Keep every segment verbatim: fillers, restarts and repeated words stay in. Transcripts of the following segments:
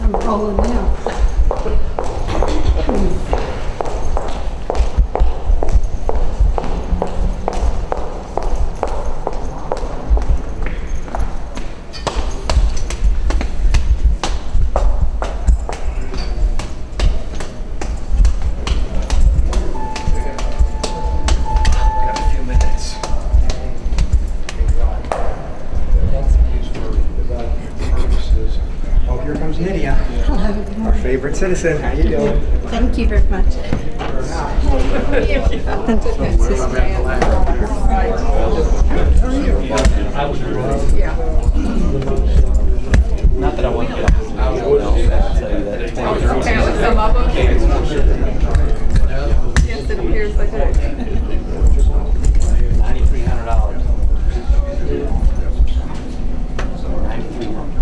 I'm rolling now. Nydia. Hello. Our favorite citizen. How you doing? Thank you very much. Not that I want to get out of tell you that. Apparently some of them. Yes, it appears they do. Ninety-three hundred dollars. Ninety-three hundred.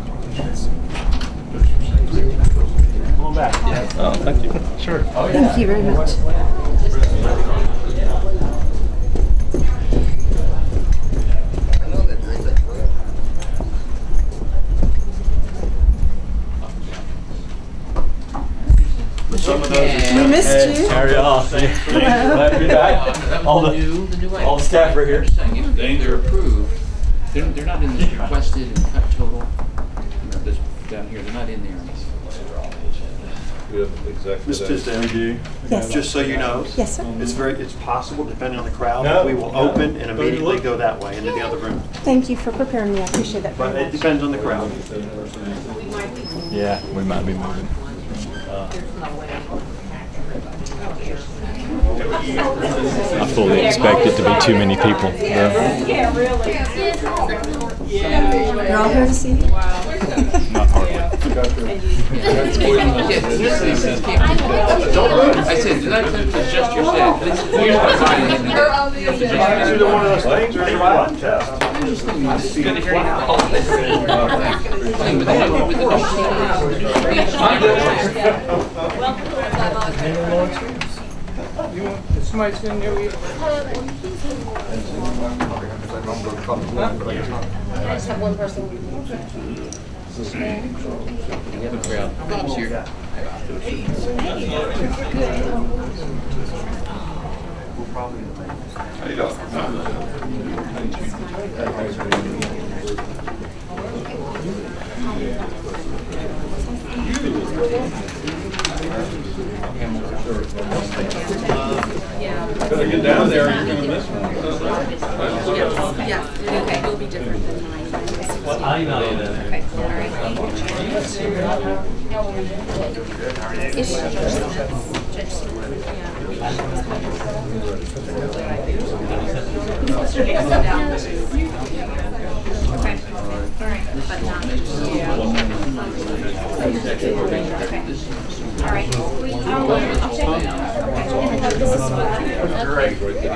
Come on back. Yeah. Oh, thank you. Sure. Oh, yeah. Thank you very much. We missed you. Harry, oh, glad to be back. All the, all the staff are here. If they're approved, they're, they're not in the requested and cut total. You know, this down here, they're not in there. We have executive. Miz Tisdale, Yes. just so you know, Yes, sir. it's very, it's possible, depending on the crowd, No, that we will no. open and immediately go that way into the other room. Thank you for preparing me. I appreciate that But very it much. depends on the crowd. Yeah, we might be moving. I fully expect it to be too many people. Yeah, really. You're all here to see me? Not hardly. I said, did I adjust your set? Here's my mind. It's either one of those things or it's a writing test. It's good to hear you call it. With the- with the- You want somebody sitting there with you? I just have one person. We have a crowd. Bob's here. How you doing? Better get down there or you're going to miss one. Yeah, okay, it'll be different than mine. Well, I emailed you then. Okay, all right. Ish. Okay, all right, but not, yeah. Okay, all right. I'll, I'll check it out. Okay, this is what. Great.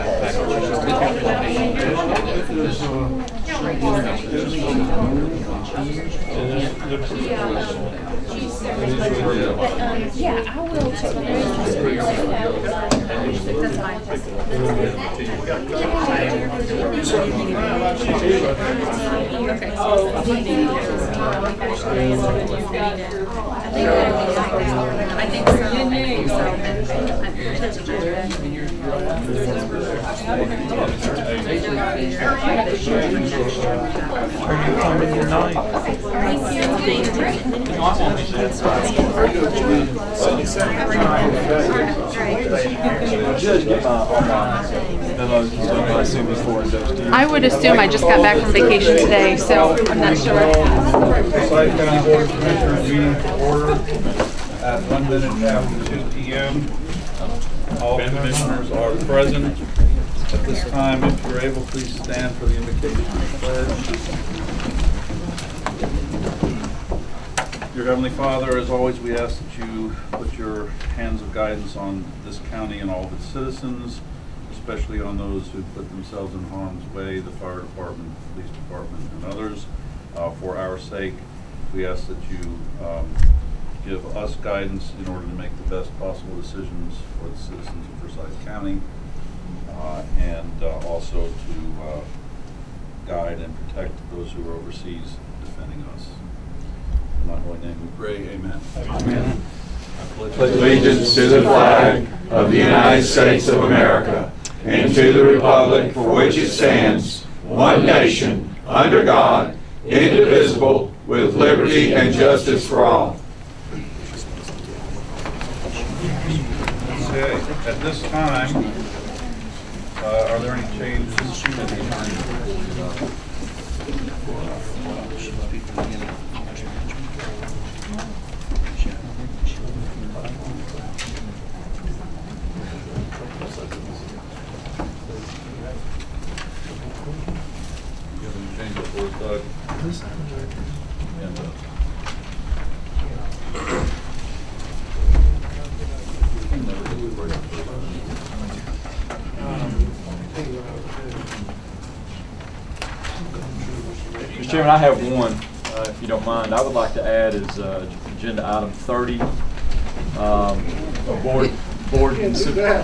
But, um, yeah, I will check it out. That's fine. Okay. I think so. I think so. Are you coming tonight? I would assume I just got back from vacation today, so I'm not sure. Forsyth County Board of Commissioners meeting to order at one minute after two P M All commissioners are present. At this time, if you're able, please stand for the invocation and pledge. Your Heavenly Father, as always, we ask that you put your hands of guidance on this county and all of its citizens, especially on those who put themselves in harm's way, the fire department, police department, and others. Uh, for our sake, we ask that you um, give us guidance in order to make the best possible decisions for the citizens of Forsyth County, uh, and uh, also to uh, guide and protect those who are overseas defending us. I'm not going name we pray, amen. Amen. Pledge allegiance to the flag of the United States of America and to the republic for which it stands, one nation, under God, indivisible, with liberty and justice for all. Okay, at this time, uh, are there any changes to the Doug? And, uh, Mister Chairman, I have one, uh, if you don't mind. I would like to add as uh, agenda item thirty, um, a board board consider.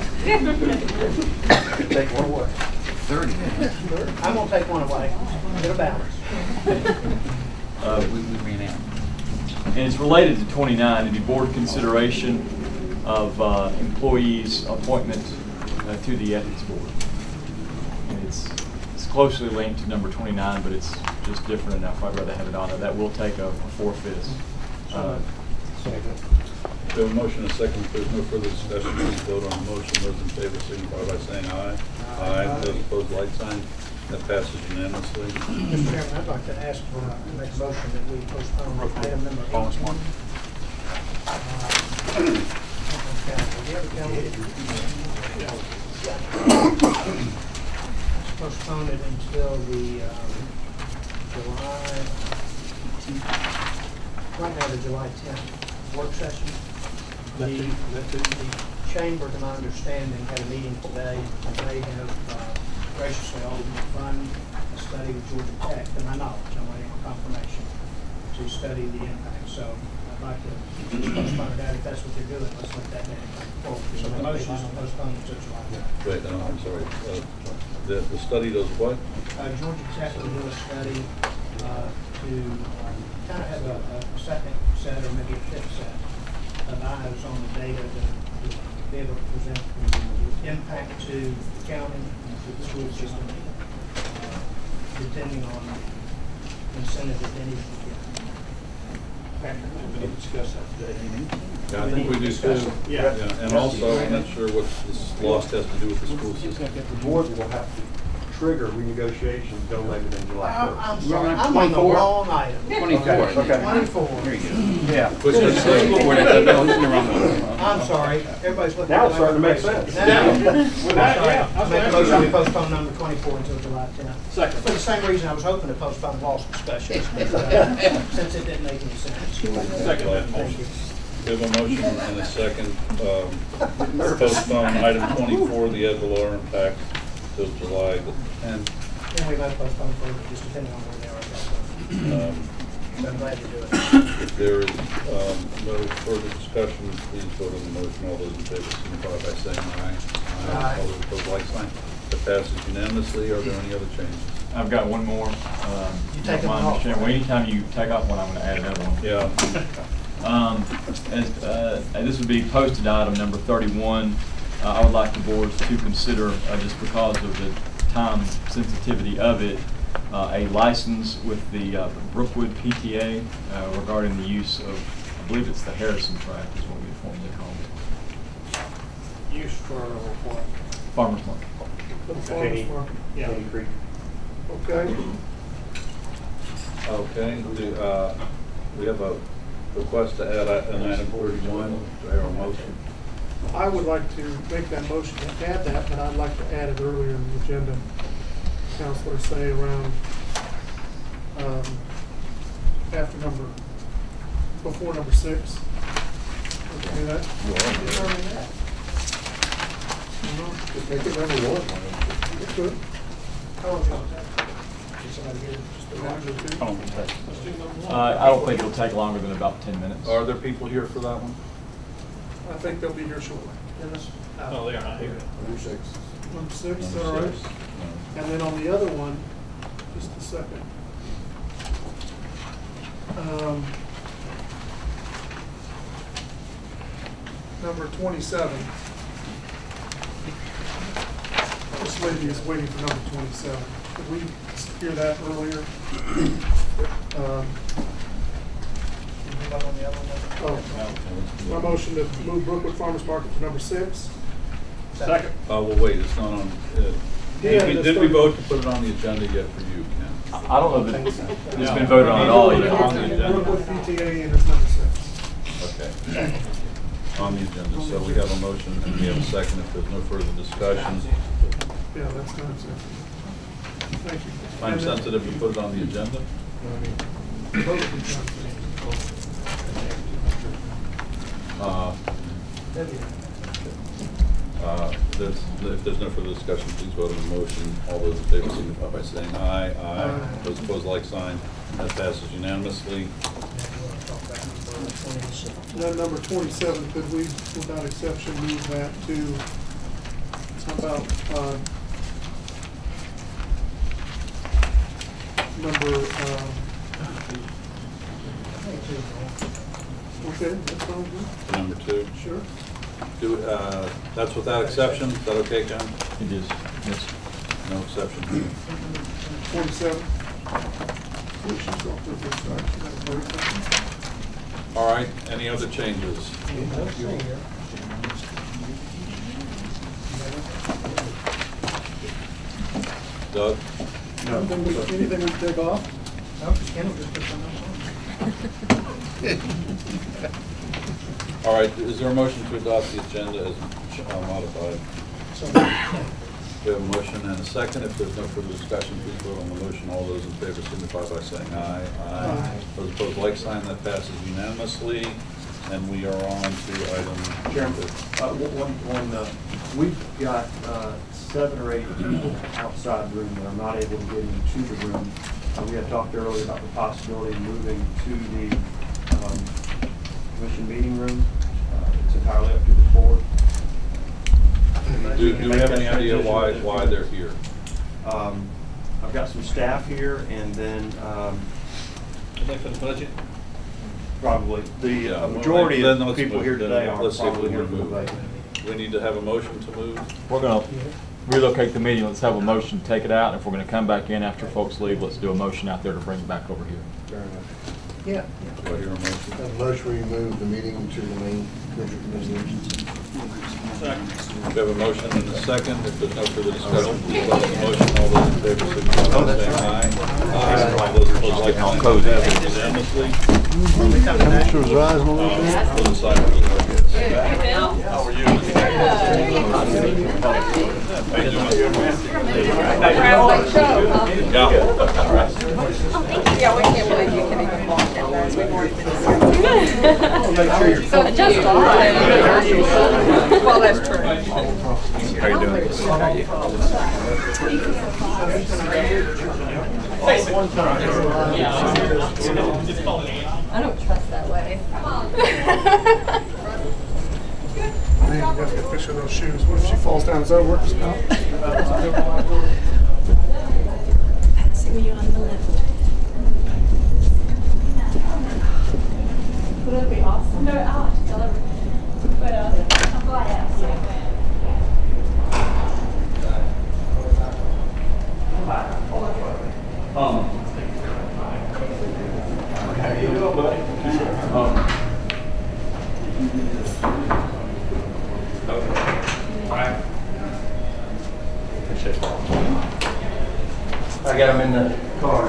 Take one away. Thirty. I'm gonna take one away. Get a balance. Uh, We, we ran out. and it's related to twenty-nine, to be board consideration of uh, employees' appointment uh, to the ethics board. And it's it's closely linked to number twenty-nine, but it's just different enough. I'd rather have it on there. That will take a, a four-fifths. Uh, We have a motion and a second. If there's no further discussion, please vote on the motion. Those in favor signify by saying aye. Aye. Those opposed, like sign. That passes unanimously. Mister Chairman, I'd like to ask for, uh, make a motion that we postpone item number eighteen. Uh, Do you have a calendar? Let's postpone it until the um, July, right now, the July tenth work session. The, the chamber, to my understanding, had a meeting today, and they have uh, graciously offered to fund a study with Georgia Tech, to my knowledge, I'm waiting on confirmation, to study the impact. So I'd like to postpone that. If that's what they're doing, let's let that man come forward. So the motion is to postpone it to July. Wait, no, I'm sorry. Uh, the, the study does what? Uh, Georgia Tech will do a study uh, to um, kind of have a, a second set or maybe a fifth set of eyes on the data to, to be able to present the impact to the county and to the school system, uh, depending on incentive that any of them get. We discuss that today. Yeah, I We think need we to do discuss too. it. Yeah. Yeah, and also, I'm not sure what this loss has to do with the school system. The board will have to trigger renegotiations no later than July I'm, first. I'm sorry, I'm on the wrong item. Twenty-four. Okay. Twenty-four. Here you go. Yeah. Which is School board, I thought, no, I'm in the wrong one. I'm sorry, everybody's looking. Now at it's starting to make my sense. Now, I'm that, sorry, yeah, I make a motion to postpone number twenty-four until July tenth. Second. For the same reason I was hoping to postpone loss discussions, but, uh, since it didn't make any sense. Second. Thank you. We have a motion and a second, um, to postpone item twenty-four, the ad valorem impact, till July the tenth. And we might postpone further, just depending on where they are at that time. Um, So I'm glad to do it. If there is um, no further discussion, please vote on the motion. All those in favor signify by saying aye. Aye. All those opposed, like sign. That passes unanimously. Are there any other changes? I've got one more. Um, You take don't mind, them off, Mister Chairman. Well, right? anytime you take off one, I'm going to add another one. Yeah. Um, as, uh, and this would be posted item number thirty-one. Uh, I would like the boards to consider, uh, just because of the time sensitivity of it, uh, a license with the uh, Brookwood P T A uh, regarding the use of, I believe it's the Harrison track is what we formerly called it. Use for what? Farmers Market. For the Kenny- farmer's market? Yeah. Kenny Creek. Okay. Okay. Do, uh, we have a request to add a- an item thirty-one. Do I have a motion? I would like to make that motion to add that, but I'd like to add it earlier in the agenda. Counselor, say around, um, after number, before number six. Okay, that? Just make it number one. It's good. How long is that? Did somebody get it? Just a minute or two? Oh, Let's do number one. Uh, I don't think it'll take longer than about ten minutes. Are there people here for that one? I think they'll be here shortly. Dennis? Oh, they are not here. Number six. Number six, is that Number all right? six. And then on the other one, just a second. Um, number twenty-seven. This lady is waiting for number twenty-seven. Did we hear that earlier? Um, Oh, my motion to move Brookwood Farmers Market to number six. Second. Uh, well, wait, it's not on, uh, Yeah, did we, that's did we thirty. vote to put it on the agenda yet for you, Ken? I don't know that it's been voted on at all yet. On the agenda. Brookwood P T A and it's number six. Okay. On the agenda, so we have a motion and we have a second. If there's no further discussion, Yeah, that's time sensitive. Thank you. time sensitive to put it on the agenda? Uh, uh, there's, if there's no further discussion, please vote on the motion. All those in favor signify by saying aye. Aye. Aye. Those opposed, like sign. That passes unanimously. Then number twenty-seven, could we, without exception, move that to, how about, uh, number, um, okay, that sounds good. Number two. Sure. Do, uh, that's without exception. Is that okay, Ken? It is, yes. No exception. Twenty-seven. Ooh, she's off to a good start. She got a break. All right, any other changes? Doug? Anything we, anything we take off? No, because Ken will just put something on. All right, is there a motion to adopt the agenda as uh, modified? We have a motion and a second. If there's no further discussion, please vote on the motion. All those in favor signify by saying aye. Aye. Those opposed, like sign. That passes unanimously. And we are on to item. Chairman, uh, one, one, uh, we've got, uh, seven or eight people outside the room that are not able to get into the room. Uh, we had talked earlier about the possibility of moving to the, um, commission meeting room. Uh, it's entirely up to the board. Do, do we have any idea why, why they're here? Um, I've got some staff here, and then, um, Is that for the budget? probably, the Yeah, uh, well, majority then of the let's people move. here Then today are let's see if probably we here can for the move. budget. We need to have a motion to move. We're gonna relocate the meeting. Let's have a motion to take it out. If we're gonna come back in after folks leave, let's do a motion out there to bring it back over here. Fair enough. Yeah. Do I hear a motion? A motion we move the meeting to the main commission. We have a motion and a second. If there's no further discussion, please vote on the motion. All those in favor signify by saying aye. Aye. All those opposed, like sign. That passes unanimously. Commissioner's rising a little bit. We'll decide what the work is. How are you? Yeah. Yeah, we can't believe you can even walk down there as we've already been. So Just well, that's true. How you doing? I don't trust that way. Man, you got to get a picture of those shoes. What if she falls down? Is that works out? See you on the left. Would that be awesome? No, I'll have to tell her. But uh, I'm glad I asked you. Um, how you doing, buddy? Um, okay. All right. Appreciate it. I got him in the car.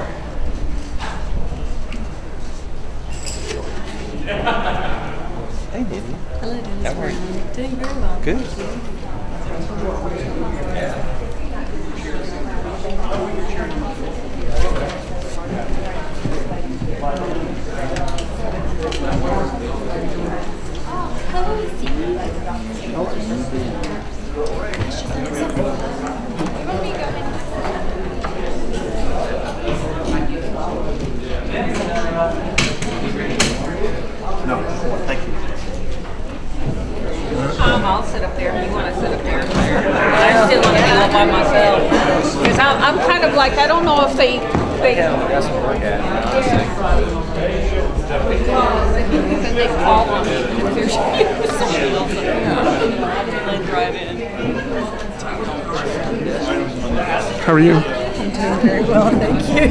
Hey, Nydia. Hello, Dennis. How are you? Doing very well. Good. No, thank you. Um, I'll sit up there if you want to sit up there. But I still want to be all by myself. Because I'm, I'm kind of like, I don't know if they, they, That's what we're at. because they call on me if there's something else. How are you? I'm doing very well, thank you.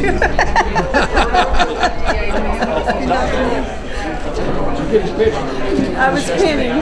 I was pinning.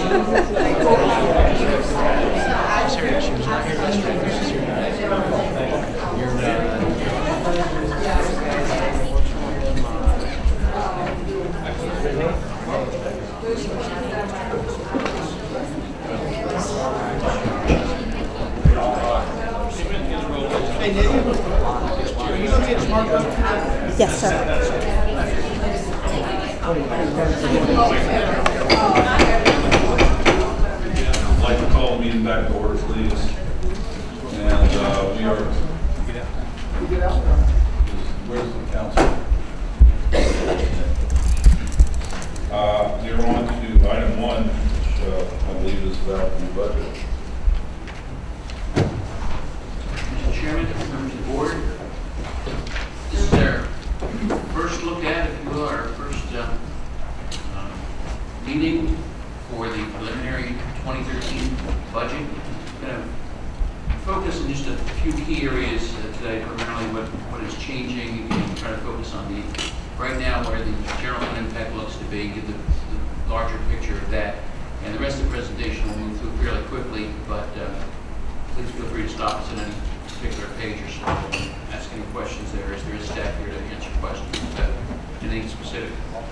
Hey, Nydia, are you gonna get smart phone? Yes, sir. I'd like to call the meeting back to order, please. And uh, we are, where's the council? Uh, We're on to item one, which uh, I believe is about the budget. Mister Chairman, members of the board, this is our first look at, if you will, our first uh, uh, meeting for the preliminary twenty thirteen budget. I'm going to focus on just a few key areas uh, today, primarily what, what is changing, and try to focus on the right now where the general fund impact looks to be, give the, the larger picture of that. And the rest of the presentation will move through fairly quickly, but uh, please feel free to stop us at any particular page or so and ask any questions there, as there is staff here to answer questions about anything specific.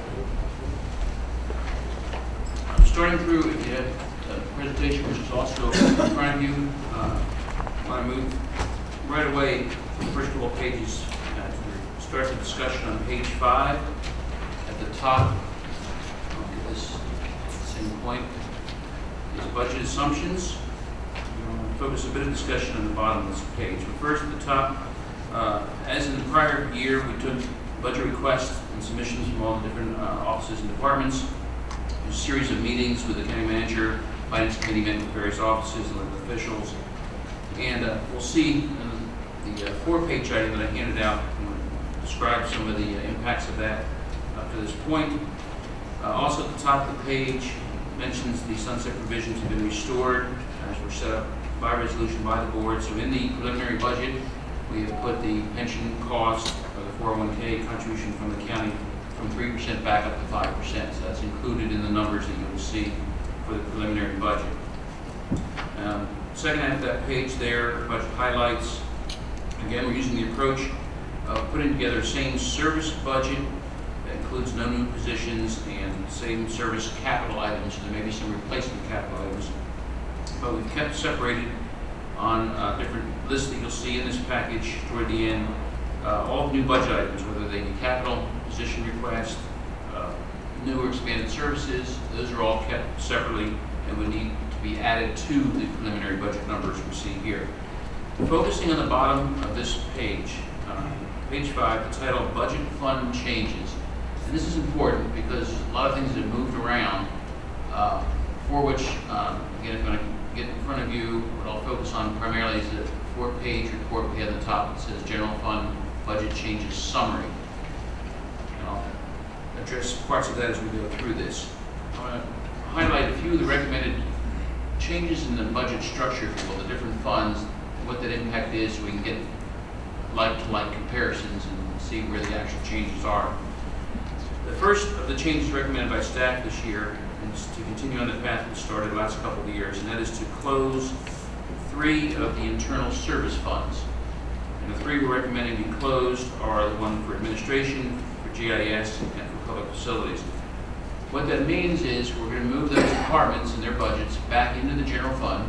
I'm starting through, if you have a presentation which is also in front of you, uh, I want to move right away to the first couple of pages. Uh, start the discussion on page five. At the top, I'll get this same point, is budget assumptions. Focus a bit of discussion on the bottom of this page. But first, at the top, uh, as in the prior year, we took budget requests and submissions from all the different uh, offices and departments. There's a series of meetings with the county manager, finance committee met with various offices and elected officials. And uh, we'll see in the uh, four-page item that I handed out, describe some of the uh, impacts of that up to this point. Uh, also at the top of the page, mentions the sunset provisions have been restored as were set up by resolution by the board. So in the preliminary budget, we have put the pension cost of the four oh one K contribution from the county from three percent back up to five percent. So that's included in the numbers that you will see for the preliminary budget. Um, second half of that page there, budget highlights. Again, we're using the approach of putting together a same service budget that includes no new positions and same service capital items. So there may be some replacement capital items, but we've kept separated on uh, different lists that you'll see in this package toward the end, uh, all new budget items, whether they be capital, position request, uh, new or expanded services. Those are all kept separately and would need to be added to the preliminary budget numbers we see here. Focusing on the bottom of this page, uh, page five, the title Budget Fund Changes. And this is important because a lot of things have moved around, uh, for which, um, again, I'm going to get in front of you. What I'll focus on primarily is the four-page report we have at the top that says General Fund Budget Changes Summary. And I'll address parts of that as we go through this. I want to highlight a few of the recommended changes in the budget structure, if you will, the different funds, what that impact is, so we can get like-to-like comparisons and see where the actual changes are. The first of the changes recommended by staff this year is to continue on the path we started the last couple of years, and that is to close three of the internal service funds. And the three we're recommending be closed are the one for administration, for G I S, and for public facilities. What that means is we're going to move those departments and their budgets back into the general fund.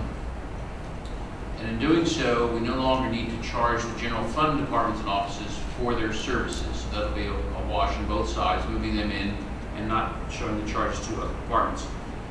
And in doing so, we no longer need to charge the general fund departments and offices for their services. So that'll be a, a wash on both sides, moving them in and not showing the charges to other departments.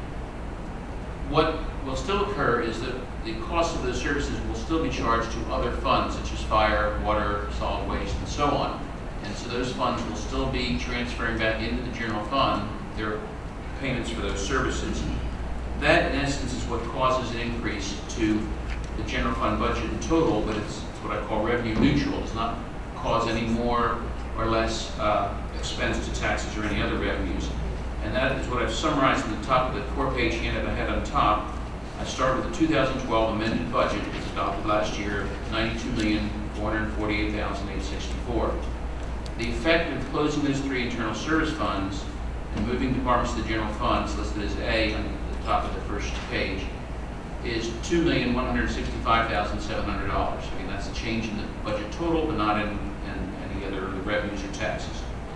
What will still occur is that the cost of those services will still be charged to other funds, such as fire, water, solid waste, and so on. And so those funds will still be transferring back into the general fund their payments for those services. That, in essence, is what causes an increase to the general fund budget in total, but it's, it's what I call revenue neutral. It does not cause any more or less uh, expense to taxes or any other revenues. And that is what I've summarized in the top of the four-page handout I had on top. I start with the two thousand twelve amended budget, which was adopted last year, ninety-two million, four hundred forty-eight thousand, eight hundred sixty-four. The effect of closing those three internal service funds and moving departments to the general funds, listed as A on the top of the first page, is two million, one hundred sixty-five thousand, seven hundred dollars. Again, that's a change in the budget total, but not in, in any other revenues or taxes.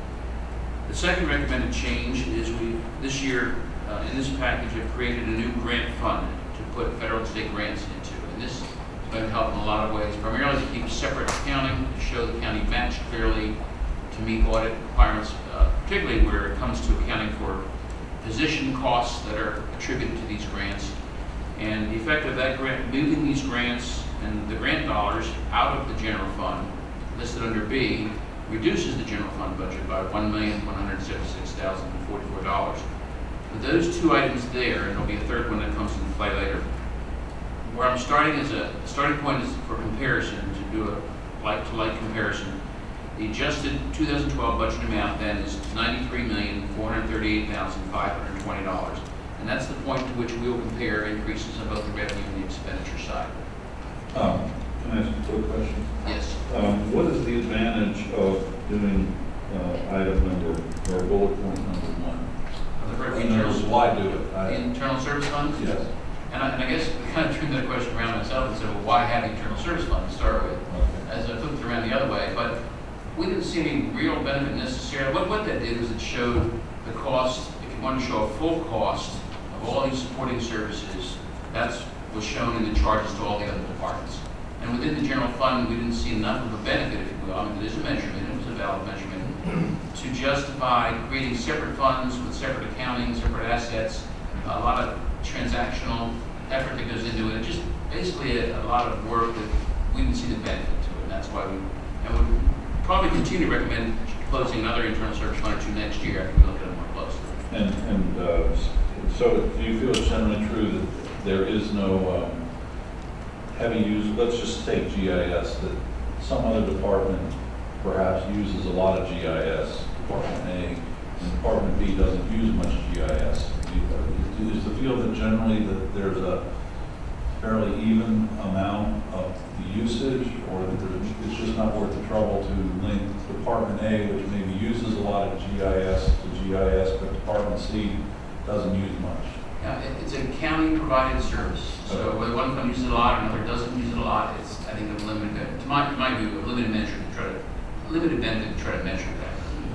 The second recommended change is we, this year, uh, in this package, have created a new grant fund to put federal and state grants into. And this is going to help in a lot of ways, primarily to keep separate accounting, to show the county matched clearly, to meet audit requirements, uh, particularly where it comes to accounting for physician costs that are attributed to these grants. And the effect of that grant, moving these grants and the grant dollars out of the general fund, listed under B, reduces the general fund budget by one million, one hundred seventy-six thousand, forty-four dollars. With those two items there, and there'll be a third one that comes into play later, where I'm starting as a starting point is for comparison, to do a like-to-like comparison. The adjusted two thousand twelve budget amount then is ninety-three million, four hundred thirty-eight thousand, five hundred twenty dollars. And that's the point to which we will compare increases on both the revenue and the expenditure side. Um, Can I ask a quick question? Yes. Um, what is the advantage of doing uh, item number, or bullet point number one? The In other internal, words, why do it? I- the internal service funds? Yes. And I, and I guess I kind of turned that question around myself and said, well, why have the internal service fund to start with? Okay. As I flipped it around the other way, but we didn't see any real benefit necessarily. What, what that did was it showed the cost, if you want to show a full cost of all these supporting services, that's was shown in the charges to all the other departments. And within the general fund, we didn't see enough of a benefit, if you will. I mean, it is a measurement, it was a valid measurement, to justify creating separate funds with separate accounting, separate assets, a lot of transactional effort that goes into it. Just basically a, a lot of work that we didn't see the benefit to it. And that's why we, and would probably continue to recommend closing another internal service fund or two next year after we look at it more closely. And, and uh, so do you feel it's generally true that there is no um, heavy use, let's just take G I S, that some other department perhaps uses a lot of G I S, Department A, and Department B doesn't use much G I S? Is the feel that generally that there's a fairly even amount of the usage, or that it's just not worth the trouble to link Department A, which maybe uses a lot of G I S, to G I S, but Department C doesn't use much? Yeah, it, it's a county-provided service. So Okay. whether one fund uses it a lot, another doesn't use it a lot, it's, I think, a limited, to my, to my view, a limited measure to try to, limited benefit to try to measure that.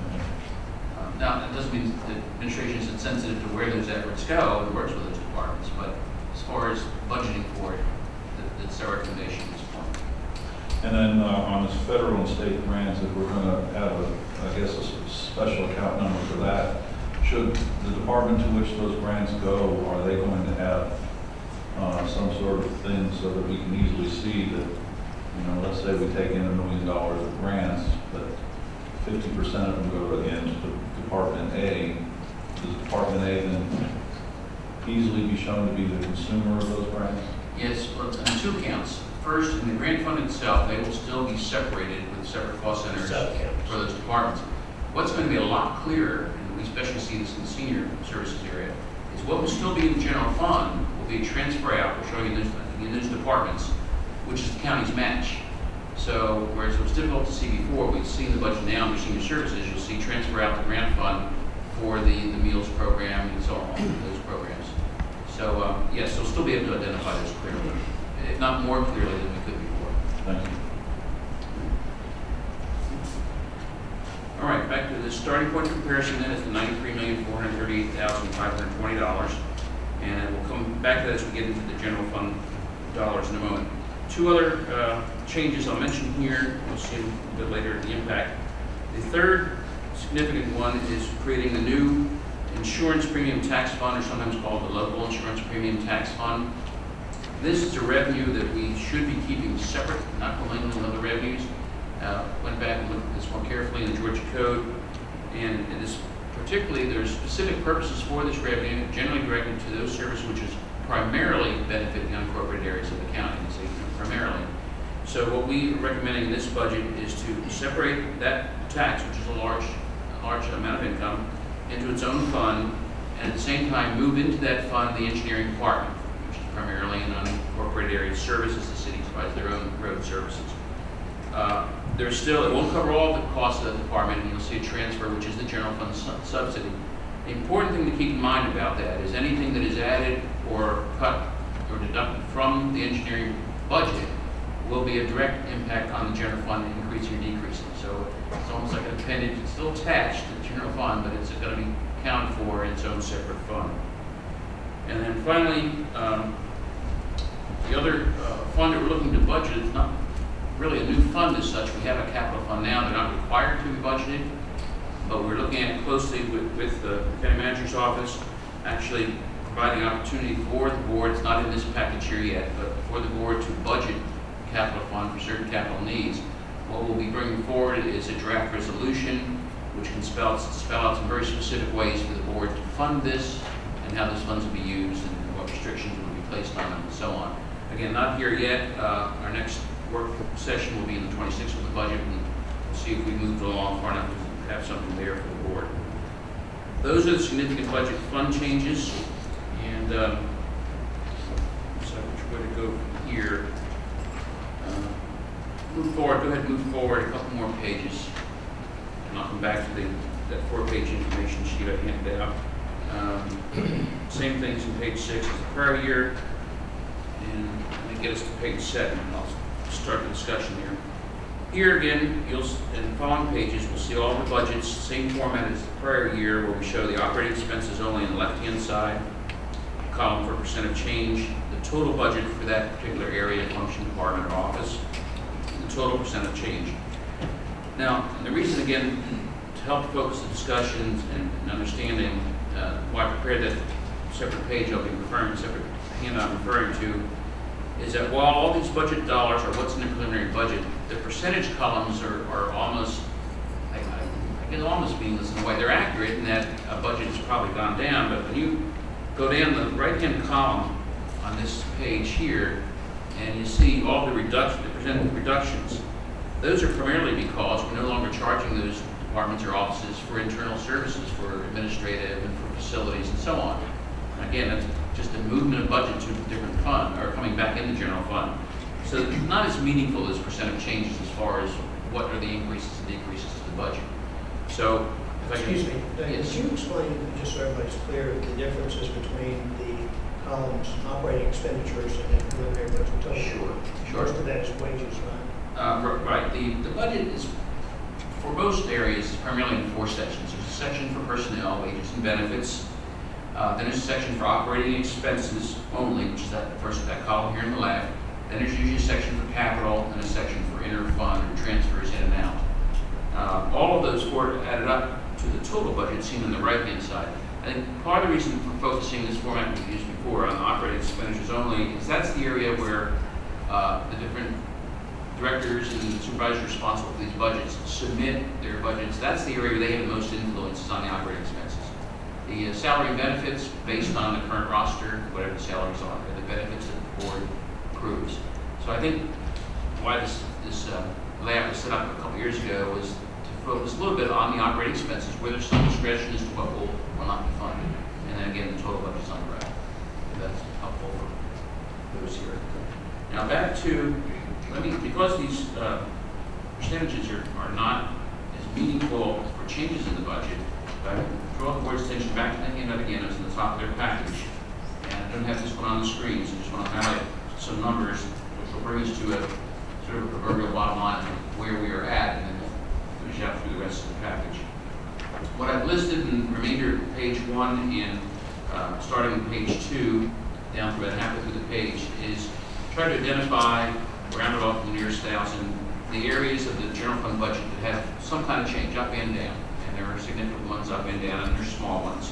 Um, now, that doesn't mean the administration isn't sensitive to where those efforts go and works with those departments, but as far as budgeting for it, that, that's our recommendation at this point. And then uh, on this federal and state grants, if we're going to have a, I guess, a s- special account number for that, should the department to which those grants go, are they going to have uh, some sort of thing so that we can easily see that, you know, let's say we take in a million dollars of grants, but fifty percent of them go again to Department A. Does Department A then easily be shown to be the consumer of those grants? Yes, well, on two counts. First, in the grant fund itself, they will still be separated with separate cost centers for those departments. What's going to be a lot clearer, and we especially see this in the senior services area, is what will still be in the general fund will be a transfer out, we're showing in those, in those departments, which is the county's match. So, whereas it was difficult to see before, we've seen the budget now in your senior services, you'll see transfer out the grant fund for the, the meals program and so on, those programs. So, um, yes, we'll still be able to identify those clearly, if not more clearly than we could before. Thank you. All right, back to the starting point comparison then is the ninety-three million, four hundred thirty-eight thousand, five hundred twenty dollars. And we'll come back to that as we get into the general fund dollars in a moment. Two other uh, changes I'll mention here, we'll see a bit later the impact. The third significant one is creating a new insurance premium tax fund, or sometimes called the local insurance premium tax fund. This is a revenue that we should be keeping separate, not commingled with other revenues. Uh, went back and looked at this more carefully in the Georgia Code, and it is particularly, there's specific purposes for this revenue, generally directed to those services which is primarily benefit the unincorporated areas of the county, and say primarily. So what we are recommending in this budget is to separate that tax, which is a large, a large amount of income, into its own fund, and at the same time move into that fund the engineering department, which is primarily in unincorporated area services. The city provides their own road services. Uh, there's still, it won't cover all the costs of the department, and you'll see a transfer, which is the general fund su subsidy. The important thing to keep in mind about that is anything that is added or cut or deducted from the engineering budget will be a direct impact on the general fund, increasing or decreasing. So it's almost like an appendage. It's still attached to the general fund, but it's going to be accounted for in its own separate fund. And then finally, um, the other uh, fund that we're looking to budget is not really a new fund as such. We have a capital fund now. They're not required to be budgeted, but we're looking at it closely with, with the county manager's office, actually providing opportunity for the board. It's not in this package here yet, but for the board to budget capital fund for certain capital needs. What we'll be bringing forward is a draft resolution which can spell, spell out some very specific ways for the board to fund this and how those funds will be used and what restrictions will be placed on them and so on. Again, not here yet. Uh, our next work session will be in the twenty-sixth with the budget, and we'll see if we moved along far enough to have something there for the board. Those are the significant budget fund changes, and um, so which way to go from here. Uh, move forward, go ahead and move forward a couple more pages, and I'll come back to the, that four-page information sheet I handed out. Um, same things in page six as the prior year, and let me get us to page seven, and I'll start the discussion here. Here again, you'll, in the following pages, we'll see all the budgets, same format as the prior year, where we show the operating expenses only on the left-hand side, column for percent of change, the total budget for that particular area, function, department, or office, the total percent of change. Now, the reason, again, to help focus the discussions and, and understanding uh, why I prepared that separate page I'll be referring, separate handout I'm referring to, is that while all these budget dollars are what's in the preliminary budget, the percentage columns are, are almost, I, I, I can almost meaningless in a way. They're accurate in that a budget has probably gone down, but when you go down the right-hand column on this page here, and you see all the reduction, the percent reductions, those are primarily because we're no longer charging those departments or offices for internal services, for administrative and for facilities and so on. And again, that's just a movement of budget to a different fund, or coming back in the general fund. So it's not as meaningful as percent of changes as far as what are the increases and decreases to the budget. So, if I can, excuse me, Dave, yes. could you explain, just so everybody's clear, the differences between the columns operating expenditures and then preliminary budget total? Sure, sure. Most of that is wages, right? Uh, right. The, the budget is, for most areas, is primarily in four sections. There's a section for personnel, wages and benefits. Uh, then there's a section for operating expenses only, which is that first that column here on the left. Then there's usually a section for capital and a section for inter-fund or transfers in and out. Uh, all of those four added up to the total budget seen on the right-hand side. I think part of the reason for focusing this format we've used before on operating expenditures only is that's the area where uh, the different directors and supervisors responsible for these budgets submit their budgets. That's the area where they have the most influences on the operating expenses. The uh, salary and benefits, based on the current roster, whatever the salaries are, are the benefits that the board approves. So I think why this, this uh, layout was set up a couple years ago was to focus a little bit on the operating expenses, where there's some discretion as to what will will not be funded. And then again, the total budget's on the right. If that's helpful for those here. Now back to, let me, because these uh, percentages are, are not as meaningful for changes in the budget, I draw the board's attention back to the handout again. It's in the top of their package. And I don't have this one on the screen, so I just want to highlight some numbers which will bring us to a sort of a proverbial bottom line of where we are at, and then we'll finish out through the rest of the package. What I've listed in the remainder of page one and uh, starting on page two, down through about halfway through the page, is try to identify, round it off to the nearest thousand, the areas of the general fund budget that have some kind of change, up and down. And there are significant ones up and down, and there's small ones.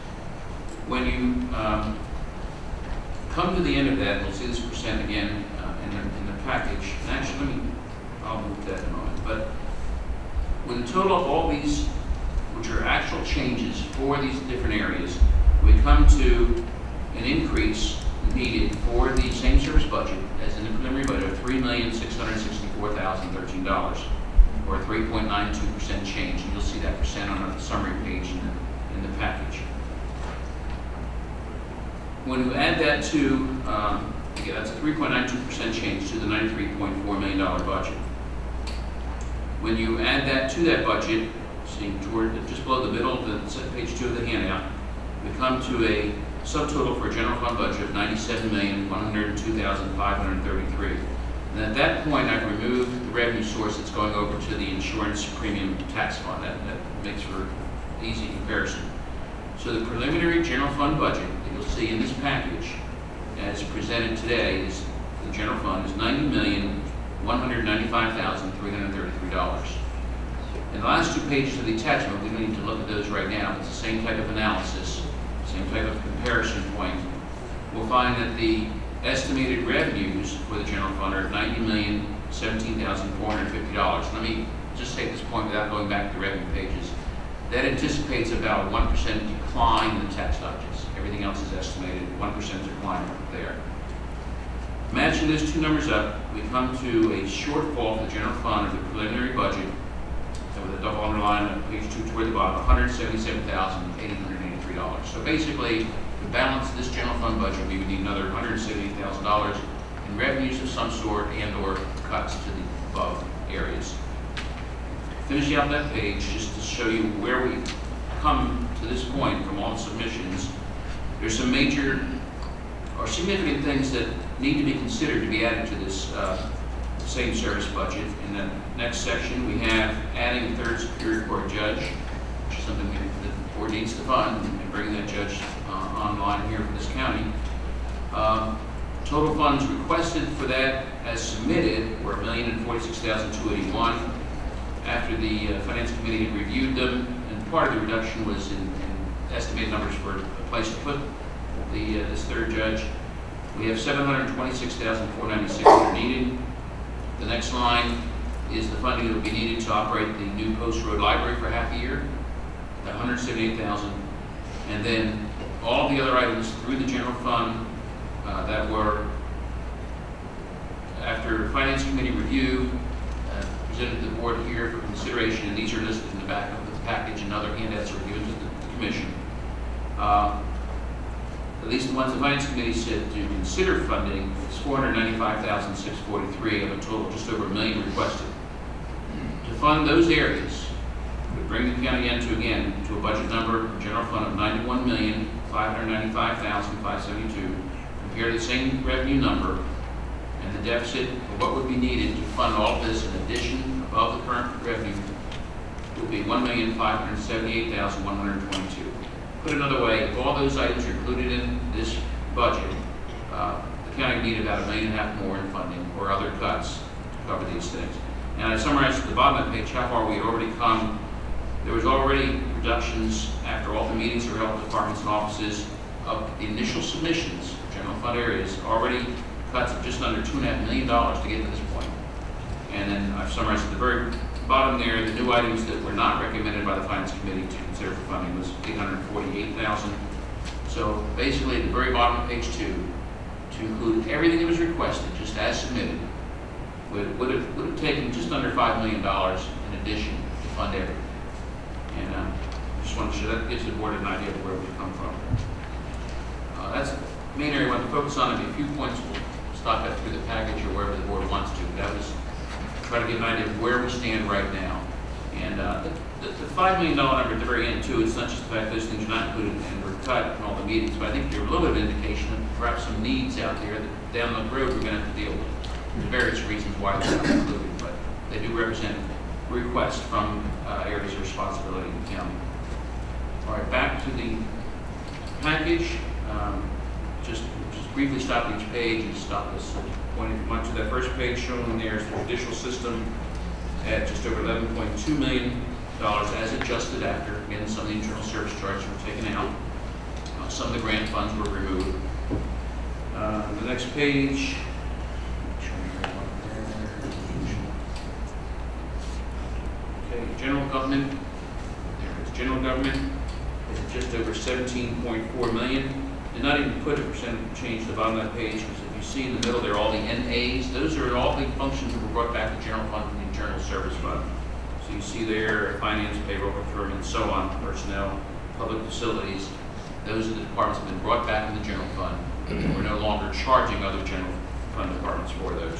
When you um, come to the end of that, you'll see this percent again uh, in, the, in the package. And actually, let me, I'll move to that in a moment. But when the total of all these, which are actual changes for these different areas, we come to an increase needed for the same service budget as in the preliminary budget of three million six hundred sixty-four thousand thirteen dollars, or three point nine two percent change. And you'll see that percent on a summary page in the, in the package. when you add that to, um, again, that's a three point nine two percent change to the ninety-three point four million dollar budget. When you add that to that budget, seeing toward just below the middle of the page two of the handout, we come to a subtotal for a general fund budget of ninety-seven million, one hundred two thousand, five hundred thirty-three. And at that point, I've removed the revenue source that's going over to the insurance premium tax fund. That, that makes for easy comparison. So the preliminary general fund budget that you'll see in this package, as presented today, is the general fund is ninety million, one hundred ninety-five thousand, three hundred thirty-three dollars. In the last two pages of the attachment, we don't need to look at those right now. It's the same type of analysis, same type of comparison point. We'll find that the estimated revenues for the general fund are ninety million, seventeen thousand, four hundred fifty dollars. Let me just take this point without going back to the revenue pages. That anticipates about a one percent decline in the tax dodges. Everything else is estimated one percent decline there. Matching those two numbers up, we come to a shortfall for the general fund of the preliminary budget, with a double underline on page two toward the bottom, one hundred seventy-seven thousand, eight hundred eighty-three dollars. So basically, to balance this general fund budget, we would need another one hundred seventy-eight thousand dollars in revenues of some sort and or cuts to the above areas. Finishing out that page, just to show you where we come to this point from all the submissions, there's some major or significant things that need to be considered to be added to this uh, same service budget. In the next section, we have adding a third Superior Court judge, which is something we, the board needs to fund, and bringing that judge uh, online here for this county. Uh, total funds requested for that as submitted were one million forty-six thousand, two hundred eighty-one dollars. After the uh, Finance Committee had reviewed them, and part of the reduction was in, in estimated numbers for a place to put the uh, this third judge. We have seven hundred twenty-six thousand, four hundred ninety-six that are needed. The next line is the funding that will be needed to operate the new Post Road Library for half a year, one hundred seventy-eight thousand dollars. And then all the other items through the general fund uh, that were, after Finance Committee review, uh, presented to the board here for consideration, and these are listed in the back of the package, and other handouts are given to the, the Commission. Uh, At least the ones the Finance Committee said to consider funding is four hundred ninety-five thousand, six hundred forty-three of a total just over a million requested. To fund those areas would bring the county into, again, to a budget number, a general fund of ninety-one million, five hundred ninety-five thousand, five hundred seventy-two. Compare the same revenue number, and the deficit of what would be needed to fund all of this in addition above the current revenue would be one million, five hundred seventy-eight thousand, one hundred twenty-two. Put another way, if all those items are included in this budget, uh, the county would need about a million and a half more in funding or other cuts to cover these things. And I summarized at the bottom of the page how far we had already come. There was already reductions after all the meetings were held with departments and offices of the initial submissions, general fund areas, already cuts of just under two and a half million dollars to get to this point. And then I've summarized at the very bottom there, the new items that were not recommended by the Finance Committee to consider for funding was eight hundred forty-eight thousand dollars. So basically, at the very bottom of page two, to include everything that was requested, just as submitted, would, would, have, would have taken just under five million dollars in addition to fund everything. And um, just wanted to show that gives the board an idea of where we've come from. Uh, that's the main area I want to focus on. Maybe a few points we'll stop that through the package or wherever the board wants to. That was try to get an idea of where we stand right now. And uh, the, the, the five million dollar number at the very end, too, it's not just the fact those things are not included and were cut in all the meetings, but I think there's a little bit of indication of perhaps some needs out there that down the road we're going to have to deal with. There's various reasons why they're not included, but they do represent requests from uh, areas of responsibility in the county. All right, back to the package. Um, just, just briefly stop each page and stop this. Pointing much to that first page shown there is the judicial system at just over eleven point two million dollars as adjusted after, again, some of the internal service charges were taken out. Uh, some of the grant funds were removed. Uh, the next page, okay, general government, there it is, general government is at just over seventeen point four million dollars. Did not even put a percent change at the bottom of that page, because if you see in the middle there, all the N As, those are all the functions that were brought back to general fund from the internal service fund. So you see there, finance, payroll, procurement, and so on, personnel, public facilities. Those are the departments that have been brought back in the general fund. We're no longer charging other general fund departments for those.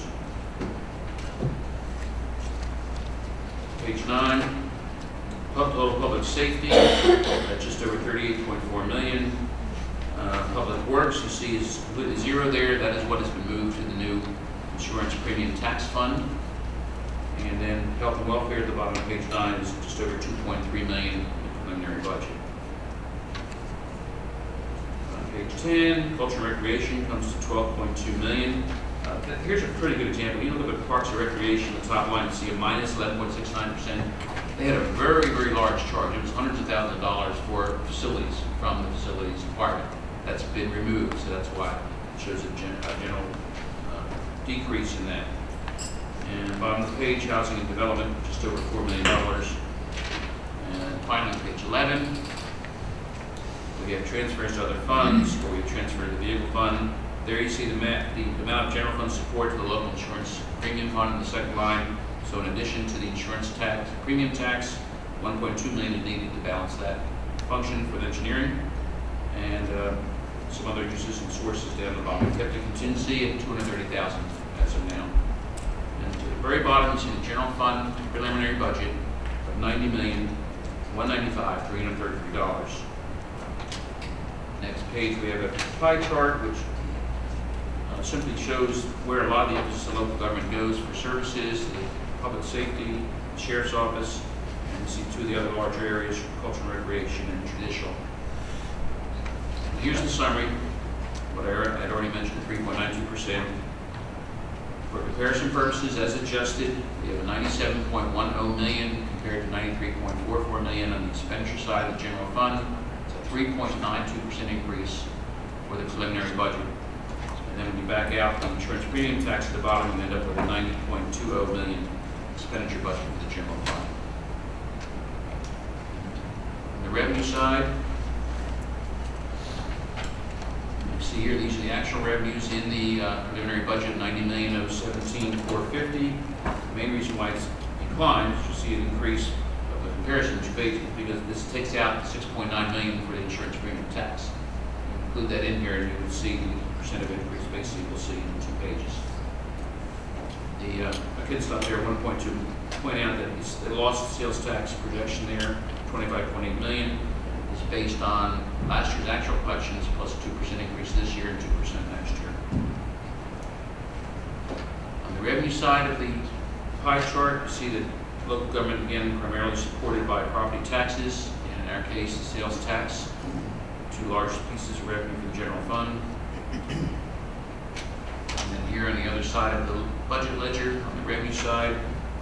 Page nine, pub- total public safety, at just over thirty-eight point four million. Uh, public works, you see, is completely zero there. That is what has been moved to the new insurance premium tax fund. And then health and welfare at the bottom of page nine is just over two point three million in preliminary budget. On page ten, culture and recreation comes to twelve point two million. Uh, here's a pretty good example. You look at Parks and Recreation, the top line, you see a minus eleven point six nine percent. They had a very, very large charge. It was hundreds of thousands of dollars for facilities from the facilities department. That's been removed, so that's why it shows a, gen a general uh, decrease in that. And bottom of the page, housing and development, just over four million dollars. And finally, page eleven, we have transfers to other funds, or we have transferred to the vehicle fund. There you see the, the amount of general fund support to the local insurance premium fund in the second line. So in addition to the insurance tax, premium tax, one point two million is needed to balance that function for the engineering. And uh, some other uses and sources down the bottom. We've kept the contingency at two hundred thirty thousand dollars as of now. And to the very bottom, you see the general fund preliminary budget of ninety million, one ninety-five thousand, three hundred thirty-three dollars. Next page, we have a pie chart, which uh, simply shows where a lot of the emphasis of local government goes for services, the public safety, the sheriff's office, and you see two of the other larger areas, culture and recreation and judicial. And here's the summary, what I had already mentioned, three point nine two percent. For comparison purposes, as adjusted, we have a ninety-seven point one zero million compared to ninety-three point four four million on the expenditure side of the general fund. It's a three point nine two percent increase for the preliminary budget. And then when you back out the insurance premium tax at the bottom, you end up with a ninety point two zero million expenditure budget for the general fund. On the revenue side, you see here, these are the actual revenues in the uh, preliminary budget, ninety million of seventeen four fifty. The main reason why it's declined is you see an increase of the comparison page because this takes out six point nine million for the insurance premium tax. You include that in here and you can see the percent of increase basically we'll see in two pages. The, uh, I could stop there at one point two, point out that it's the lost sales tax projection there, twenty-five point eight million, is based on last year's actual collections plus a two percent increase this year and two percent next year. On the revenue side of the pie chart, you see that local government, again, primarily supported by property taxes, and in our case, the sales tax, two large pieces of revenue for the general fund. And then here on the other side of the budget ledger, on the revenue side,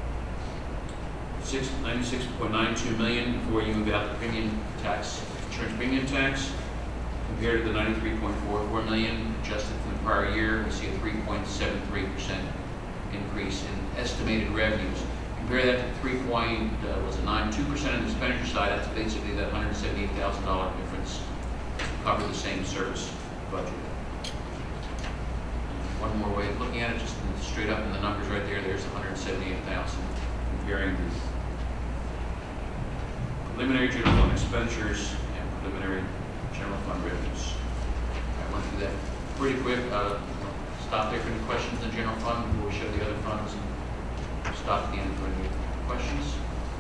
ninety-six point nine two million before you move out the premium tax, insurance premium tax, compared to the ninety-three point four four million adjusted from the prior year. We see a three point seven three percent increase in estimated revenues. Compare that to three point nine two percent on the expenditure side. That's basically that one hundred seventy-eight thousand dollar difference to cover the same service budget. One more way of looking at it, just straight up in the numbers right there, there's one hundred seventy-eight thousand comparing the preliminary general fund expenditures and preliminary general fund revenues. I went through that pretty quick. Uh, stop there for any questions in the general fund before we show the other funds, and stop at the end for any questions.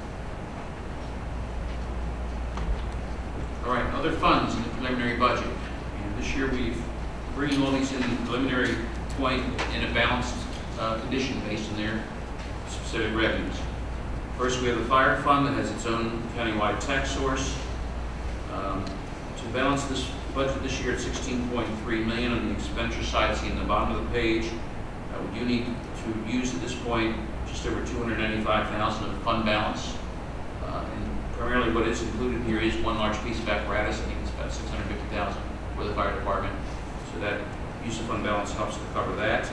All right, other funds in the preliminary budget. And this year we've bringing all these in the preliminary point in a balanced uh, condition based on their specific revenues. First, we have the fire fund that has its own countywide tax source. Um, to balance this budget this year at sixteen point three million on the expenditure side, see in the bottom of the page, uh, we do need to use at this point just over two hundred ninety-five thousand of fund balance. Uh, and primarily what is included here is one large piece of apparatus. I think it's about six hundred fifty thousand for the fire department. So that use of fund balance helps to cover that.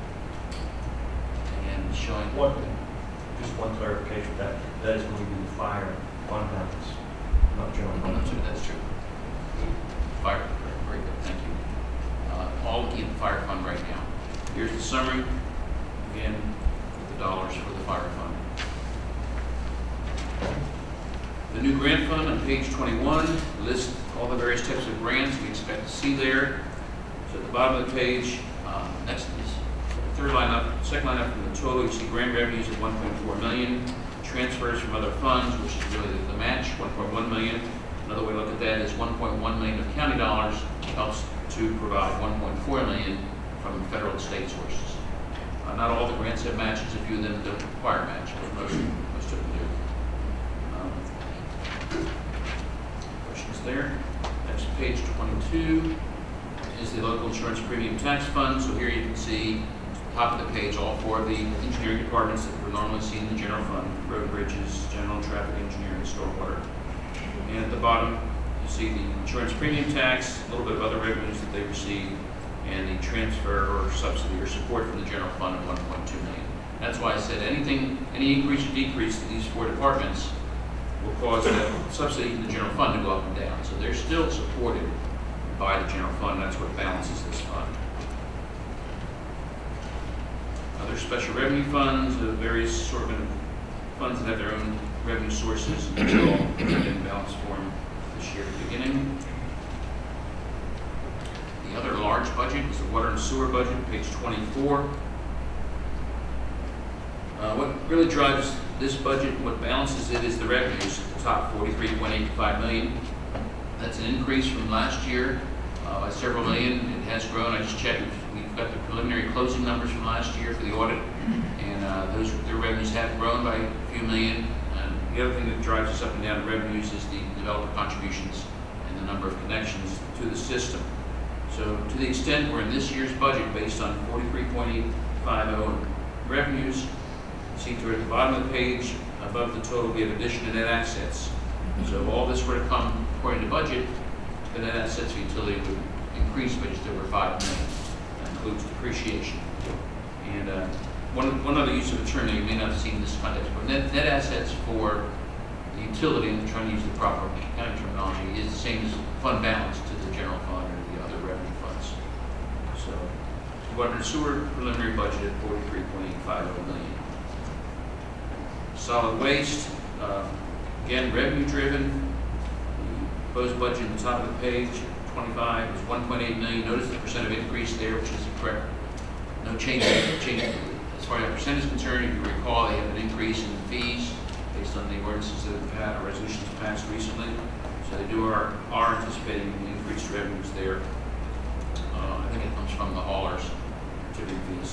And showing one, just one clarification, that that is when we do the fire fund balance, not general fund. That's true. That's true. Fire, very good. Thank you. Uh, all looking at the fire fund right now. Here's the summary. Again, the dollars for the fire fund. The new grant fund on page twenty-one, list all the various types of grants we expect to see there. So at the bottom of the page, uh, next is third line up, second line up from the total, you see grant revenues of one point four million, transfers from other funds, which is really the, the match, one point one million. Another way to look at that is one point one million of county dollars helps to provide one point four million from federal and state sources. Uh, not all the grants have matches, a few of them don't require match, but most, most of them do. Um, questions there? Next, page twenty-two is the local insurance premium tax fund. So here you can see top of the page all four of the engineering departments that we're normally seeing in the general fund: road, bridges, general and traffic engineering, stormwater. And at the bottom, you see the insurance premium tax, a little bit of other revenues that they receive, and the transfer or subsidy or support from the general fund of one point two million. That's why I said anything, any increase or decrease to these four departments will cause the subsidy in the general fund to go up and down. So they're still supported by the general fund. That's what balances this fund. Other special revenue funds, uh, various sort of funds that have their own revenue sources, and they're all in balance form this year at the beginning. The other large budget is the water and sewer budget, page twenty-four. Uh, what really drives this budget, what balances it, is the revenues at the top, forty-three point eight five million. That's an increase from last year uh, by several million. It has grown. I just checked. We've got the preliminary closing numbers from last year for the audit, and uh, those their revenues have grown by a few million. And the other thing that drives us up and down in revenues is the developer contributions and the number of connections to the system. So to the extent we're in this year's budget based on forty-three point eight five zero revenues, see toward the bottom of the page, above the total, we have addition to net assets. So if all this were to come according to budget, the net assets of utility would increase by just over five million. That includes depreciation. And uh, one, one other use of the term that you may not have seen in this context, but net, net assets for the utility, and I'm trying to use the proper accounting terminology, is the same as fund balance to the general fund or the other revenue funds. So water and sewer preliminary budget at forty-three point eight five zero million. Solid waste, uh, again, revenue driven. The proposed budget at the top of the page, twenty-five, is one point eight million. Notice the percent of increase there, which is correct. No change. change. As far as that percent is concerned, if you recall, they have an increase in fees based on the ordinances that have had, or resolutions passed recently. So they do are, are anticipating increased revenues there. Uh, I think it comes from the haulers, tipping fees.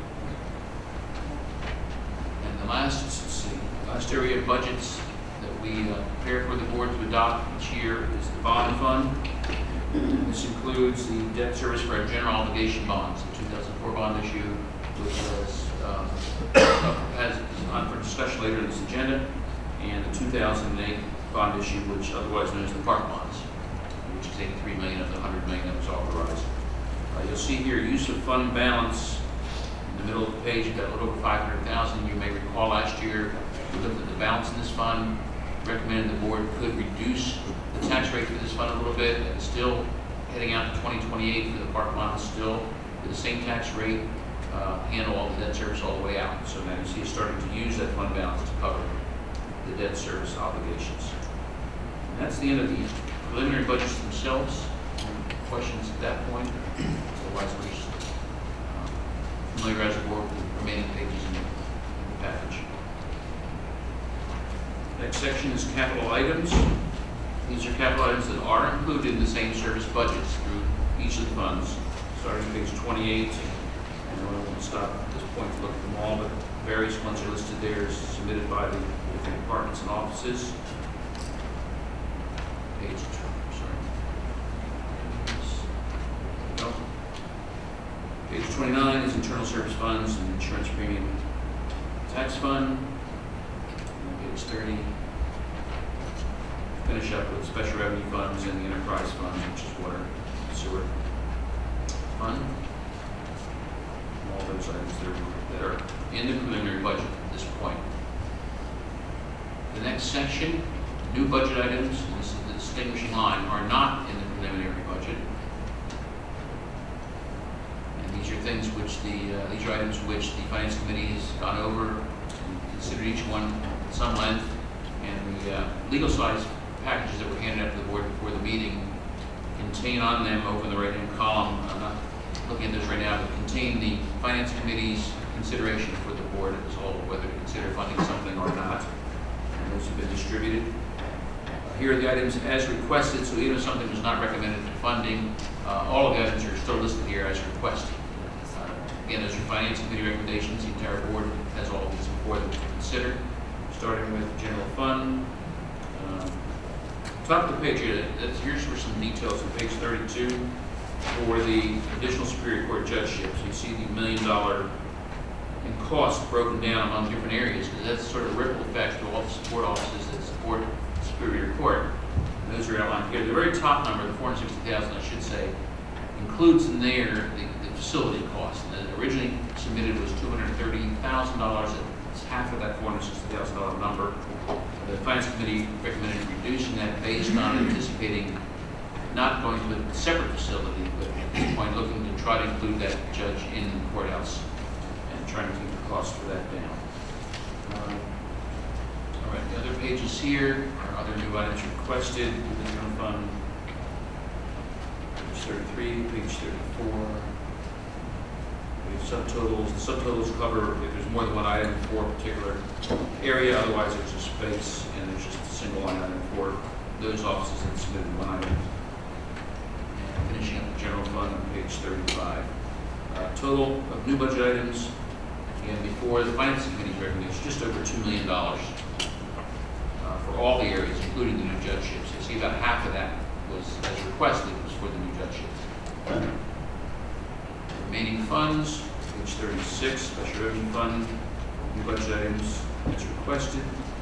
And the last, let's see, last area of budgets that we uh, prepare for the board to adopt each year is the bond fund. And this includes the debt service for our general obligation bonds, the two thousand four bond issue, which was uh, has on for discussion later in this agenda, and the two thousand eight bond issue, which otherwise known as the park bonds, which is eighty-three million of the one hundred million that was authorized. Uh, you'll see here use of fund balance. In the middle of the page, you've got a little over five hundred thousand. You may recall last year we looked at the balance in this fund, recommended the board could reduce the tax rate for this fund a little bit, and still heading out to twenty twenty-eight for the park bonds, still with the same tax rate, uh, handle all the debt service all the way out. So now you see it's starting to use that fund balance to cover the debt service obligations. And that's the end of the preliminary budgets themselves. Any questions at that point? Otherwise, we'll just uh, familiarize the board with the remaining pages in the, in the package. Next section is capital items. These are capital items that are included in the same service budgets through each of the funds. Starting page twenty-eight, and I won't stop at this point to look at them all, but various ones are listed there, submitted by the different departments and offices. Page two, sorry. No. Page twenty-nine is internal service funds and insurance premium tax fund. And page thirty. Finish up with special revenue funds and the enterprise fund, which is water and sewer fund. All those items that are, that are in the preliminary budget at this point. The next section, new budget items, and this is the distinguishing line, are not in the preliminary budget. And these are things which the, uh, these are items which the Finance Committee has gone over and considered each one at some length. And the uh, legal side packages that were handed out to the board before the meeting contain on them, over in the right-hand column, I'm not looking at this right now, but contain the Finance Committee's consideration for the board as a whole, whether to consider funding something or not. And those have been distributed. Uh, here are the items as requested, so even if something was not recommended for funding, uh, all of the items are still listed here as requested. Uh, again, those are Finance Committee recommendations. The entire board has all of these before them to consider, starting with the general fund. Um, top of the page here, that's, here's for some details on page thirty-two for the additional Superior Court judgeships. You see the million dollar in cost broken down among different areas, because that's sort of ripple effect to all the support offices that support Superior Court. And those are outlined here. The very top number, the four hundred sixty thousand, I should say, includes in there the, the facility cost. And the originally submitted was two hundred thirty thousand dollars. It's half of that four hundred sixty thousand dollar number. The Finance Committee recommended reducing that based on anticipating not going to a separate facility, but at this point looking to try to include that judge in the courthouse and trying to keep the cost for that down. Um, all right, the other pages here are other new items requested within the general fund. Page thirty-three, page thirty-four. We have subtotals. The subtotals cover if there's more than one item for a particular area, otherwise there's a space and there's just a single line item for those offices that submitted one item. And finishing up the general fund on page thirty-five. Uh, total of new budget items, and before the Finance Committee's recommendation, just over two million dollars uh, for all the areas, including the new judgeships. You see about half of that was, as requested, was for the new judgeships. Remaining funds, page thirty-six, special revenue fund, new budget items as requested.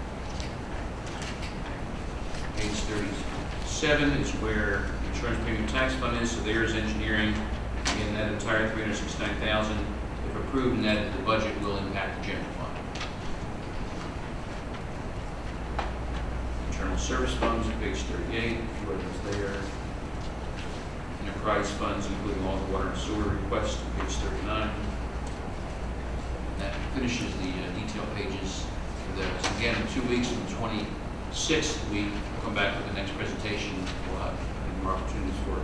Page thirty-seven is where the insurance premium tax fund is, so there is engineering. Again, that entire three hundred sixty-nine thousand dollars, if approved and added to the budget, will impact the general fund. Internal service funds, page thirty-eight, a few items there. Enterprise funds, including all the water and sewer requests, page thirty-nine. And that finishes the uh, detail pages for those. Again, in two weeks, on the twenty-sixth week, we'll come back with the next presentation. We'll have more opportunities for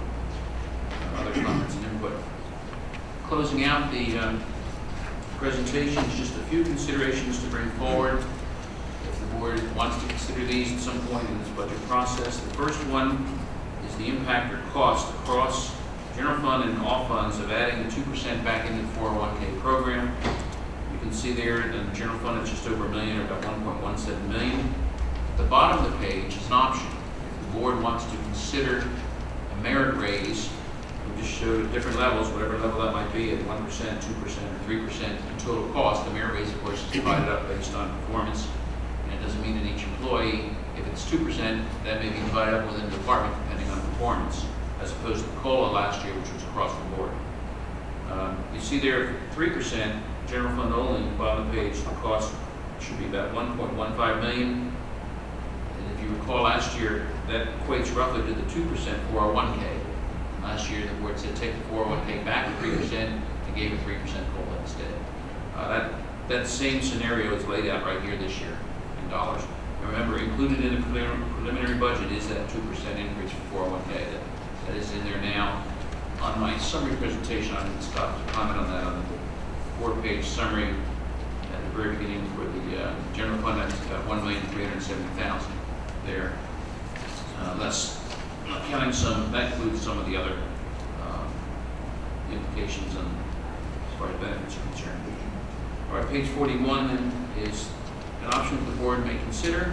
uh, other comments and input. Closing out the um, presentations, just a few considerations to bring forward. If the board wants to consider these at some point in this budget process, the first one is the impact or cost across general fund and all funds of adding the two percent back into the four oh one K program. You can see there in the general fund it's just over a million, or about one point one seven million. At the bottom of the page is an option. If the board wants to consider a merit raise, we just showed at different levels, whatever level that might be, at one percent, two percent, or three percent in total cost. The merit raise, of course, is divided up based on performance, and it doesn't mean that each employee, if it's two percent, that may be divided up within the department depending on performance, as opposed to COLA last year, which was across the board. Um, you see there, three percent, general fund only, bottom of the page, the cost should be about one point one five million. And if you recall last year, that equates roughly to the two percent four oh one K. Last year, the board said take the four oh one K back to three percent and gave a three percent COLA instead. Uh, that, that same scenario is laid out right here this year in dollars. And remember, included in the preliminary budget is that two percent increase for four oh one K. That, that is in there now. On my summary presentation, I didn't stop to comment on that on the four-page summary at the very beginning for the uh, general fund. That's about one million three hundred seventy thousand dollars there. Uh, that's not counting some, that includes some of the other um, implications on, as far as benefits are concerned. All right, page forty-one then is an option the board may consider.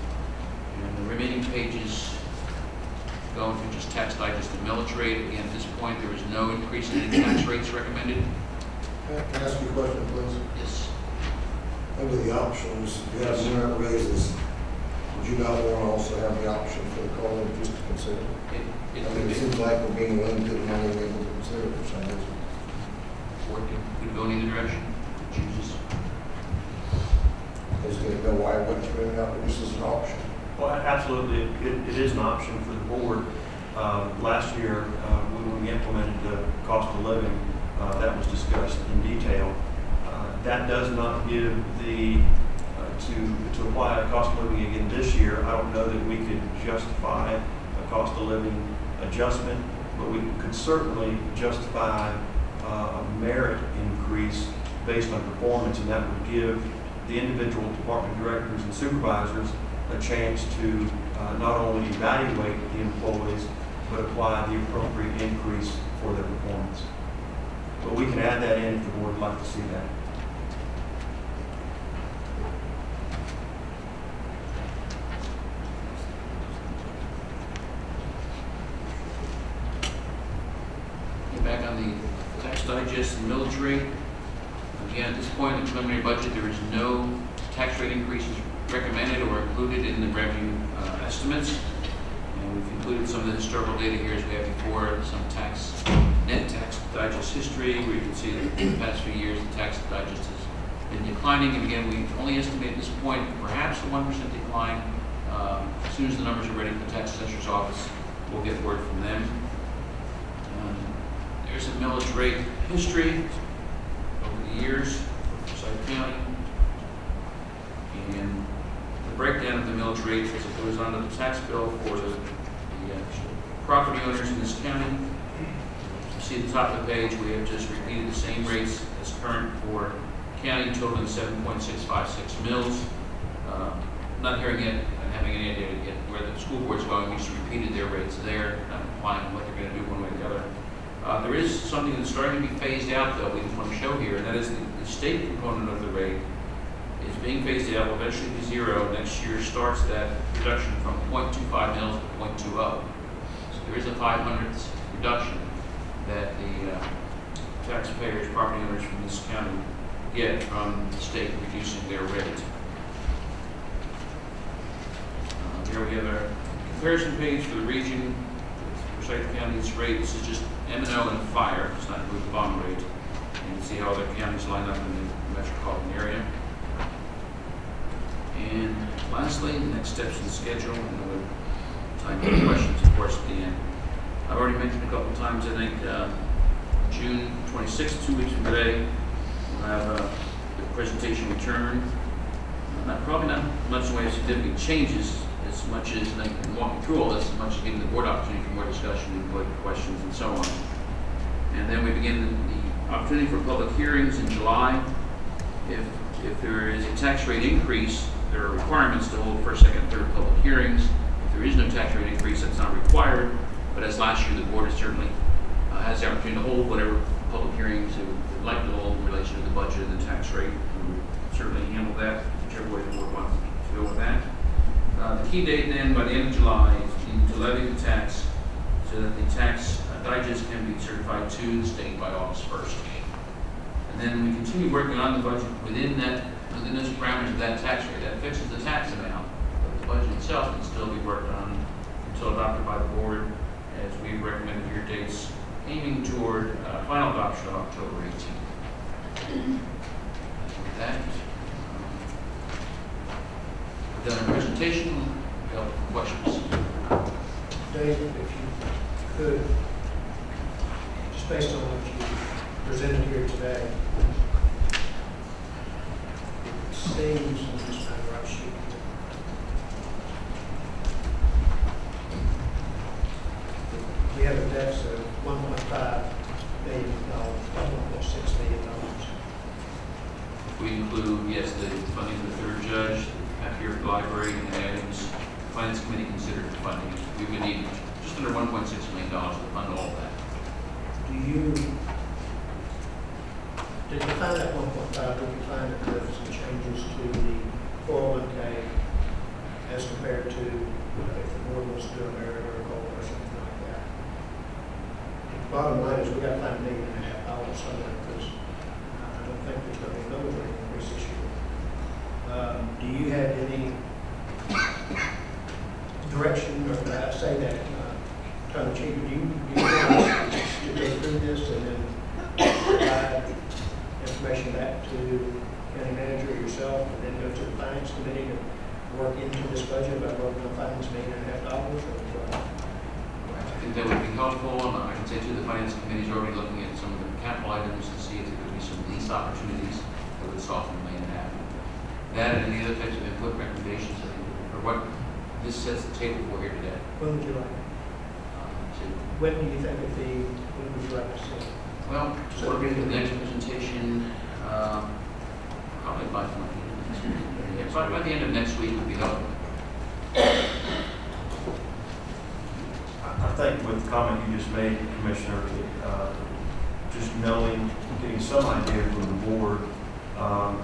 And the remaining pages go through just tax digest and millage rate. Again, at this point, there is no increase in any tax rates recommended. Can I ask you a question, please? Yes. Under the options, you have merit raises. Would you not want to also have the option for the COLA just to consider? It, it, I mean, it seems like we're being limited and not even able to consider it for some reason. Board could go in either direction. It chooses. I just didn't know why it wasn't bringing out this as an option. Well, absolutely, it, it is an option for the board. Uh, last year, uh, when we implemented the cost of living, uh, that was discussed in detail. Uh, that does not give the uh, to, to apply a cost of living again this year. I don't know that we could justify a cost of living adjustment, but we could certainly justify uh, a merit increase based on performance, and that would give the individual department directors and supervisors a chance to uh, not only evaluate the employees, but apply the appropriate increase for their performance. But we can add that in if the board would like to see that. Get back on the tax digest and millage rate. Again, at this point in the preliminary budget, there is no tax rate increases recommended or included in the revenue uh, estimates. And we've included some of the historical data here as we have before, some tax, net tax digest history, where you can see that in the past few years the tax digest has been declining. And again, we only estimate at this point perhaps a one percent decline. Um, as soon as the numbers are ready for the tax assessor's office, we'll get word from them. Um, there's a millage rate history over the years for Forsyth County. And the breakdown of the millage rate as it goes onto the tax bill for the, the uh, property owners in this county. You see at the top of the page, we have just repeated the same rates as current for county, totaling seven point six five six mils. Uh, not hearing yet and having any idea yet where the school board's going. We just repeated their rates there, not implying what they're going to do one way or the other. Uh, there is something that's starting to be phased out, though, we just want to show here, and that is the, the state component of the rate is being phased out, will eventually be zero. Next year starts that reduction from zero point two five mils to zero point two zero. So there is a five hundredths reduction that the uh, taxpayers, property owners from this county get from the state reducing their rate. Uh, here we have a comparison page for the region. Forsyth County's rate, this is just M and O and fire, it's not include the bond rate. And you can see how other counties line up in the metropolitan area. And lastly, the next steps in the schedule, and we'll time for questions, of course, at the end. I've already mentioned a couple of times, I think, uh, June twenty-sixth, two weeks from today, we'll have uh, the presentation return. Uh, not, probably not much in the way of significant changes, as much as, and I can walk you through all this, as much as giving the board opportunity for more discussion, input, questions, and so on. And then we begin the, the opportunity for public hearings in July. If, if there is a tax rate increase, there are requirements to hold first, second, third public hearings. If there is no tax rate increase, that's not required. But as last year, the board has certainly uh, has the opportunity to hold whatever public hearings it would like to hold in relation to the budget and the tax rate. We would certainly handle that, whichever way the board wants to go with that. Uh, the key date then, by the end of July, is to levy the tax so that the tax uh, digest can be certified to the state by August first. And then we continue working on the budget within that, within those parameters of that tax rate. That fixes the tax amount, but the budget itself can still be worked on until adopted by the board, as we recommended your dates, aiming toward uh, final adoption of October eighteenth. With that, we've done a presentation. We'll help with questions. David, if you could, just based on what you presented here today, it seems, I'm just trying to write sheet. We have a deficit of one point five million dollars, one point six million dollars. If we include, yes, the funding of the third judge, half year for the library, and the items the Finance Committee considered the funding, we would need just under one point six million dollars to fund all of that. Do you, did you find that one point five, did you find that there was some changes to the four oh one K as compared to uh, if the board was to do a merit or a goal or something like that? The bottom line is we got to find a million and a half dollars somewhere, because I don't think there's going to be a millage rate increase this year. Um, do you have any direction, or did I say that uh, kind of cheap? Do you, do you want us to go through this and then provide information back to county manager or yourself, and then go to the finance committee to work into this budget about what we're going to find this million and a half dollars? Or, uh, I think that would be helpful, and I can say too, the Finance Committee is already looking at some of the capital items to see if there could be some lease opportunities that would soften the million and a half. That and any other types of input recommendations, or what this sets the table for here today. When would you like, Um, to- when do you think it'd be, when would you like to see? Well, so we're getting the next presentation, um, probably by, yeah, by, by the end of next week would be helpful. I think with the comment you just made, Commissioner, uh, just knowing, getting some idea from the board um,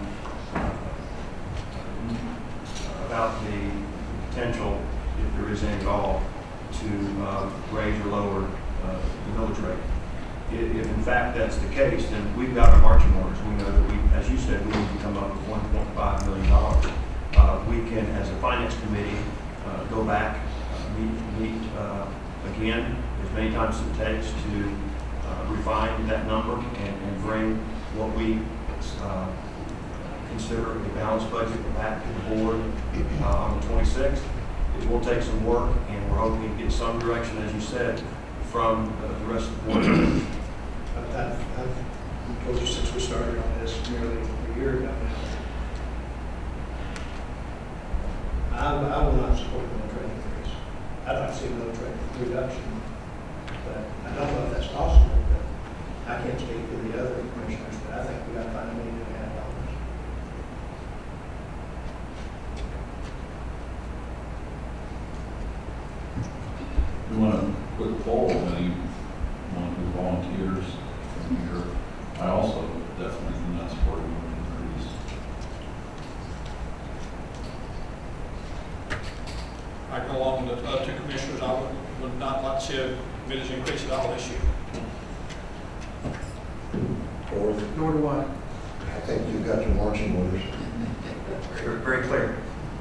about the potential, if there is any at all, to uh, raise or lower uh, the millage rate. If, if in fact that's the case, then we've got our marching orders. We know that we, as you said, we need to come up with one point five million dollars. Uh, we can, as a finance committee, uh, go back, uh, meet, meet uh, again as many times as it takes to uh, refine that number and, and bring what we uh, consider a balanced budget back to the board uh, on the twenty-sixth. It will take some work, and we're hoping to get some direction, as you said, from uh, the rest of the board. I've, I've, I've told you since we started on this nearly a year ago now. I, I will not support the mill rate increase. I'd like to see a mill rate reduction, but I don't know if that's possible. But I can't speak for the other commissioners, but I think we got to find a million and a half dollars. We want a quick poll of anyone who volunteers from here. I also definitely do not support a mill increase. I go along with the other two commissioners. I would, would not like to see a millage increase at all this year. Or, Nor do I. I think you've got your marching orders. Very, very clear.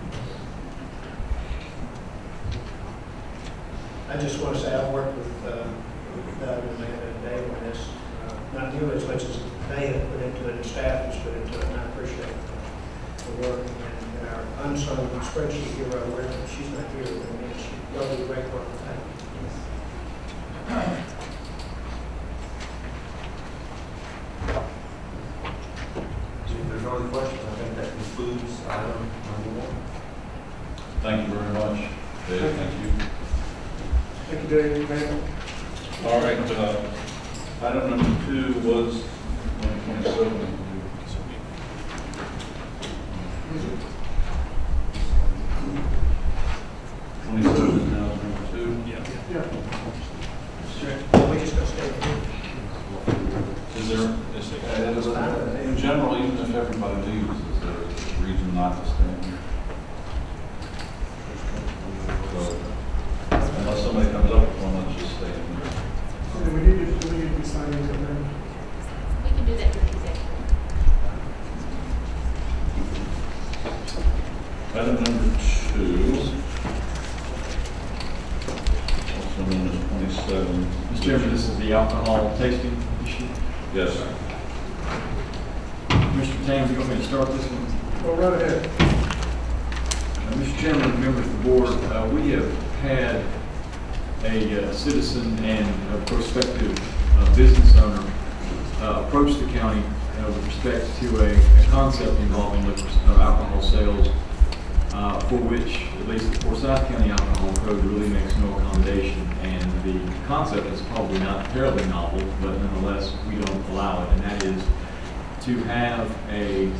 I just want to say I've worked with, uh, with Doug and Amanda and Dave on this, uh, not nearly as much as they have put into it and staff has put into it, and I appreciate the work. And, and our unsung spreadsheet hero, where she's not here, but I mean, she does great work with that. If there's no other questions, I think that concludes item number one. Thank you very much, Dave. Thank you. Thank you, Dave, ma'am. All right, uh, item number two was one twenty-seven. Twenty-seven is now number two. Yeah. Yeah. We just going to stay here. Is there, is there, in general, even if everybody leaves, is there a reason not to stay here? So, unless somebody comes up with one, let's just stay in here. So do we need to, do we need to be signing something? We can do that for executive. Item number two, also known as twenty-seven. Mister Chairman, this is the alcohol tasting issue. Yes, sir. Mister Thames, you want me to start this one? Go right ahead. Uh, Mister Chairman, members of the board, uh, we have had a uh, citizen and a prospective uh, business owner uh, approach the county uh, with respect to a, a concept involving liquor, uh, alcohol sales, uh, for which at least the Forsyth County Alcohol Code really makes no accommodation. And the concept is probably not terribly novel, but nonetheless we don't allow it, and that is to have a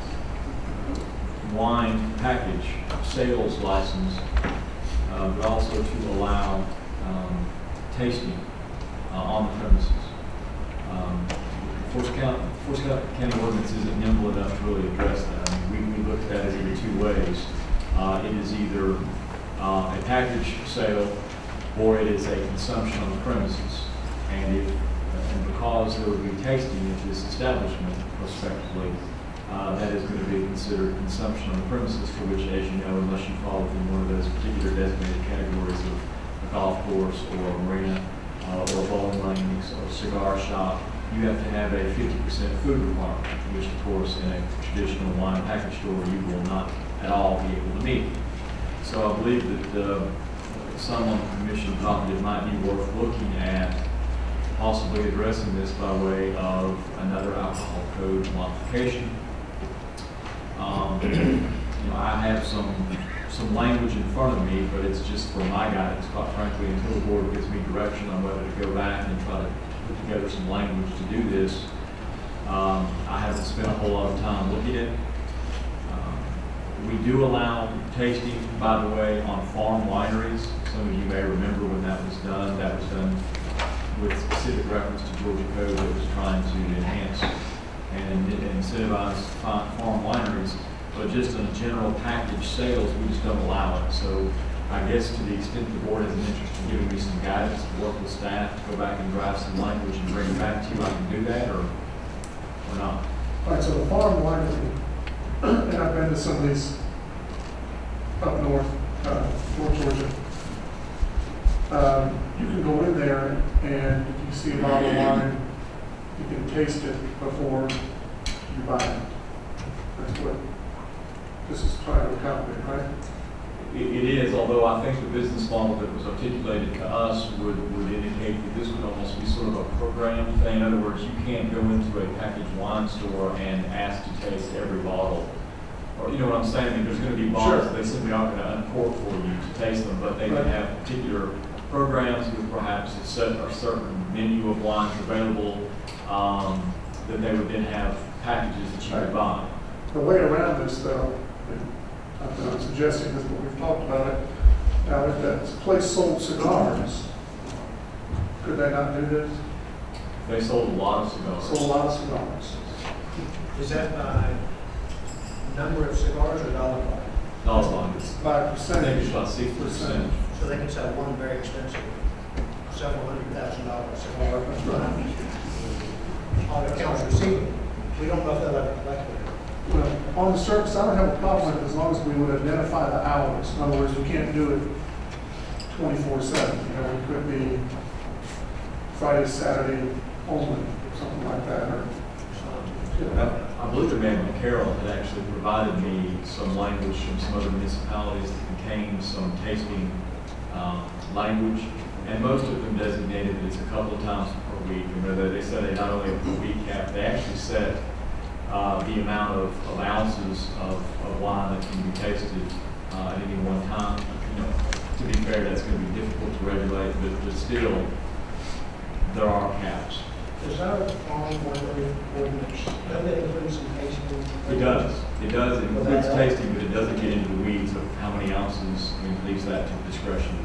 wine package sales license, uh, but also to allow um, tasting uh, on the premises. Um, Forsyth County, Forsyth County ordinance isn't nimble enough to really address that. I mean, we, we look at that as either two ways. Uh, it is either uh, a package sale or it is a consumption on the premises. And if, and because there would be tasting at this establishment prospectively, uh, that is going to be considered consumption on the premises, for which, as you know, unless you fall within one of those particular designated categories of a golf course or a marina uh, or bowling lanes or cigar shop, you have to have a fifty percent food requirement, which of course in a traditional wine package store you will not at all be able to meet. So I believe that uh, some on the commission thought that it might be worth looking at possibly addressing this by way of another alcohol code modification. Um, you know, I have some some language in front of me, but it's just for my guidance, quite frankly, until the board gives me direction on whether to go back and try to put together some language to do this. Um, I haven't spent a whole lot of time looking at it. Um, we do allow tasting, by the way, on farm wineries. Some of you may remember when that was done. That was done with specific reference to Georgia Code that was trying to enhance and incentivize farm wineries. But just in general package sales, we just don't allow it. So I guess to the extent the board has an interest in giving me some guidance to work with staff, to go back and draft some language and bring it back to you, I can do that, or, or not. All right, so the farm winery, and I've been to some of these up north, uh, North Georgia. Um, you can go in there and if you see a bottle of wine, you can taste it before you buy it. That's what this is trying to accomplish, right? It, it is, although I think the business model that was articulated to us would, would indicate that this would almost be sort of a program thing. In other words, you can't go into a packaged wine store and ask to taste every bottle. Or, you know what I'm saying? I mean, there's going to be bottles Sure. they simply aren't going to uncork for you to taste them, but they Right. can have particular programs with perhaps a, set, a certain menu of wines available um, that they would then have packages that you Right. could buy. The way around this, though, and I'm not suggesting this, but we've talked about it. Now, if that place sold cigars, could they not do this? They sold a lot of cigars. Sold a lot of cigars. Is that by number of cigars or dollar value? Dollar value. By I think percentage. it's about sixty percent. So they can sell one very expensive, several hundred thousand dollar cigar. That's right. On accounts receivable. We don't know if they'll ever collect it. Well, on the surface, I don't have a problem with it as long as we would identify the hours. In other words, we can't do it twenty-four seven. You know, it could be Friday, Saturday only, something like that. Or, you know. I believe the man Carroll had actually provided me some language from some other municipalities that contained some tasting um, language, and most of them designated that it's a couple of times per week. And whether they said they not only a per week cap, they actually set uh, the amount of, of ounces of, of wine that can be tasted uh, at any one time. You know, to be fair, that's going to be difficult to regulate, but, but still, there are caps. Does our farm winery ordinance, does it include some tasting? It does. It does. It includes tasting, but it doesn't get into the weeds of how many ounces. It leaves that to discretion.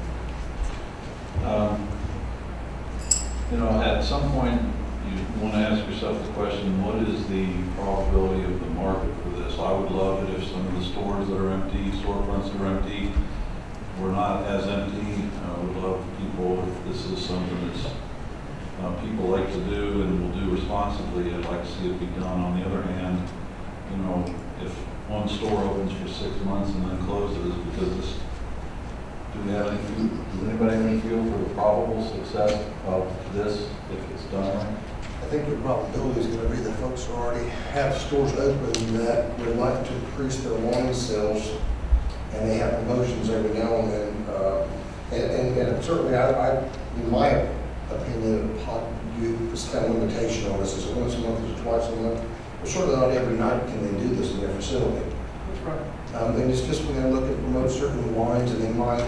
Um, You know, at some point, you want to ask yourself the question, what is the probability of the market for this? I would love it if some of the stores that are empty, storefronts that are empty, were not as empty. I would love people, if this is something that's uh, people like to do and will do responsibly, I'd like to see it be done. On the other hand, you know, if one store opens for six months and then closes because this, do we have any, does anybody have any feel for the probable success of this if it's done right? I think the probability is going to be that folks who already have stores open that would like to increase their wine sales, and they have promotions every now and then. Uh, and, and, and certainly, I, I, in my opinion, you this kind of limitation on this is it once a month, is it twice a month? Well, certainly not every night can they do this in their facility. That's right. Um, and it's just when they look at promote certain wines, and they might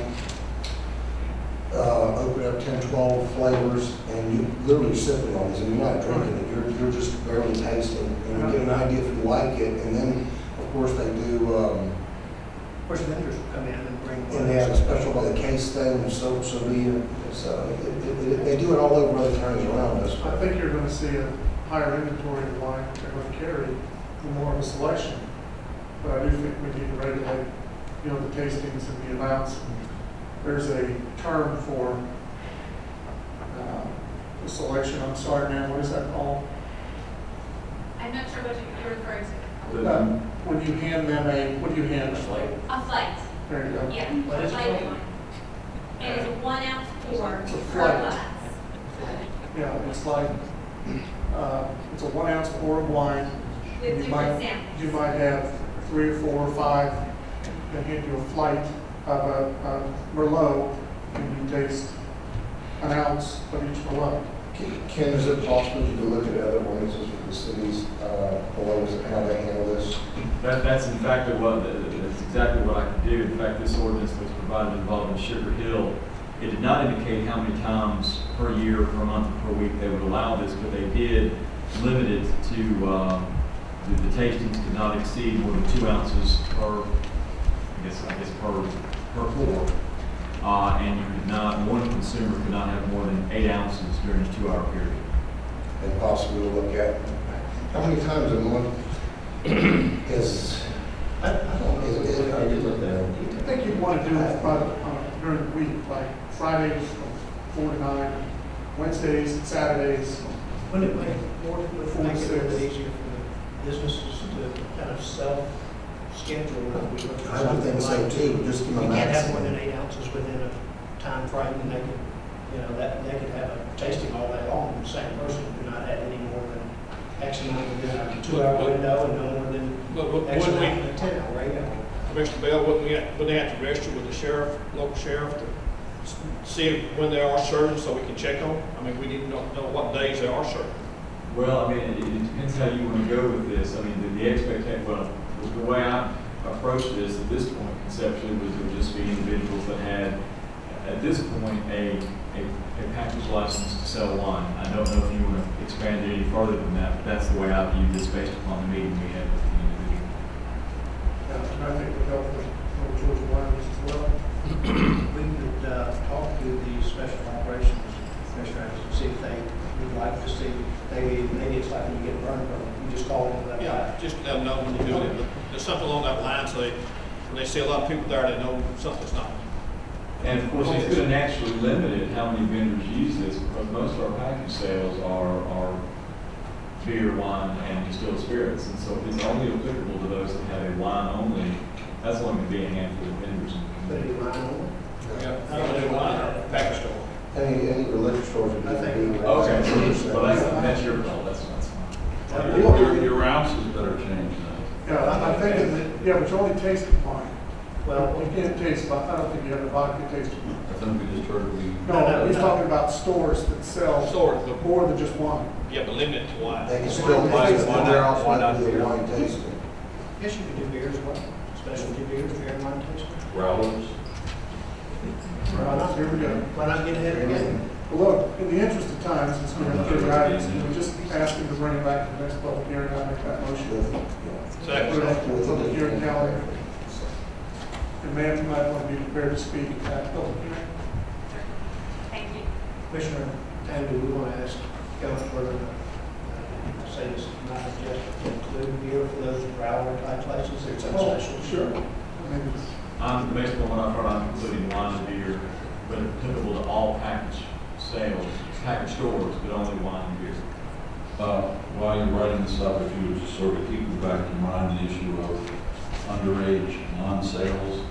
uh, open up ten, twelve flavors, and you literally sipping on these, and you're not drinking it, you're, you're just barely tasting, and you get an idea if you like it, and then, of course, they do, um, Of course, vendors will come in and bring. and they have a special by the case thing, so, so be it. It's, uh, it, it, it, they do it all over other counties around us. I think you're going to see a higher inventory of wine that they're going to carry, the more of a selection. But I do think we need to regulate, you know, the tastings and the amounts. There's a term for uh, the selection. I'm sorry, ma'am, what is that called? I'm not sure what you're referring to. Uh, when you hand them a, what do you hand them? A flight. There you go. Yeah, What a is it flight called? wine. And it's a one ounce pour It's a per flight. glass. Yeah, it's like, uh, it's a one ounce pour of wine. With You different might, samples. you might have three or four or five, they hand you a flight of a, a Merlot, and you taste an ounce of each Merlot. Ken, is it possible you could look at other ordinances for the cities uh, below us, how they handle this? That, that's in fact what, that's exactly what I could do. In fact, this ordinance was provided involving Sugar Hill. It did not indicate how many times per year, per month, or per week they would allow this, but they did limit it to, um, the, the tastings could not exceed more than two ounces per, I guess, I guess per, per pour. Uh, and you could not, one consumer could not have more than eight ounces during a two-hour period. And possibly we'll look at, how many times a month is, I, I don't know, is, is, I did look that. I think you'd want to do it by, uh, during the week, like Fridays from four to nine, Wednesdays and Saturdays. Wouldn't it make more, would it make it a little bit easier for the businesses to kind of self-schedule? if we look at I would think so something like- too, just give them a You can't have more maximum. than eight ounces within a time frame, and they could, you know, that, they could have a tasting all day long. The same person could not have any more than X amount within a two-hour window, and no more than But would- X wouldn't amount we, in a ten-hour window. Commissioner Bell, wouldn't we, have- wouldn't they have to register with the sheriff, local sheriff, to s- see when they are serving so we can check on them? I mean, we need to know, know what days they are serving. Well, I mean, it, it depends how you want to go with this. I mean, the, the expectation, well, the, the way I approached this at this point conceptually was it would just be individuals that had, at this point, a, a, a package license to sell wine. I don't know if you want to expand it any further than that, but that's the way I view this based upon the meeting we had with the individual. Yeah, and I think we help with with Georgia Wines as well. We could uh, talk to the special operations commissioners and see if they would like to see, maybe, maybe it's like when you get a burn permit, you just call them that. Yeah, just let them know when you're doing it, but there's something along that line, so they, when they see a lot of people there, they know something's not. And of course, it's going to naturally limit it how many vendors use this, because most of our package sales are, are beer, wine, and distilled spirits. And so it's only applicable to those that have a wine only. That's only going to be a handful of vendors. But it might not. Yeah, I don't do wine at a package store. Any, any religious stores would I think- be. Okay, so well, that's, that's your call, that's, that's fine. Your, your ounces better change now. Yeah, I- I'm thinking that, yeah, but you only taste wine. Well, You can't taste, vo- I don't think you have a vodka tasting. I think we just heard we. No, he's talking about stores that sell Stores, but, more than just wine. yeah, but limit it to wine. They can still Why- taste it, why but they're not- also why not not do the beer? wine tasting. yes, you could do beer as well, specialty beers, beer and wine tasting. Growlers. Why not? Here we go. Why not get ahead of the game? Well, look, in the interest of time, since we have three items, we just ask him to bring it back to the next public hearing. I make that motion. Second. Put it on the public hearing calendar. And ma'am, you might want to be prepared to speak at that public hearing. Thank you. Commissioner Tandy, we want to ask Councilor, uh, say this is not suggested to include beer for those growler type places, there's some Oh, special. sure. I mean, it's- Um, based on what I've heard, I'm including wine and beer, but applicable to all package sales, package stores, but only wine and beer. Uh, while you're writing this up, if you would just sort of keep in back in mind the issue of underage non-sales.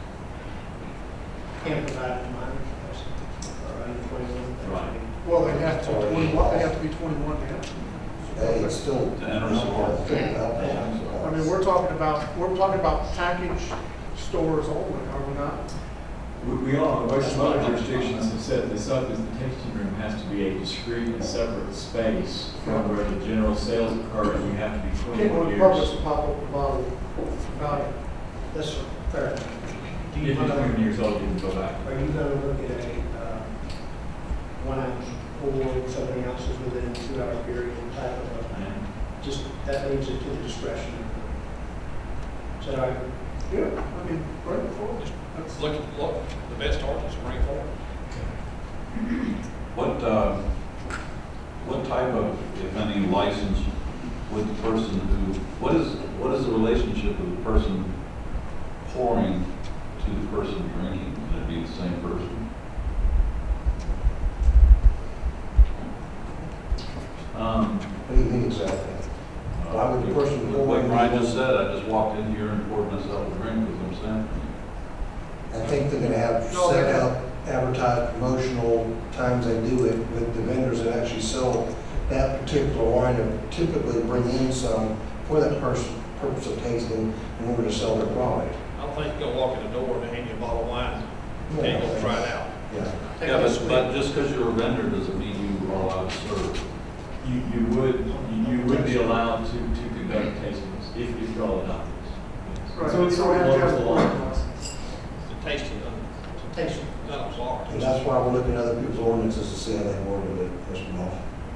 Can't provide it to minors, that's, or under twenty-one. Right. Well, they have to, twenty-one, they have to be twenty-one to enter. Hey, it's still. To enter store. I mean, we're talking about, we're talking about package stores only, are we not? We, we are, but some other jurisdictions have said this up is the tasting room has to be a discrete and separate space from where the general sales occur, and you have to be You can't go twenty-one to years. Publix and pop up a bottle about it. That's fair enough. Do If you you're want to, twenty-one years old, you can go back. are you going to look at a, uh, one ounce pour, so many ounces within a two-hour period type of, a- And just, that leaves it to the discretion. Is that all right? Yeah, I mean, right before. That's- Look, look, the best artists bring it forward. What, uh, what type of, if any, license would the person who, what is, what is the relationship of the person pouring to the person drinking? Would it be the same person? Um, What do you mean exactly? Why would the person Like pouring? Brian just said, I just walked in here and poured myself a drink with them sampling. I think they're gonna have No, they set have- up, advertised promotional times they do it with the vendors that actually sell that particular wine and typically bring in some for that person, purpose of tasting in order to sell their product. I don't think you're gonna walk in the door and hand you a bottle of wine, and you're gonna try it out. Yeah. Yeah, but, but just because you're a vendor doesn't mean you are allowed to serve. You, you would, you, you would be allowed to, to conduct tastings if, if you all adopt this. Right. So it's So we have to have the a law. license. The tasting, uh, Tasting. not a bar. And that's why we're looking at other people's ordinances to see how they worded it, Mister Moss.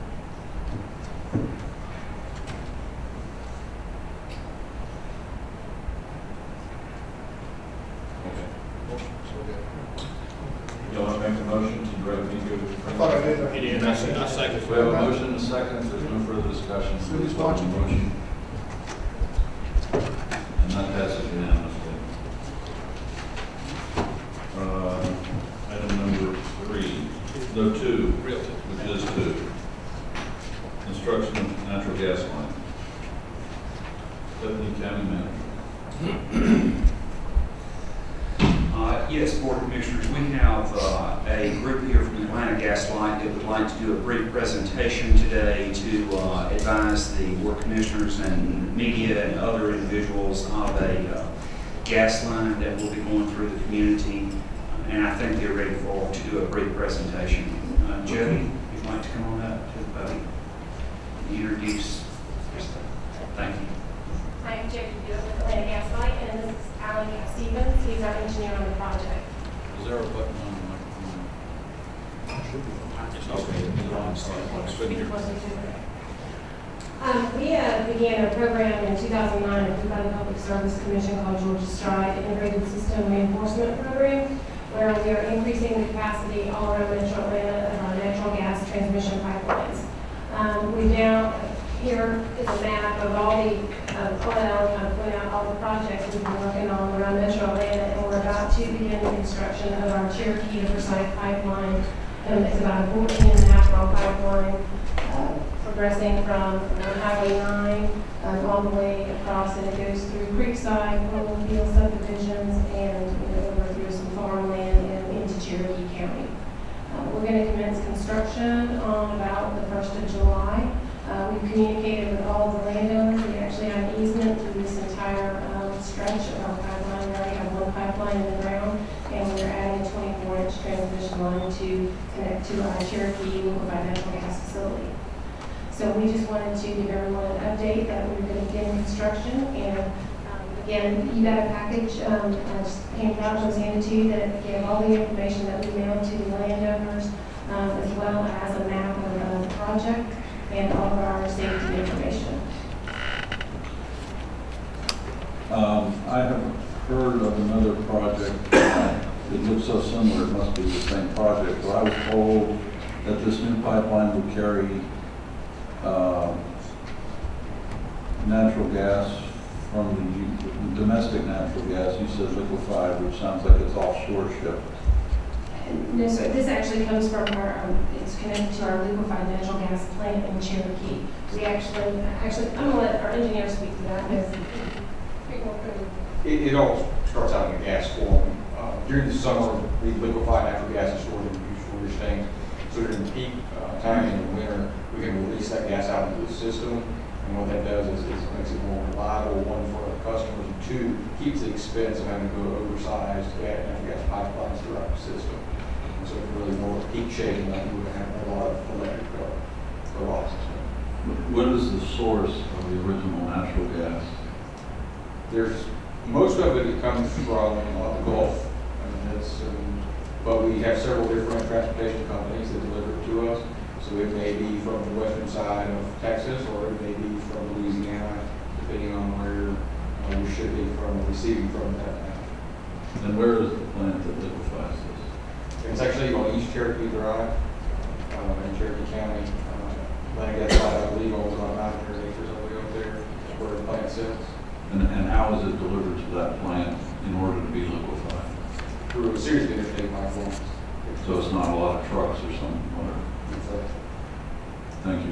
You want to make a motion to direct me to? I thought I did. It is, I second, I second. We have a motion and a second. If there's no further discussion, So please who's vote on the watching? motion. And that passes unanimously. Uh, Item number three, no, two, Realty. which is two. Construction of natural gas line. Deputy County Manager. Uh, Yes, Board of Commissioners, we have uh, a group here from Atlanta Gas Light that would like to do a brief presentation today to uh, advise the Board of Commissioners and media and other individuals of a uh, gas line that will be going through the community, and I think they're ready for to do a brief presentation. Uh, Jody, if you'd like to come on up to the podium and introduce yourself. Thank you. I am Jody Bill with Atlanta Gas Light, and this is Alan Stevens. He's our engineer on the project. Is there a button on the microphone? Should be. It's okay. Speak closer to it. Um, we uh, began a program in two thousand nine approved by the Public Service Commission called Georgia Stride Integrated System Reinforcement Program, where we are increasing the capacity all around Metro Atlanta of our natural gas transmission pipelines. Um, we now Here is a map of all the, uh, all that Alan kind of put out, all the projects we've been working on around Metro Atlanta, and we're about to begin the construction of our Cherokee to Forsyth pipeline. Um, it's about a fourteen and a half mile pipeline, uh, progressing from uh, Highway nine um, all the way across, and it goes through Creekside, Field subdivisions, and you know, over through some farmland and into Cherokee County. Uh, we're going to commence construction on about the first of July. Uh, we've communicated with all of the landowners. We actually have an easement through this entire um, stretch of our pipeline. We already have one pipeline in the ground, and we're adding a twenty-four inch transmission line to connect to our Cherokee liquefied natural gas facility. So we just wanted to give everyone an update that we're going to begin construction. And um, again, you got a package um, I just handed out, was handed to you, that gave all the information that we mailed to the landowners, um, as well as a map of uh, the project and all of our safety information. Um, I have heard of another project. It looks so similar, it must be the same project. But I was told that this new pipeline would carry uh, natural gas from the domestic natural gas. You said liquefied, which sounds like it's offshore ship. No, so this actually comes from our, um, it's connected to our liquefied natural gas plant in Cherokee. We actually, actually, I'm gonna let our engineer speak to that. It, it all starts out in a gas form. Uh, during the summer, we liquefy natural gas and store it in huge storage tanks. So during the peak uh, time in the winter, we can release that gas out into the system. And what that does is, is it makes it more reliable, one, for our customers, and two, keeps the expense of having to go oversized natural gas pipelines throughout the system. So it's really more peak shaving, like we would have a lot of electric uh, losses. What is the source of the original natural gas? There's, most of it comes from uh, the Gulf. I mean, that's, um, but we have several different transportation companies that deliver it to us. So it may be from the western side of Texas, or it may be from Louisiana, depending on where uh, we should be from receiving from that. And where is the plant that liquefies this? It's actually on East Cherokee Drive uh, in Cherokee County. Uh, Atlanta Gas Light, I believe, owns about nine hundred acres all the way up there where the plant sits. And, and how is it delivered to that plant in order to be liquefied? Through a series of interstate pipelines. So it's not a lot of trucks or something? Or... Thank you.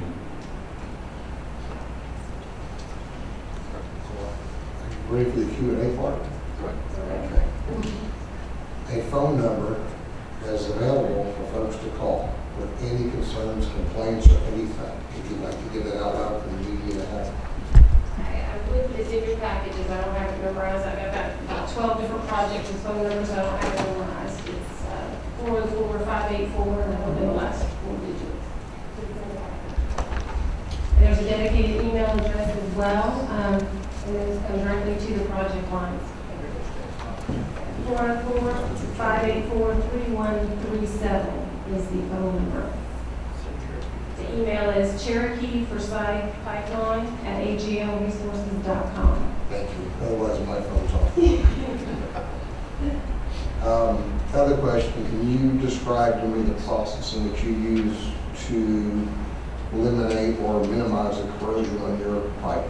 Ready for the Q and A part? Okay. A phone number is available for folks to call with any concerns, complaints, or anything. If you'd like to give that out loud for the media to have. I believe it's in your packages. I don't have it memorized. I've got about twelve different projects with phone numbers. I don't have it memorized. It's uh, four oh four, five eight four, and that will be the last four digits. there's a dedicated email address as well, um, and this comes directly to the project lines. four oh four, five eight four, three one three seven is the phone number. The email is Cherokee Forsyth Pipeline at A G L resources dot com. Thank you. Otherwise, my phone's off. um, other question, can you describe to me the process in which you use to eliminate or minimize the corrosion on your pipe?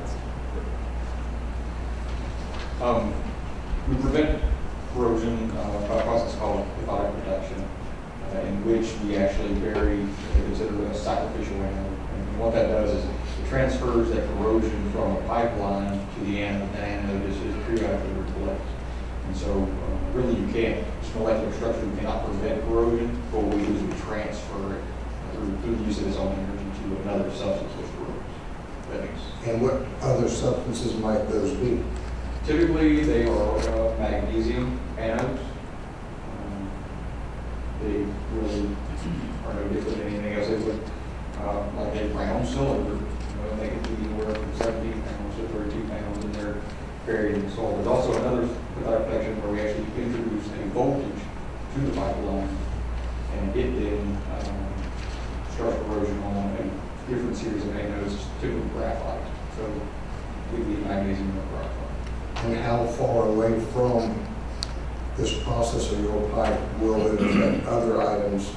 Um, we prevent corrosion uh, by a process called cathodic reduction, uh, in which we actually bury what we consider a sacrificial anode. And what that does is it transfers that corrosion from a pipeline to the anode. The anode is, is periodically replaced. And so uh, really you can't, it's an molecular structure, you cannot prevent corrosion, but what we do is we transfer it through, through the use of its own energy to another substance which corrodes. That makes sense. And what other substances might those be? Typically, they are uh, magnesium anodes. Um, they really are no different than anything else. They would, uh, like a round cylinder, you know, they can be anywhere from seventeen pounds to thirty-two pounds, and they're buried in soil. There's also another protection where we actually introduce a voltage to the pipeline, and it then um, starts corrosion on a different series of anodes, typically graphite. So we need magnesium or graphite. And how far away from this process of your pipe will it affect other items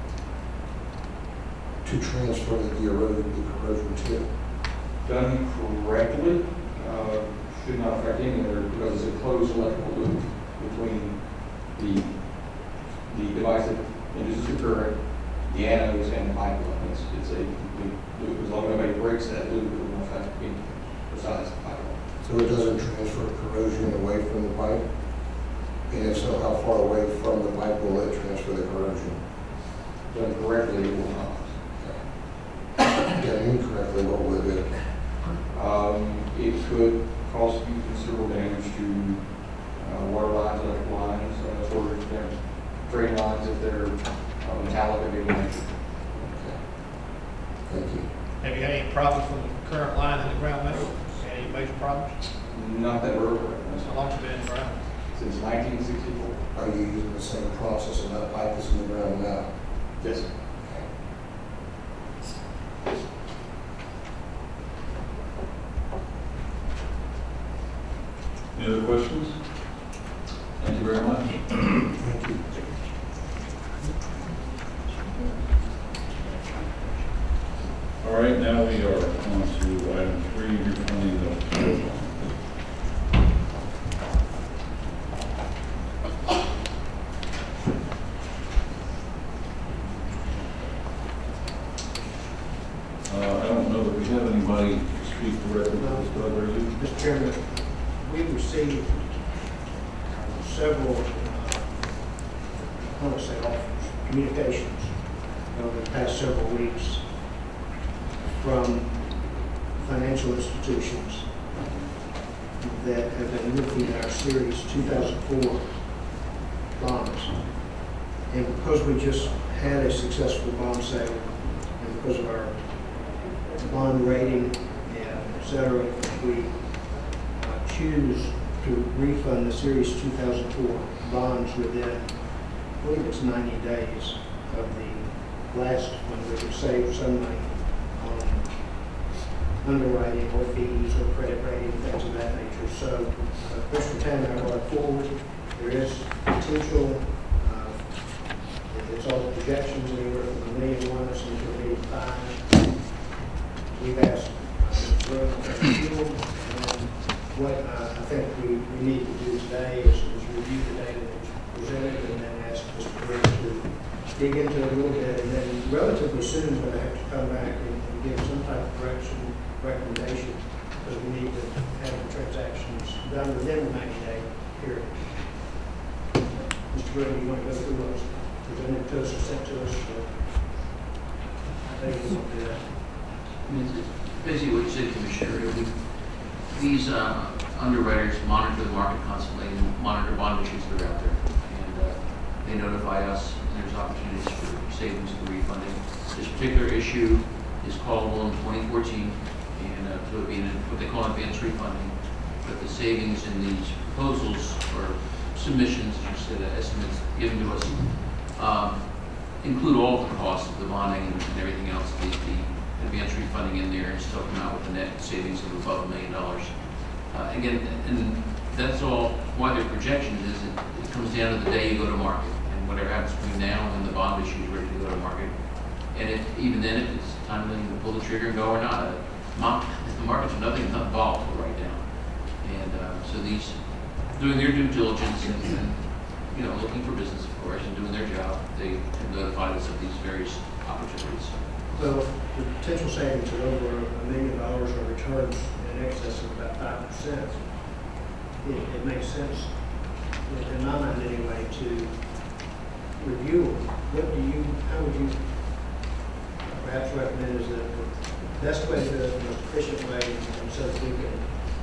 to transfer the erosion, the corrosion to? Done correctly, uh, should not affect any other, because it's a closed electrical loop between the the device that induces the current, the anodes, and the pipeline. It's, it's a complete loop. As long as nobody breaks that loop, it won't affect anything besides the pipeline. So it doesn't transfer corrosion away from the pipe? And if so, how far away from the pipe will it transfer the corrosion? Done correctly, it will not. Done incorrectly, what would it do? Um, it could cause you considerable damage to uh, water lines, electric lines, uh, storage, uh, drain lines if they're uh, metallic of any nature. Okay. Thank you. Have you had any problems from the current line in the ground metal? Any major problems? Not that we're aware of. How long has it been in the ground? Since nineteen sixty-four. Are you using the same process and that pipe is in the ground now? Yes, sir. Any other questions? Thank you very much. Thank you. All right, now we are on to item three, refunding the floor plan. Uh, I don't know that we have anybody to speak directly to this, but are you? Mister Chairman, we received several, uh, I want to say offers, communications over the past several weeks from financial institutions that have been looking at our Series two thousand four bonds. And because we just had a successful bond sale, and because of our bond rating and et cetera, we uh, choose to refund the Series two thousand four bonds within, I believe it's ninety days of the last one. We could save some money on underwriting or fees or credit rating, things of that nature. So, uh, Mister Tanner and I brought forward. There is potential, uh, it's all the projections anywhere from a million one to a million five. We've asked uh, and what uh, I think we, we need to do today is, is review the data that's presented and then ask Mister Green to dig into it a little bit, and then relatively soon we're going to have to come back and, and give some type of correction recommendation, because we need to have the transactions done within the ninety day period. Mister Green, you want to go through those presented to us or sent to us? Or I think we want to do that. I mean, it's basically what you said, Commissioner. We, these uh, underwriters monitor the market constantly and monitor bond issues that are out there. And uh, they notify us when there's opportunities for savings and refunding. This particular issue is callable in twenty fourteen. advance refunding, but the savings in these proposals or submissions, as you said, uh, estimates given to us, um, include all the costs of the bonding and, and everything else, the, the advance refunding in there, and still come out with a net savings of above a million dollars. Uh, again, and that's all, why their projections is it, it comes down to the day you go to market, and whatever happens between now and the bond issue is ready to go to market. And if, even then, if it's time to pull the trigger and go or not, uh, the markets are nothing, not volatile right now. And uh, so these, doing their due diligence and, and, you know, looking for business, of course, and doing their job, they have notified us of these various opportunities. Well, the potential savings are over a million dollars or returns in excess of about five percent. It, it makes sense, in my mind anyway, to review them. What do you, how would you perhaps recommend is that the best way to do it, the most efficient way, and so that we can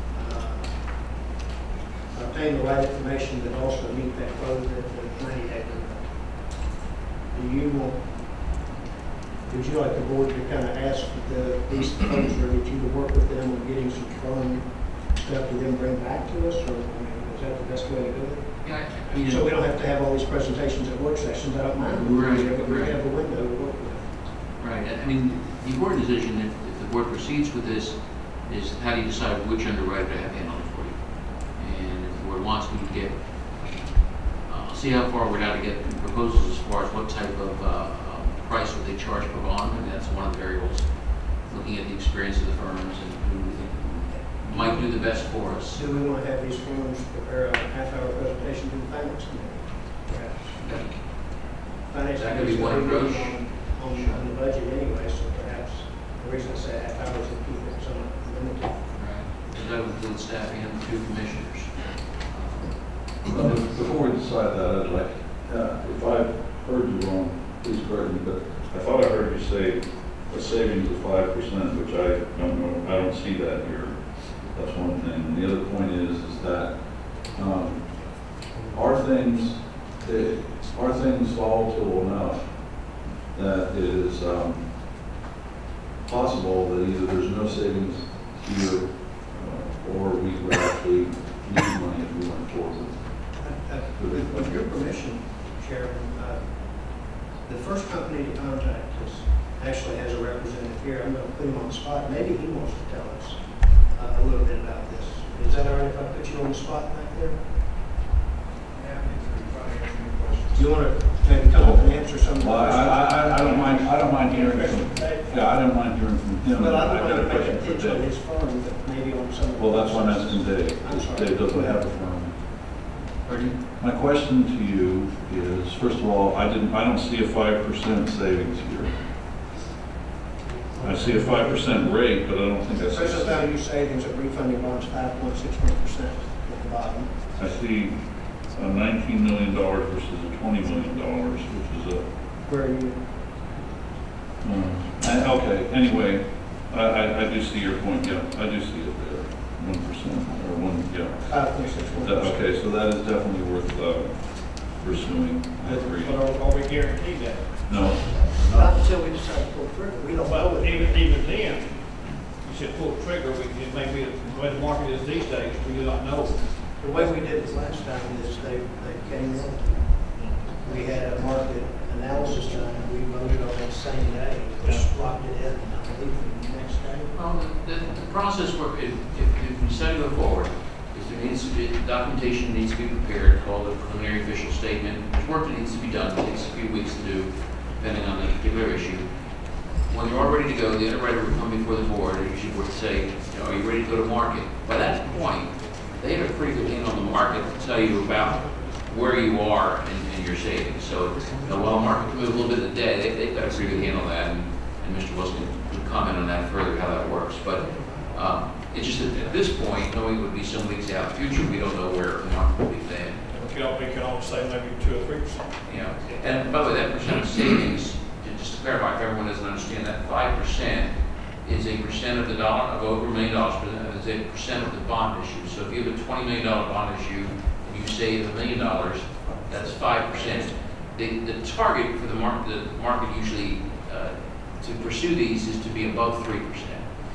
uh, obtain the right information but also meet that quota that the ninety day window? Do you want, would you like the board to kind of ask the, these folks or would you to work with them on getting some firm stuff to then bring back to us, or I mean, is that the best way to do it? Yeah, I mean, so we don't have to have all these presentations at work sessions. I don't mind. Right, we right. have a window to work with. Right. I mean, the organization, if, if the board proceeds with this, is how do you decide which underwriter to have handle it for you? And if the board wants, we can get, uh, see how far we're out to get proposals as far as what type of uh, um, price would they charge per bond. I mean, that's one of the variables. Looking at the experience of the firms and who we think might do the best for us. Do we want to have these firms prepare a half-hour presentation to the finance committee? Perhaps. Okay. Finance That could be committee one approach. On, on the budget anyway, so perhaps the reason I say half hours is keep it somewhat limited. Right. And that would include staffing and the two commissioners. Well, before we decide that, I'd like, uh, if I've heard you wrong, please correct me, but I thought I heard you say a savings of five percent, which I don't know, I don't see that here. That's one thing. And the other point is, is that um, are things, uh, are things volatile enough that it is um, possible that either there's no savings here uh, or we would actually need money if we went forward. Uh, uh, with, with your permission, Chairman, uh, the first company to contact us actually has a representative here. I'm going to put him on the spot. Maybe he wants to tell us uh, a little bit about this. Is that all right if I put you on the spot back there? Do you want to maybe come up and answer some of the well, questions? I, I, I don't mind. I don't mind hearing from. Yeah, I don't mind hearing from him. Well, I don't got want a to make question a for pitch on Dave. his firm, but maybe on some of the Well, that's why I'm asking questions. Dave. I'm sorry. Dave doesn't have a firm. My question to you is, first of all, I didn't. I don't see a five percent savings here. I see a five percent rate, but I don't think I see. Present value savings of refunding bonds five point six one percent at the bottom. I see uh, nineteen million dollars versus a twenty million dollars, which is a. Where are you? Uh, and- okay. Anyway, I, I, I do see your point. Yeah, I do see it there. One percent or one. Yeah. five point six one percent. Okay, so that is definitely worth uh, pursuing. I agree. But are, are we guaranteed that? No. Not until we decide to pull trigger. We don't know Well, it. even, even then, you said pull the trigger, we, it may be, the way the market is these days, we do not know. The way we did it last time is they, they came in. We had a market analysis done, and we voted on that same day, just locked it in, I believe, the next day. Well, the, the, the process where if, if, if we decide to go forward, is there needs to be, documentation needs to be prepared, called a preliminary official statement. There's work that needs to be done, it takes a few weeks to do, depending on the particular issue. When you're all ready to go, the underwriter would come before the board, and you would say, you know, are you ready to go to market? By that point, they have a pretty good handle on the market to tell you about where you are in, in your savings. So, you know, while market can move a little bit in the day, they, they've got a pretty good handle on that, and, and Mister Wilson would comment on that further, how that works. But um, it's just that at this point, knowing it would be some weeks out in the future, we don't know where the market will be then. We can, we can always say maybe two or three percent. You know, and by the way, that percent of savings, just to clarify, if everyone doesn't understand, that five percent is a percent of the dollar, of over a million dollars, is a percent of the bond issue. So if you have a twenty million dollar bond issue, and you save a million dollars, that's five percent. The, the target for the market, the market usually, uh, to pursue these is to be above three percent.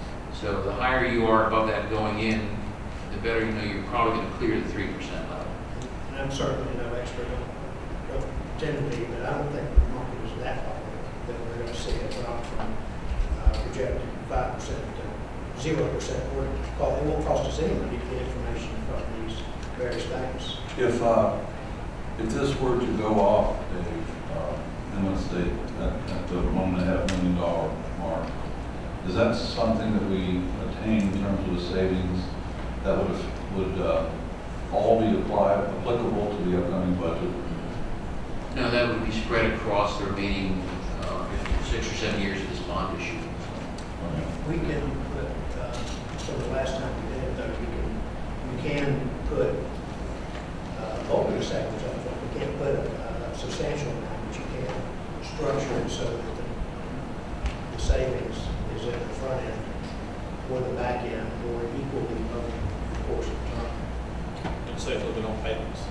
So the higher you are above that going in, the better you know you're probably going to clear the three percent level. And I'm certainly no expert on, don't tend to be, but I don't think the market is that low that we're going to see a drop from uh, projected five percent to zero percent. Or call it won't cost us any money to get information from these various banks. If, uh, if this were to go off, Dave, uh, in the state at, at the one and a half million dollar mark, is that something that we attain in terms of the savings that would, would uh, all be applied, applicable to the upcoming budget? No, that would be spread across the remaining uh, six or seven years of this bond issue. We can put, uh, so the last time we did it, though, we can, we can put uh, multiple savings up front. We can't put a, a substantial amount, but you can structure it so that the, the savings is at the front end or the back end or equally over the course of time. And save a little bit on payments.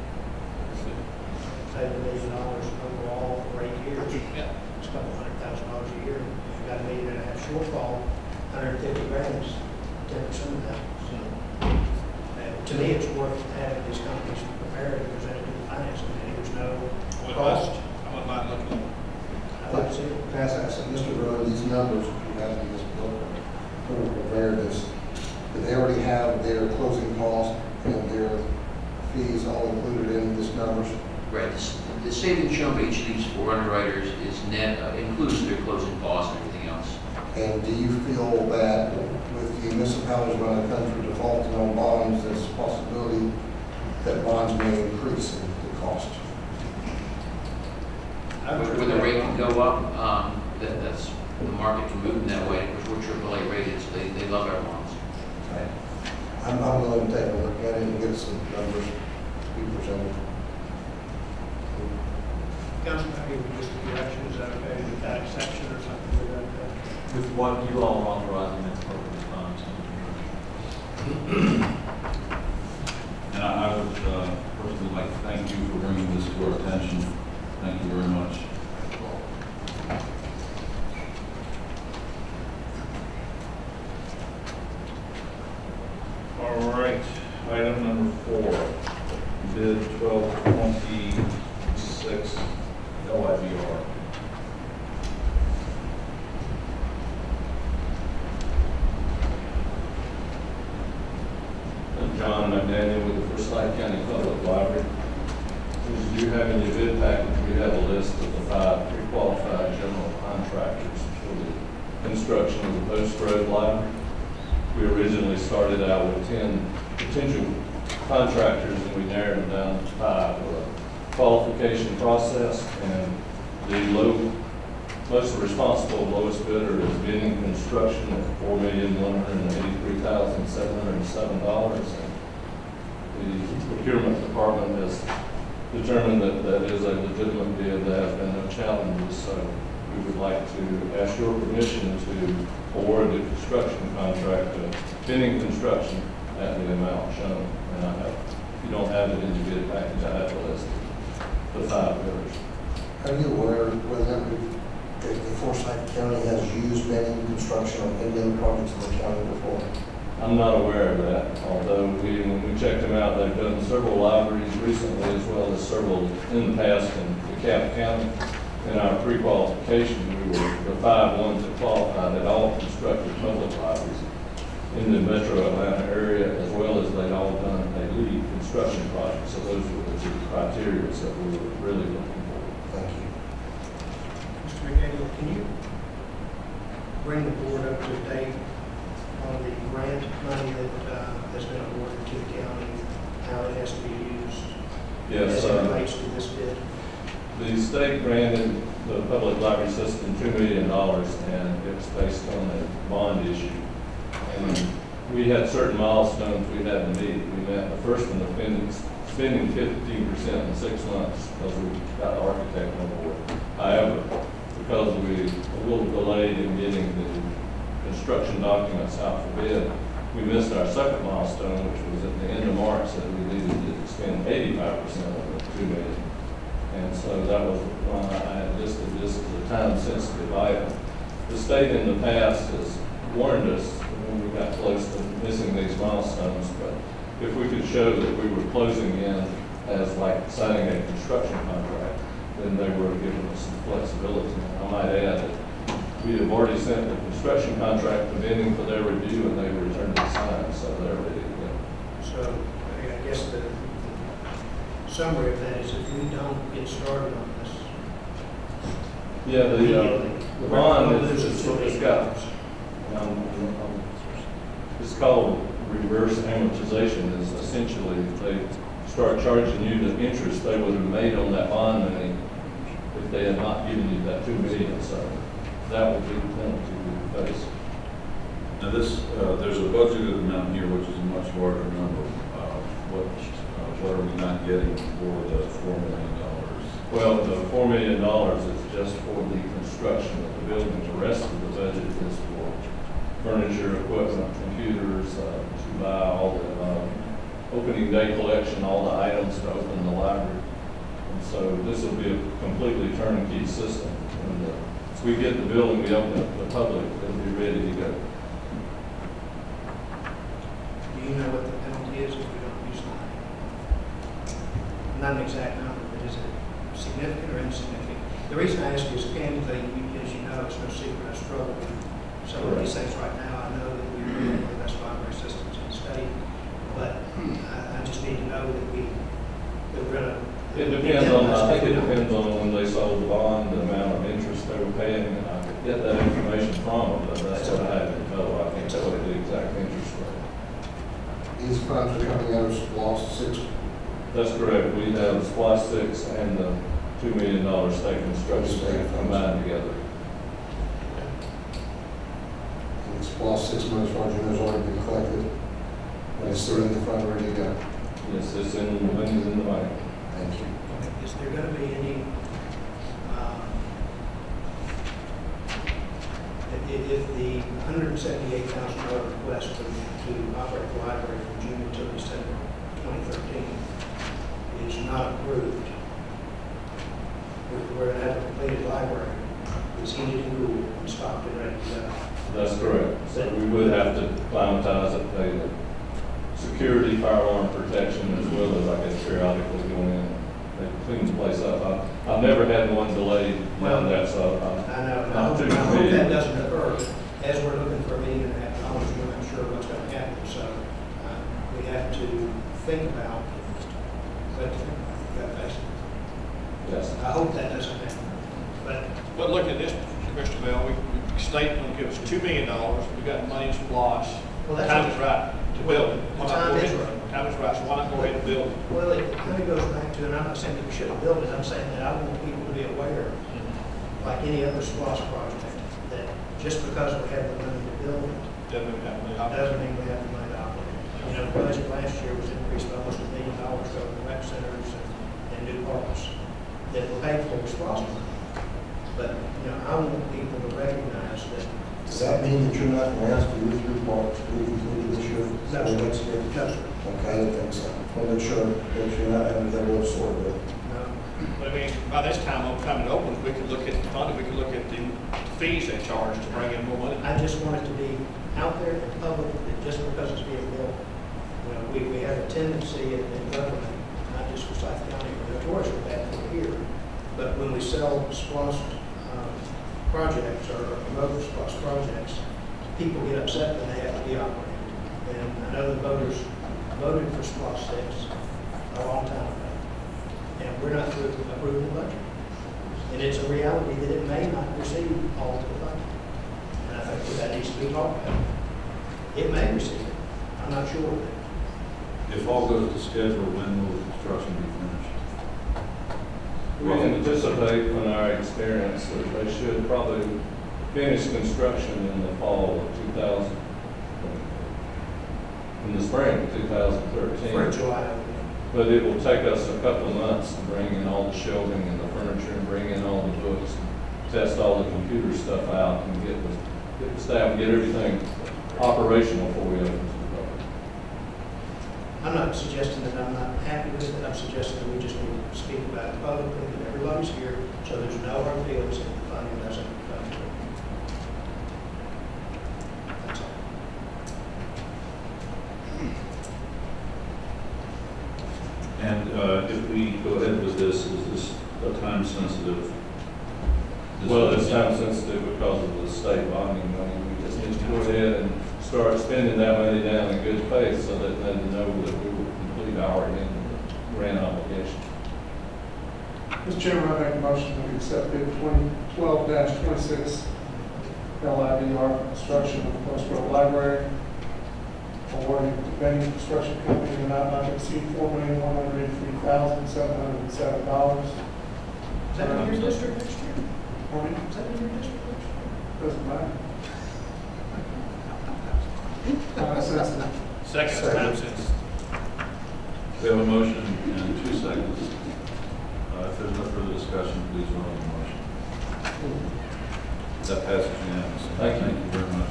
Save a million dollars overall for eight years. Yeah. It's a couple hundred thousand dollars a year. If you've got a million and a half shortfall, one hundred fifty grand is ten percent of that. So, uh, to me, it's worth having these companies prepared and presented to the finance committee. There's no cost. I wouldn't mind looking at it. I'd like to see it. Can I ask, Mister Rowe, these numbers you have in this book, who prepared this, do they already have their closing costs and their fees all included in these numbers? Right. The, the savings shown by each of these four underwriters is net, uh, includes their closing costs and everything else. And do you feel that with the municipalities around the country defaulting on bonds, there's a possibility that bonds may increase in the cost? Where, where the rate can go up, um, that, that's, the market can move in that way. Of course, we're triple A rated, so they, they love our bonds. Okay. I'm, I'm willing to take a look at it and get some numbers to be presented. Councilman, maybe just a direction, is that okay with that section or something like that? With what you all are authorizing in appropriate funds. And I, I would uh, personally like to thank you for bringing this to our attention. Thank you very much. All right, item number four, bid twelve twenty-six L I B R. I'm John McDaniel with the Forsyth County Public Library. As you have in your bid package, we have a list of the five pre-qualified general contractors for the construction of the Post Road Library. We originally started out with ten potential contractors, and we narrowed them down to five with a qualification process, and the low, most responsible lowest bidder is Bidding Construction at four million one hundred eighty-three thousand seven hundred seven dollars. The procurement department has determined that that is a legitimate bid. There has been no challenges, so we would like to ask your permission to award the construction contract to Bidding Construction at the amount shown. And I have, if you don't have it in your bid package, I have a list of the five bidders. Are you aware whether if the Forsyth County has used Bidding Construction on any other projects in the county before? I'm not aware of that, although we, when we checked them out, they've done several libraries recently as well as several in the past in DeKalb County. In our pre-qualification, we were the five ones that qualified had all constructed public libraries in the metro Atlanta area, as well as they'd all done a lead construction project. So those were the two criteria that we were really looking for. Thank you. Mister McDaniel, can you bring the board up to date on the grant money that uh, has been awarded to the county, how it has to be used? Yes, as it uh, relates to this bid? The state granted the public library system two million dollars, and it's based on a bond issue. And we had certain milestones we had to meet. We met the first one, the spending fifteen percent in six months because we got the architect on board. However, because we were a little delayed in getting the construction documents out for bid, we missed our second milestone, which was at the end of March, that we needed to spend eighty-five percent of the two million dollars. And so that was why I had listed this as a time-sensitive item. The state in the past has warned us when we got close to missing these milestones, but if we could show that we were closing in as like signing a construction contract, then they were giving us some flexibility. I might add that we have already sent the construction contract to bidding for their review, and they returned the sign, so they're ready to go. So I guess the summary of that is if we don't get started on this. Yeah, the, uh, the bond is, is, it's got, um, um, it's called reverse amortization. Is essentially they start charging you the interest they would have made on that bond money if they had not given you that two million. So that would be the penalty we would face. Now this, uh, there's a budgeted amount here, which is a much larger number. Uh, what, uh, what are we not getting for the four million dollars? Well, the four million dollars is just for the construction of the building. The rest of the budget is for furniture, equipment, computers, uh, to buy all the uh, opening day collection, all the items to open the library. And so this will be a completely turnkey system. And uh, as we get the building, we open it to the public, it'll be ready to go. Do you know what the penalty is if we don't use the money? Not an exact number, but is it significant or insignificant? The reason I ask you is candidly, as you know, it's no secret I struggle with some of these things right now. I know that we really have the best library systems in the state, but I, I just need to know that we, that we're going to. It depends on, I think it depends on when they sold the bond, the amount of interest they were paying, and I could get that information from them, but that's what I had to know. I can't tell you the exact interest rate. These funds are coming out of SPLOST six. That's correct. We have SPLOST six and the two million dollar state construction grant combined together. And SPLOST six months, as far as you know, has already been collected. And it's still in the fund ready to go. Yes, it's in the money's in the bank. Thank you. Is there going to be any, um, if, if the one hundred seventy-eight thousand dollar request to, to operate the library from June until December twenty thirteen is not approved, we're, we're going to have a completed library, it's heated and cooled and stocked and ready to go? That's correct. So we would have to climatize it, pay the security, fire alarm protection, as well as, I guess, periodically going in. They clean the place up. I, I've never had one delayed beyond that, so I'm I know, not I too hope, I hope that big. doesn't occur. As we're looking for a million and a half dollars, we're not sure what's going to happen. So uh, we have to think about what to think about. We've got to face it. Yes. I hope that doesn't happen. But But look at this, Mister Bell, we, we state will give us two million dollars, we got money in SPLOST. Well, that's Time what- is right to build it. The Why not time go is ahead- right. Time is right, so why not go ahead and build it? well, it kind of goes back to, and I'm not saying that we shouldn't build it. I'm saying that I want people to be aware, like any other SPLOST project, that just because we have the money to build it, Doesn't mean we have money to operate. doesn't mean we have the money to operate. You know, the budget last year was increased by almost a million dollars over the rec centers and, and new parks that were paid for with SPLOST money. But, you know, I want people to recognize that. Does that mean that you're not going to ask for your three parks to be completed this year? No, Or sir. next year? No, sir. Okay, I didn't think so. Want to make sure that you're not having that little sort of. No. But I mean, by this time, by the time it opens, we could look at the funding, we could look at the fees they charge to bring in more money. I just want it to be out there in public that just because it's being built, you know, we, we have a tendency in, in government, not just Forsyth County, we're notorious for that over here, but when we sell SPLOST um, projects or promote SPLOST projects, people get upset when they have to be operated. And I know the voters voted for SPLOST six a long time ago, and we're not through approving the budget. And it's a reality that it may not receive all of the funding. And I think that needs to be talked about. It may receive it. I'm not sure of that. If all goes to schedule, when will the construction be finished? We anticipate from our experience that they should probably finish construction in the fall of two thousand, in the spring of two thousand thirteen. For July. But it will take us a couple of months to bring in all the shelving and the furniture and bring in all the books, test all the computer stuff out and get the, get the staff, get everything operational before we open to the public. I'm not suggesting that I'm not happy with it. I'm suggesting that we just need to speak about it publicly, that everybody's here, so there's no hard feelings if the funding doesn't come through. And uh, if we go ahead with this, is this a time sensitive? Well, it's time sensitive because of the state bonding money. We just need to go ahead and start spending that money down in good faith so that they know that we will complete our end grant obligation. Mister Chairman, I make a motion that we accept bid twenty twelve dash twenty-six L I D R construction of the Post Road Library, awarding to Benny Construction Company an amount not to exceed four million one hundred eighty-three thousand seven hundred and seven dollars. Is that in your district next year? Pardon me? Is that in your district next year? Doesn't matter. Time sensitive. Second, time sensitive. We have a motion and two seconds. Uh, if there's no further discussion, please vote on the motion. That passes unanimously. Thank you. Thank you very much.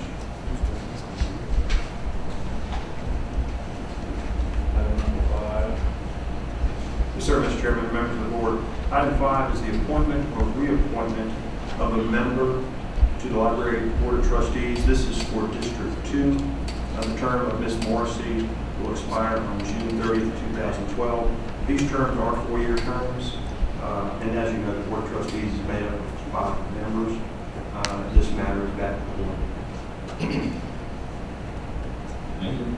Item number five. Yes, sir, Mister Chairman, members of the board. Item five is the appointment or reappointment of a member to the Library Board of Trustees. This is for District Two. Uh, the term of Miz Morrissey will expire on June thirtieth, two thousand twelve. These terms are four-year terms, uh, and as you know, the Board of Trustees is made up of five members. Uh, this matter is back to the board. Thank you.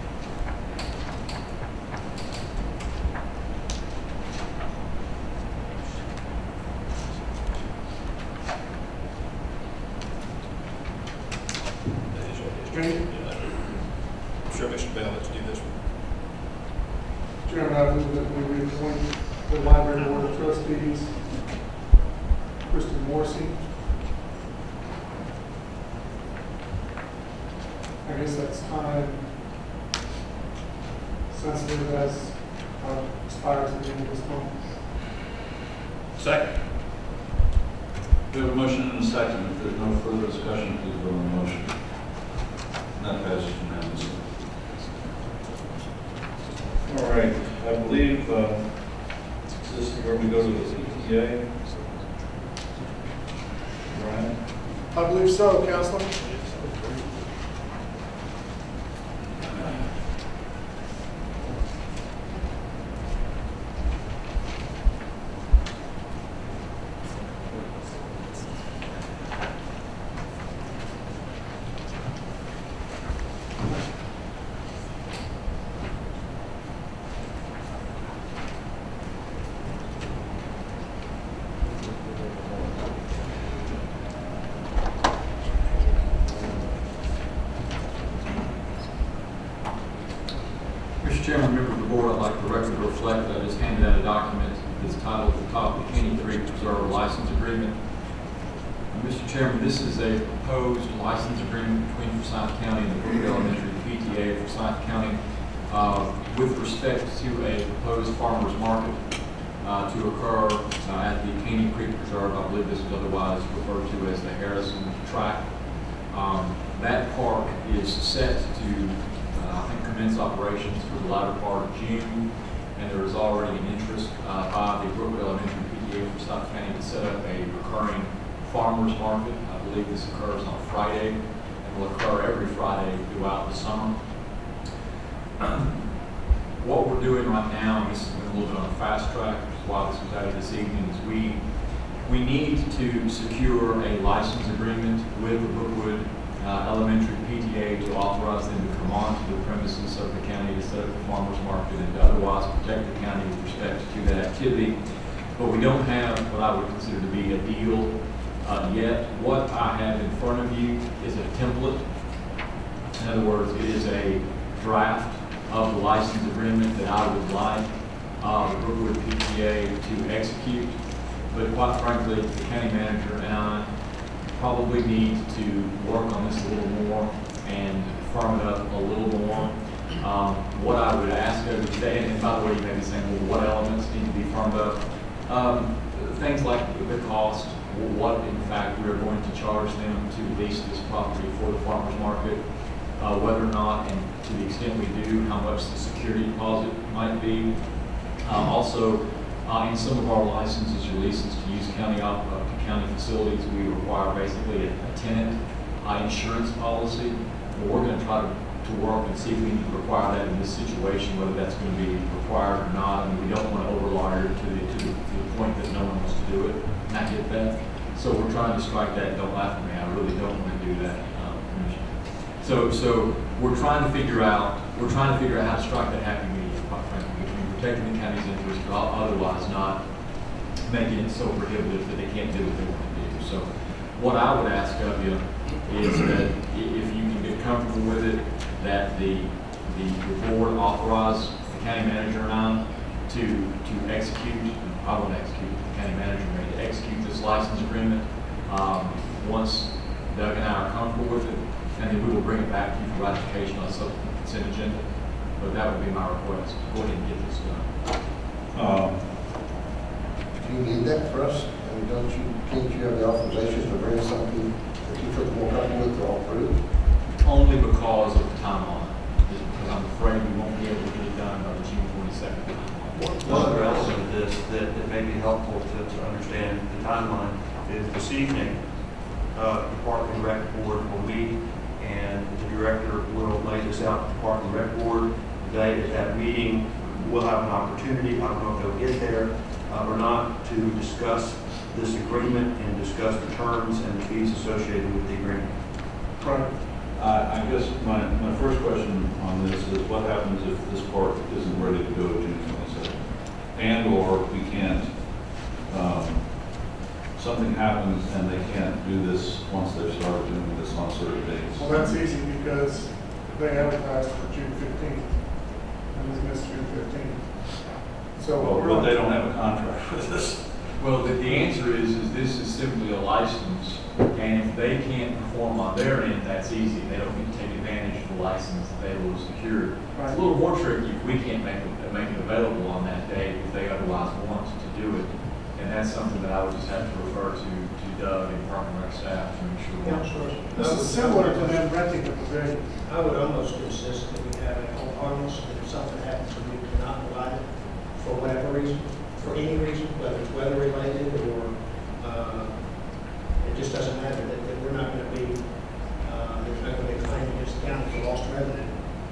I'm sure Mister Bell, let's do this one. Chairman, I move that we reappoint the Library Board of Trustees, Kristen Morrissey. I guess that's time sensitive as uh, expires at the end of this month. Second. We have a motion and a second. If there's no further discussion, please vote on the motion. And that passes unanimously. All right, I believe, uh, is this where we go to the E T A? Brian? I believe so, Counselor. Mister Chairman, members of the board, I'd like the record to reflect that I just handed out a document that's titled at the top, the Caney Creek Preserve License Agreement. And Mister Chairman, this is a proposed license agreement between Forsyth County and the Brook Elementary P T A of Forsyth County uh, with respect to a proposed farmers market uh, to occur uh, at the Caney Creek Preserve. I believe this is otherwise referred to as the Harrison Track. Um, that park is set to Uh, I think commence operations for the latter part of June, and there is already an interest uh, by the Brook Elementary P T A for Forsyth County to set up a recurring farmers market. I believe this occurs on Friday and will occur every Friday throughout the summer. What we're doing right now, and this has been a little bit on a fast track, which is why this was added this evening, is we we need to secure a license agreement with the Brookwood Uh, Elementary P T A to authorize them to come onto the premises of the county to set up the farmers market and to otherwise protect the county with respect to that activity. But we don't have what I would consider to be a deal uh, yet. What I have in front of you is a template. In other words, it is a draft of the license agreement that I would like uh, the Brookwood P T A to execute. But quite frankly, the county manager and I probably need to work on this a little more and firm it up a little more. Um, what I would ask of you today, and by the way, you may be saying, well, what elements need to be firmed up? Um, things like the cost, what in fact we are going to charge them to lease this property for the farmers market, uh, whether or not, and to the extent we do, how much the security deposit might be. Um, also, Uh, in some of our licenses or leases to use county op uh, county facilities, we require basically a, a tenant uh, insurance policy. but we're gonna try to, to work and see if we can require that in this situation, whether that's gonna be required or not. I mean, we don't want to overlawyer it to the, to the, to the point that no one wants to do it, and I get that. So we're trying to strike that. Don't laugh at me. I really don't want to do that, um, Commissioner. So, so we're trying to figure out, we're trying to figure out how to strike that happy medium, quite frankly, between protecting the county's interest, but otherwise not making it so prohibitive that they can't do what they want to do. So what I would ask of you is that if you can get comfortable with it, that the, the, the board authorize the county manager and I to, to execute, I won't execute, the county manager may to execute this license agreement. Um, once Doug and I are comfortable with it, and then we will bring it back to you for ratification on a subsequent consent agenda. But that would be my request. Go ahead and get this done. Um, Do you need that for us? I mean, don't you, can't you have the authorization to bring something that you feel more comfortable with or approve? Only because of the timeline. Just because I'm afraid we won't be able to get it done by the June twenty-second timeline. One other element of this that, that may be helpful to, to understand the timeline is this evening, uh, the Park and Rec Board will meet, and the director will lay this out to the Park and Rec Board. They, at that meeting, will have an opportunity, I don't know if they'll get there uh, or not, to discuss this agreement and discuss the terms and the fees associated with the agreement. Right. Uh, I guess my, my first question on this is what happens if this park isn't ready to go to June twenty-second? And or we can't, um, something happens and they can't do this once they've started doing this on certain dates? Well, that's easy because they advertised for June fifteenth, and we missed June fifteenth. So, Well, we're but on- they don't have a contract with us. Well, the, the answer is, is this is simply a license, and if they can't perform on their end, that's easy. They don't get to take advantage of the license that they will secure. It's a little more tricky if we can't make it, make it available on that day if they otherwise want to do it. And that's something that I would just have to refer to, to Doug and Park and Rec staff to make sure. we're- Counselor, this is similar to them renting the pavilion. I would almost insist that we have a hold harmless, that if something happens and we cannot provide it for whatever reason, for any reason, whether it's weather related or uh, it just doesn't matter, that, that we're not going to be, uh, there's not going to be a claim against the county for lost revenue.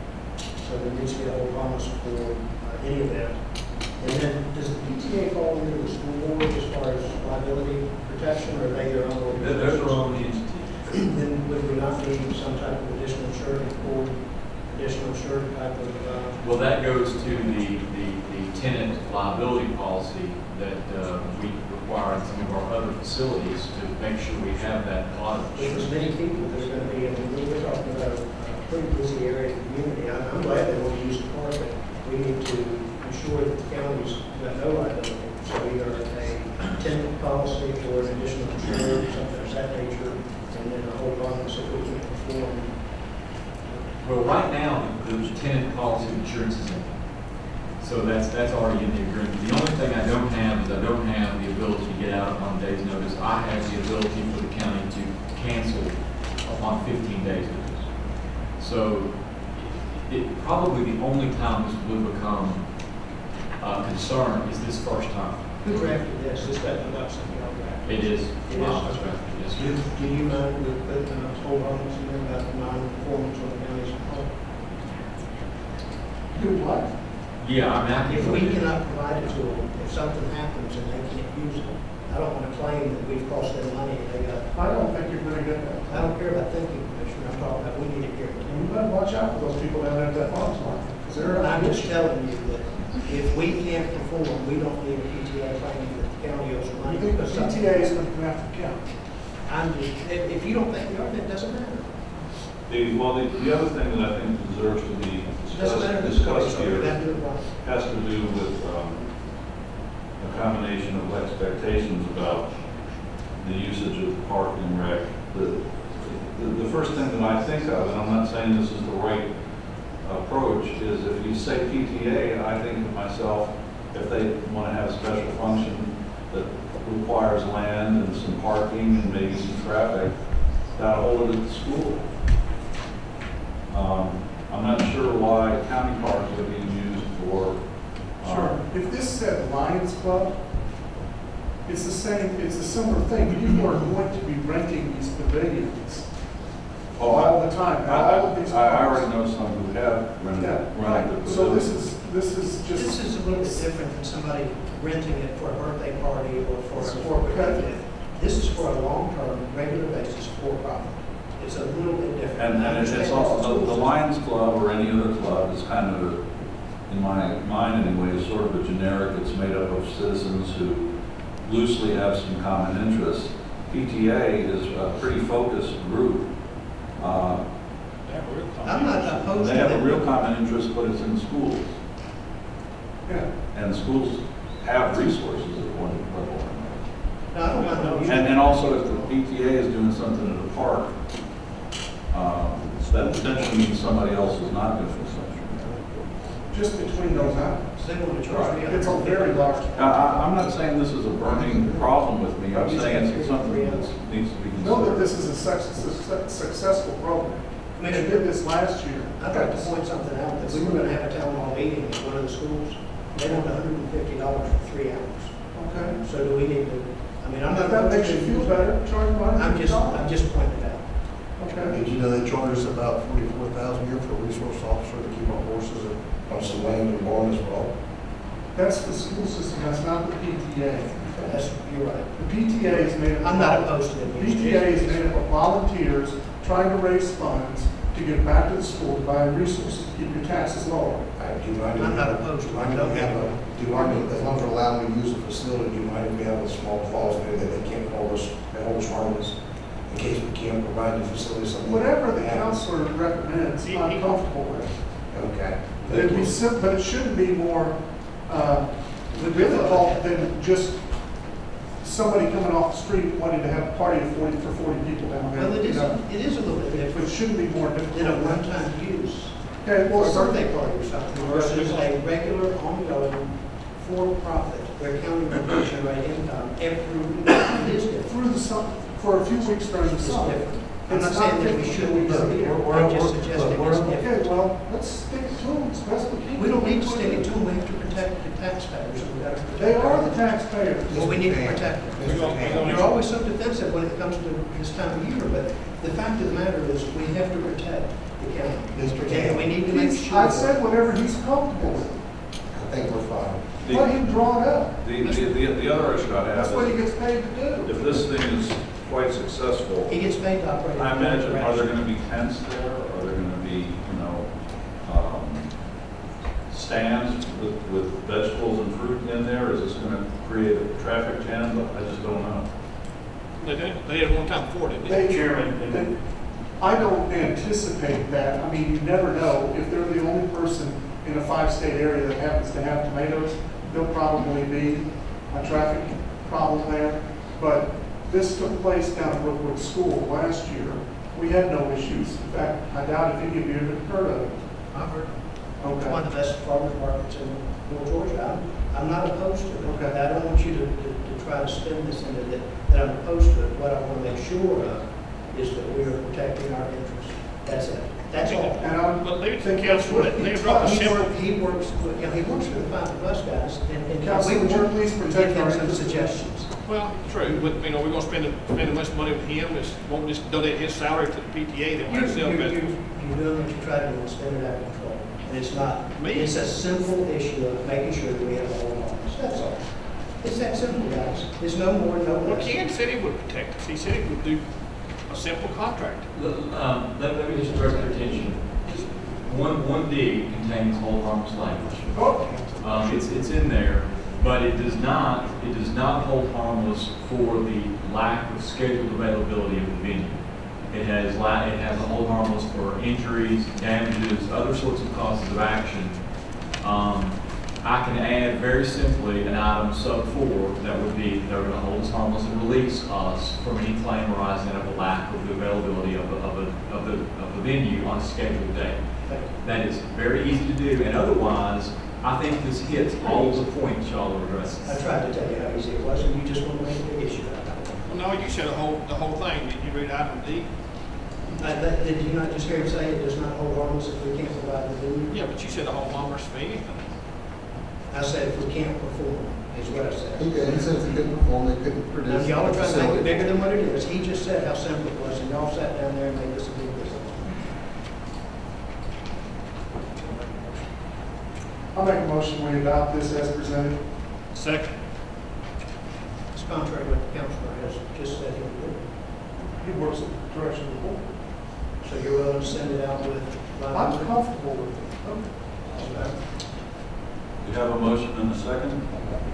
So there needs to be a hold harmless for uh, any of that. And then, does the P T A fall under the school board as far as liability protection, or are they their own organization? They're their own entity. Then would we not need some type of additional surety or additional surety type of? Uh, Well, that goes to the, the, the tenant liability policy that uh, we require in some of our other facilities to make sure we have that audit. There's many people that are going to be, I mean, we're talking about a pretty busy area of the community. I'm, I'm glad they want to use the park, but we need to ensure that the county's got no liability. So either a tenant policy or an additional insurance, something of that nature, and then a whole bonus if we can perform. Well, right now, the the tenant policy insurance is in. So that's, that's already in the agreement. The only thing I don't have is I don't have the ability to get out on a day's notice. I have the ability for the county to cancel upon fifteen days notice. So it, probably the only time this will become a concern is this first time. Who drafted this? Is that not something y'all drafted? It is. It Wow, is. that's right. Yes, Do, sir. do you mind with putting a hold on to them about the non-performance of the county's home? Do what? Yeah, I mean, I can If put we it- cannot provide it to them, if something happens and they can't use it, I don't want to claim that we've cost them money and they got. I don't think you're going to get that. I don't care about thinking, Commissioner, I'm talking about we need to hear. And you better watch out for those people down there at that farmer's market. Because they're. I'm just telling you that if we can't perform, we don't need a P T A claiming that the county owes money. You think the because P something- T A is going to come after the county? I'm just, if, if you don't think we are, then it doesn't matter. The, well, the, the other thing that I think deserves to be Doesn't matter discussed, who's discussed voice, here we gotta do it right. has to do with um, a combination of expectations about the usage of the park and rec. The, the, the first thing that I think of, and I'm not saying this is the right approach, is if you say P T A, I think to myself, if they want to have a special function that requires land and some parking and maybe some traffic, that'll hold it at the school. Um, I'm not sure why county parks are being used for. um, Sure. If this said Lions Club, it's the same, it's a similar thing. People are going to be renting these pavilions Oh, I- all the time. I, All of these I, I cars. already know some who have rented, Yeah, rented right. the So this facility. is, this is just. This is a little bit different than somebody renting it for a birthday party or for a corporate Okay. event. This is for a long-term, regular basis for profit. It's a little bit different. And, and it's it's also, the, the Lions Club or any other club is kind of, a, in my mind anyway, is sort of a generic. It's made up of citizens who loosely have some common interests. P T A is a pretty focused group. Uh, I'm not opposed to They have a that. real common interest, but it's in schools. Yeah. And schools have resources at one level. No, I don't want no. And, and also if the P T A is doing something at a park, um, that potentially means somebody else is not doing something. Just between those items. They want to charge me. It's a very large. I, I- I'm not saying this is a burning problem with me. I'm saying it's something that needs to be Know that considered. this is a suc- suc- successful program. I mean, They did this last year. I'd like to point something out, that we were gonna have a town hall meeting at one of the schools. They want hundred and fifty dollars for three hours. Okay. So do we need to, I mean, I'm not. If that makes you feel better, charge one I'm hundred just, dollars. I'm just pointing it out. Okay. Did you know they charge us about forty-four thousand a year for a resource officer to keep our horses on some land and barn as well? That's the school system, that's not the P T A. That's, you're right. The P T A is made up. I'm not opposed to it. The P T A is made up of volunteers trying to raise funds to give back to the school to buy resources to keep your taxes lower. I do mind. I'm not opposed to it. Do you mind if we have a, do you mind, if- as long as we're allowed to use the facility, do you mind if we have a small clause there that they can't hold us, they hold us harmless in case we can't provide the facility something? Whatever the happens? counselor recommends, I'm comfortable with. Okay. It'd be sim, but it shouldn't be more, uh, difficult than just somebody coming off the street wanting to have a party of forty, for forty people down there. Well, it you is, know? it is a little bit It different shouldn't be more difficult. than a one-time use. Okay, Or well, a some- birthday party or something versus a regular ongoing for-profit where county will generate income every week. It is different. through the summer, for a few weeks during the It's summer. different. I'm not It's saying that we different shouldn't than do we it. do. I'm just suggesting it's Okay, different. well, let's stick to them as best we can. We don't need to stick it to them. We have to protect the taxpayers. and we gotta protect They are the them. taxpayers. Well, we need to protect them. Mister Ham. You're always so defensive when it comes to this time of year, but the fact of the matter is we have to protect the county. Mister And Ham. we need to make He's- sure. I said whatever he's comfortable with. I think we're fine. Let him draw it up. The, the, the, the other issue I have That's what he is, gets paid to do. if this thing is quite successful, He gets paid to operate. I imagine, are there gonna be tents there? Are there gonna be, you know, um, stands with, with vegetables and fruit in there? Is this gonna create a traffic jam? I just don't know. They did, they did one time before, didn't they? They- Chairman, they- I don't anticipate that. I mean, you never know. If they're the only person in a five-state area that happens to have tomatoes, there'll probably be a traffic problem there. But this took place down at Brookwood School last year. We had no issues. In fact, I doubt if any of you have heard of it. I've heard. It's Okay. one of the best farmers markets in North Georgia. I'm, I'm not opposed to it. Okay. I don't want you to, to, to try to spin this into that, that I'm opposed to it. What I want to make sure of is that we are protecting our interests. That's it. That's all. And I'm But they, think council, that's what they he brought the does. He simple, works, he works, with- you know, he works with the five of us guys, and, and Council, we would you work- please we protect give him our some interests? suggestions. well, true, but, you know, we're gonna spend, spend as much money with him, as, won't just donate his salary to the P T A, then You, we'll you, sell you, vegetables. you're doing what you try to do, and spend it out of control. And it's not, Me? it's a simple issue of making sure that we have all the laws. That's all. It's that simple, guys. It's no more, no Well, less. Ken said he would protect us, he said he would do a simple contract. Um, let, let me just direct your attention. One, one D contains hold harmless language. Oh, Um, it's, it's in there, but it does not, it does not hold harmless for the lack of scheduled availability of the venue. It has la, it has a hold harmless for injuries, damages, other sorts of causes of action. Um, I can add very simply an item sub four that would be, they're gonna hold us harmless and release us from any claim arising out of a lack of the availability of, a- of, a, of the, of the venue on a scheduled day. That is very easy to do, and otherwise, I think this hits all the points y'all are addressing. I tried to tell you how easy it was, and you just want to make a big issue out of it. Well, no, you said the whole, the whole thing, did you read item D? I, that, did you not just hear him say it does not hold harmless if we can't provide the venue? Yeah, but you said the whole harmless for anything. I said if we can't perform, is what I said. He he said if they couldn't perform, they couldn't produce. Now, if y'all are trying to make it facility. bigger than what it is, he just said how simple it was, and y'all sat down there and made this a big deal. I'll make a motion we adopt this as presented. Second. It's contrary to what the counselor has just said he would do. He works at the direction of the board. So you're willing to send it out with? I'm comfortable with it. Okay. We have a motion and a second.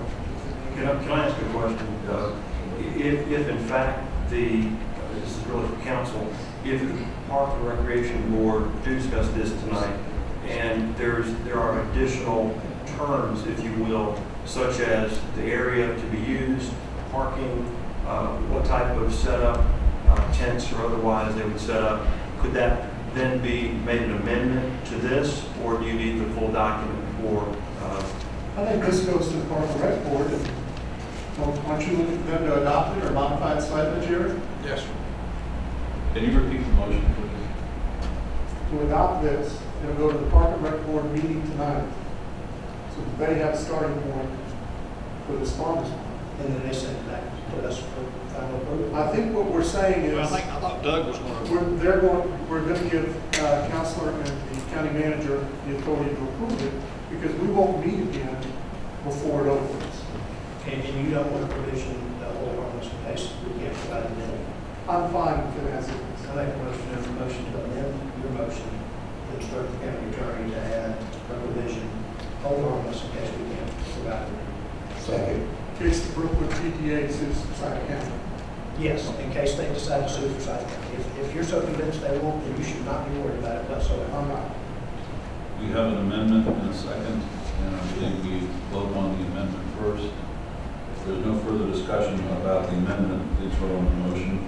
Can I, can I ask a question? Uh, If, if in fact the, this is really for council, if the Park and Recreation Board do discuss this tonight, and there's, there are additional terms, if you will, such as the area to be used, parking, uh, what type of setup, uh, tents or otherwise they would set up, could that then be made an amendment to this, or do you need the full document for? Uh, I think this goes to the Park and Rec Board. And, well, aren't you looking for them to adopt it or modify it slightly, Jerry? Yes, sir. Can you repeat the motion, please? To adopt this, it'll go to the Park and Rec Board meeting tonight. So that they have a starting point for this farmer's market. And then they send it back to us for final approval. I think what we're saying is, Well, I think, I thought Doug was going to. we're, they're going, we're going to give uh, Counselor and the county manager the authority to approve it, because we won't meet again before it opens. And, and you don't want a provision that will harm us in case we can't provide an amendment. I'm fine with it as it is. I make a motion, have a motion to amend your motion to instruct the county attorney to add a provision, hold on us in case we can't provide an amendment. Second. In case the Brookwood P T A sues Forsyth County. Yes, in case they decide to sue Forsyth County. If, if you're so convinced they won't, then you should not be worried about it whatsoever. I'm not. We have an amendment and a second, and I think we vote on the amendment first. If there's no further discussion about the amendment, please vote on the motion.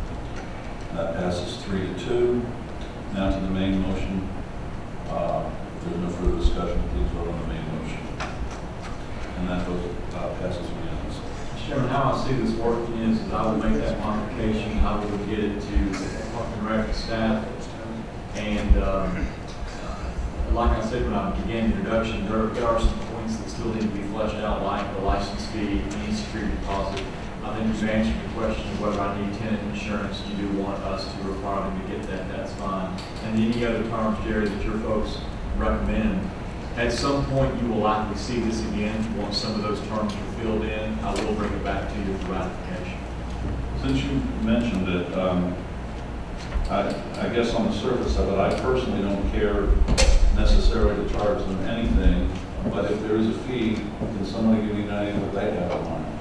That passes three to two. Now to the main motion. Uh, if there's no further discussion, please vote on the main motion. And that vote uh, passes unanimously. Chairman, how I see this working is, is I will make that modification, I will get it to Park and Rec staff, and um, like I said when I began the introduction, there, there are some points that still need to be fleshed out, like the license fee, any security deposit. I think you've answered the question of whether I need tenant insurance. You do want us to require them to get that, that's fine. And any other terms, Jerry, that your folks recommend, at some point you will likely see this again. Once some of those terms are filled in, I will bring it back to you for ratification. Since you mentioned it, um, I, I guess on the surface of it, I personally don't care necessarily to charge them anything, but if there is a fee, can somebody give me an idea what they have in mind?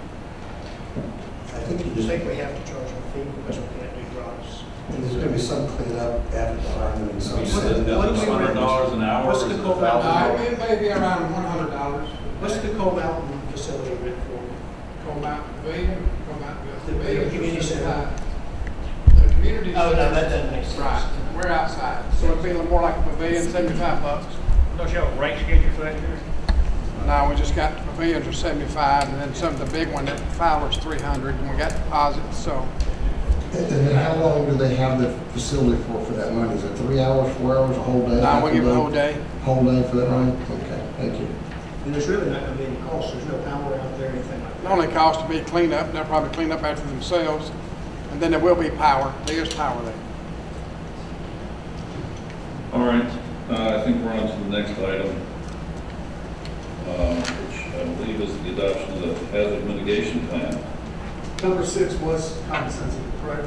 I think you just think we have to charge them a fee because we can't do drives. And there's going to be some cleanup after the time and some. Is it hundred dollars an hour, or What's is the it a cold thousand mountain? dollars? It may be around one hundred dollars. What's the cold mountain facility rent for? Cold Mountain Pavilion, Cold Mountain The Pavilion. community center. The community Oh, no, center. that doesn't make sense. Right, we're outside, so it'd be a little more like a pavilion, seventy-five bucks. Don't you have a rate schedule for that here? Now, we just got the pavilions are seventy-five, and then some of the big one, that Fowler's three hundred, and we got deposits, so. And then how long do they have the facility for, for that money? Is it three hours, four hours, a whole day? Now, we half give it a day? whole day. Whole day for that money? Okay, thank you. And there's really not going to be any cost. There's no power out there or anything like The that. only cost to be cleaned up, they'll probably clean up after themselves, and then there will be power, there is power there. All right, uh, I think we're on to the next item, uh, which I believe is the adoption of the hazard mitigation plan. Number six was time sensitive, correct?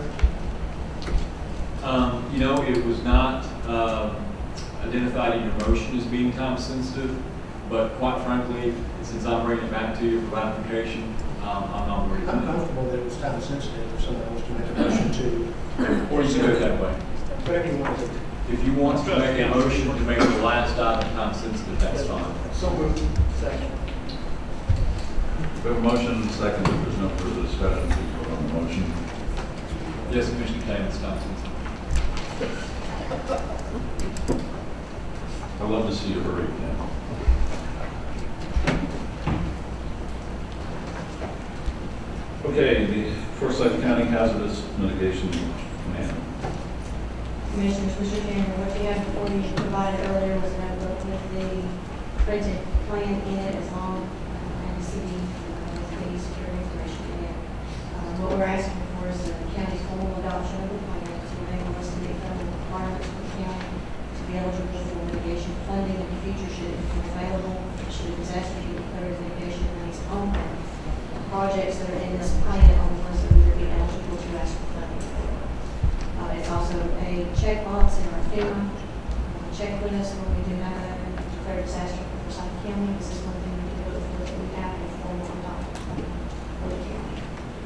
Um, you know, it was not um, identified in your motion as being time sensitive, but quite frankly, since I'm bringing it back to you for ratification, um, I'm not worried I'm about it. comfortable that it was time sensitive if someone wants to make a motion to. Or you can do it that way. Whatever you want to do. If you want to make a motion to make the last item time sensitive, that's fine. So moved. Second. We have a motion and a second. If there's no further discussion, please vote on the motion. Yes, Commissioner Kane, it's time sensitive. I love to see you hurry now. Okay, the Forsyth County Hazardous Mitigation Plan. Commissioners, Mister Chairman, what you have before you provided earlier was a notebook with the printed plan in it, as long uh, as the city, uh, the security information in it. Um, what we're asking for is the county's formal adoption of the plan to enable us to meet federal requirements for the county to be eligible for mitigation funding in the future should it become available. should a disaster be declared as mitigation remains only. Projects that are in this plan are the ones that we would be eligible to ask for funding for. Uh, it's also a checkbox in our FEMA uh, checklist when we do have a declared disaster for Forsyth County. This is one thing we do look for that we have a formal adopted plan for the county.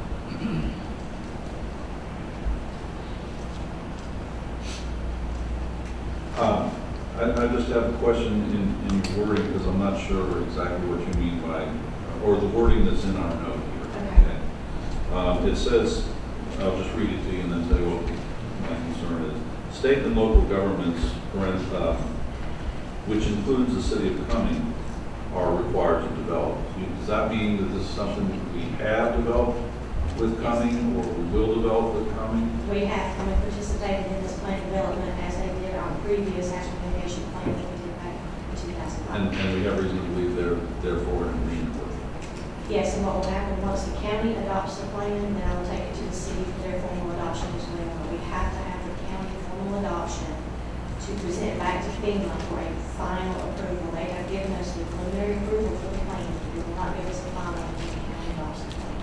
Um, I, I just have a question in, in your wording, because I'm not sure exactly what you mean by, or the wording that's in our note here. Okay. Um, it says, I'll just read it to you and then tell you what my concern is. State and local governments, uh, which includes the city of Cumming, are required to develop. Does that mean that this is something that we have developed with Cumming, or we will develop with Cumming? We have come and participated in this plan development as they did our previous hazard mitigation plan that we did back in two thousand five. And, and we have reason to believe they're therefore in agreement with it. Yes, and what will happen once the county adopts the plan, then I will take it to the city for their formal adoption as well. But we have to have the county formal adoption to present back to FEMA for a final approval. They have given us the preliminary approval for the plan. They will not give us the final until the county adopts the plan.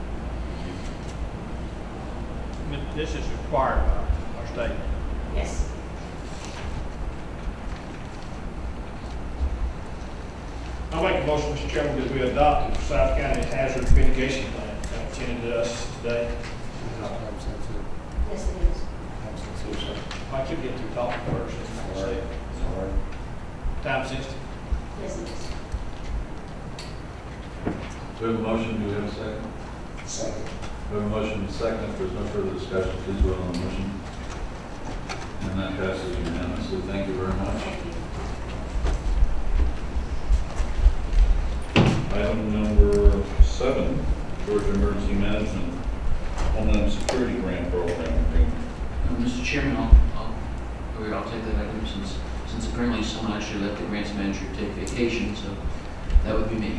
This is required by our state. Yes. I'll make a motion, Mister Chairman, that we adopt the Forsyth County Hazard Mitigation Plan presented to us today. Yes, it is. I keep getting through talking first. Sorry. Sorry. Time sensitive. Yes, it is. Do we have a motion? Do we have a second? Second. We have a motion and a second. If there's no further discussion, please vote on the motion. And that passes unanimously. Thank you very much. Thank you. Item number seven, Georgia Emergency Management Homeland Security Grant Program Agreement. Uh, Mister Chairman, I'll, I'll, or I'll take that item since, since apparently someone actually let the grants manager take vacation, so that would be me.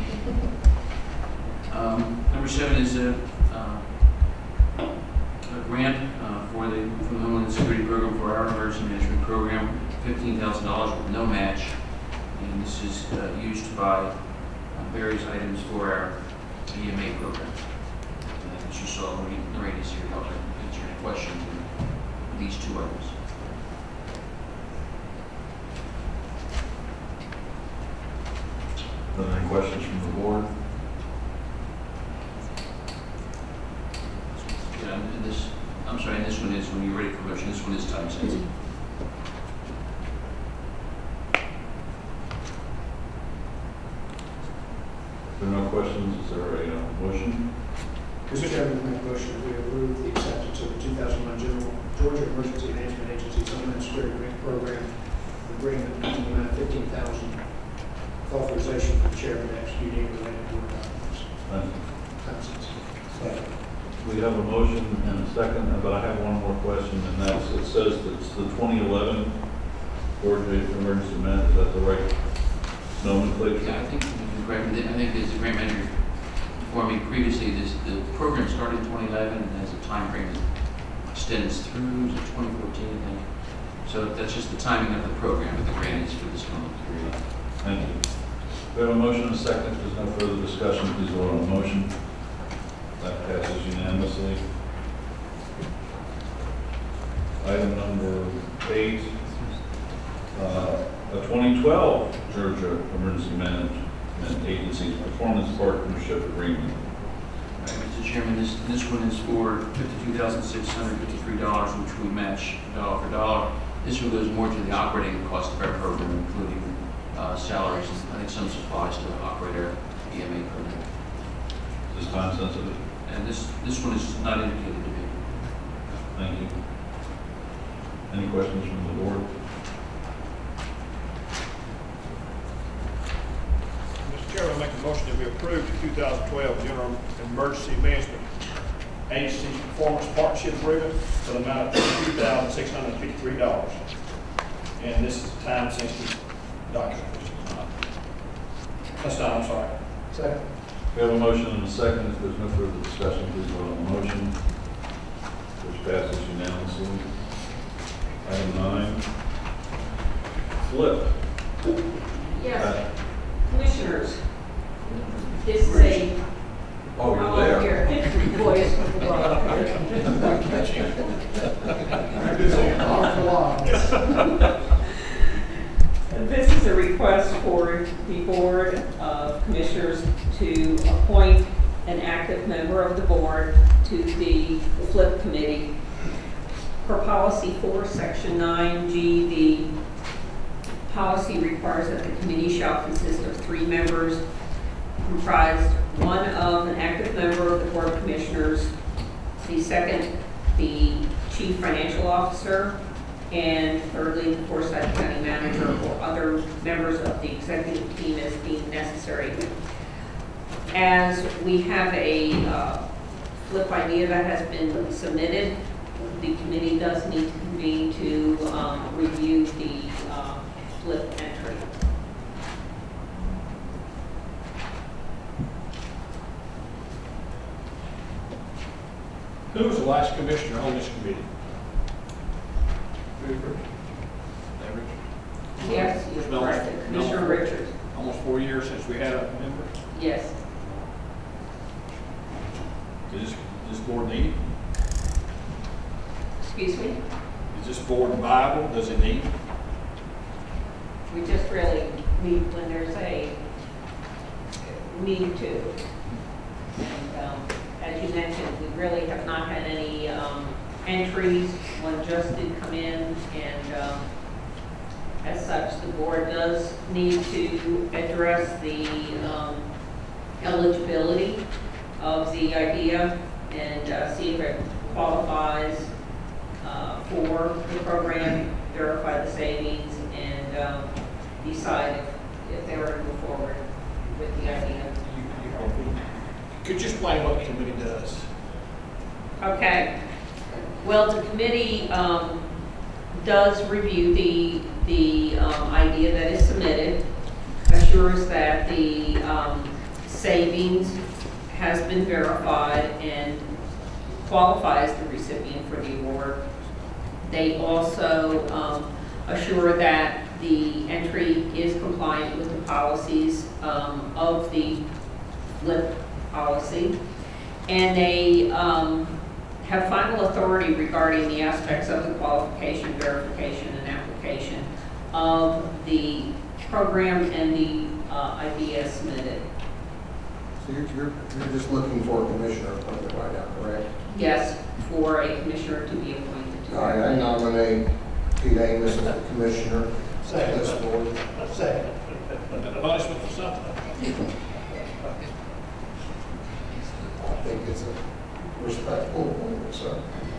Um, number seven is a, uh, a grant uh, for the from the Homeland Security Program for our emergency management program, fifteen thousand dollars with no match, and this is uh, used to buy uh, various items for our E M A program. Uh, as you saw, Nydia is here to help answer any questions on these two items. Are there any questions from the board? Yeah, and this, I'm sorry, and this one is, when you're ready for motion, this one is time sensitive. If there are no questions, is there a uh, motion? Mister Chairman, I make a motion that we approve the acceptance of the two thousand one General Georgia Emergency Management Agency's Homeland Security Grant Program agreement in the amount of fifteen thousand dollars authorization for the chairman to execute any related board documents. Thank you. We have a motion and a second, but I have one more question, and that's, it says that it's the twenty eleven Georgia Emergency Management, is that the right nomenclature? Yeah, I think, I think as the grant manager informed me previously, this, the program started in twenty eleven and has a time frame that extends through to twenty fourteen, I think. So that's just the timing of the program, but the grant is for this moment period. Thank you. We have a motion and a second. If there's no further discussion, please vote on the motion. That passes unanimously. Item number eight, uh, a twenty twelve Georgia Emergency Management Agency's Performance Partnership Agreement. All right, Mister Chairman, this, this one is for fifty-two thousand six hundred fifty-three dollars, which we match dollar for dollar. This one goes more to the operating cost of our program, including uh, salaries and I think some supplies to operate our E M A program. Is this time sensitive? And this, this one is not indicated to be. Thank you. Any questions from the board? Mister Chairman, I make a motion that we approve the two thousand twelve General Emergency Management Agency Performance Partnership Agreement for the amount of fifty-two thousand six hundred fifty-three dollars. And this is a time-sensitive document. That's not, I'm sorry. Second. We have a motion and a second. If there's no further discussion, please vote on the motion, which passes unanimously. Item nine, flip. Yes. Uh, Commissioner Commissioners, this is a Oh, you're there. here, voice. This is a request for the Board of Commissioners to appoint an active member of the board to the FLIP committee. Per policy four, section nine G, the policy requires that the committee shall consist of three members, comprised one of an active member of the Board of Commissioners, the second, the Chief Financial Officer, and thirdly, the Forsyth County Manager or other members of the executive team as deemed necessary. As we have a uh, FLIP idea that has been submitted, the committee does need to convene to um, review the uh, FLIP entry. Who was the last commissioner on this committee? Yes, you're correct. Commissioner Richards. Almost four years since we had a member. Yes. Does this, this board need? Excuse me? Is this board viable? Does it need? We just really meet when there's a need to. And um, as you mentioned, we really have not had any um, entries. One just did come in, and um, as such, the board does need to address the um, eligibility of the idea and uh, see if it qualifies uh, for the program, verify the savings, and um, decide if, if they were to move forward with the idea. Could you explain what the committee does? Okay. Well, the committee um, does review the the um, idea that is submitted, assures that the um, savings has been verified and qualifies the recipient for the award. They also um, assure that the entry is compliant with the policies um, of the FLIP policy, and they um, have final authority regarding the aspects of the qualification, verification, and application of the program and the uh, idea submitted. So you're, you're, you're just looking for a commissioner appointment right now, correct? Yes, for a commissioner to be appointed to. All right, I nominate Pete Amos as the commissioner of this board. Second. Punishment for something. I think it's a respectful appointment, sir.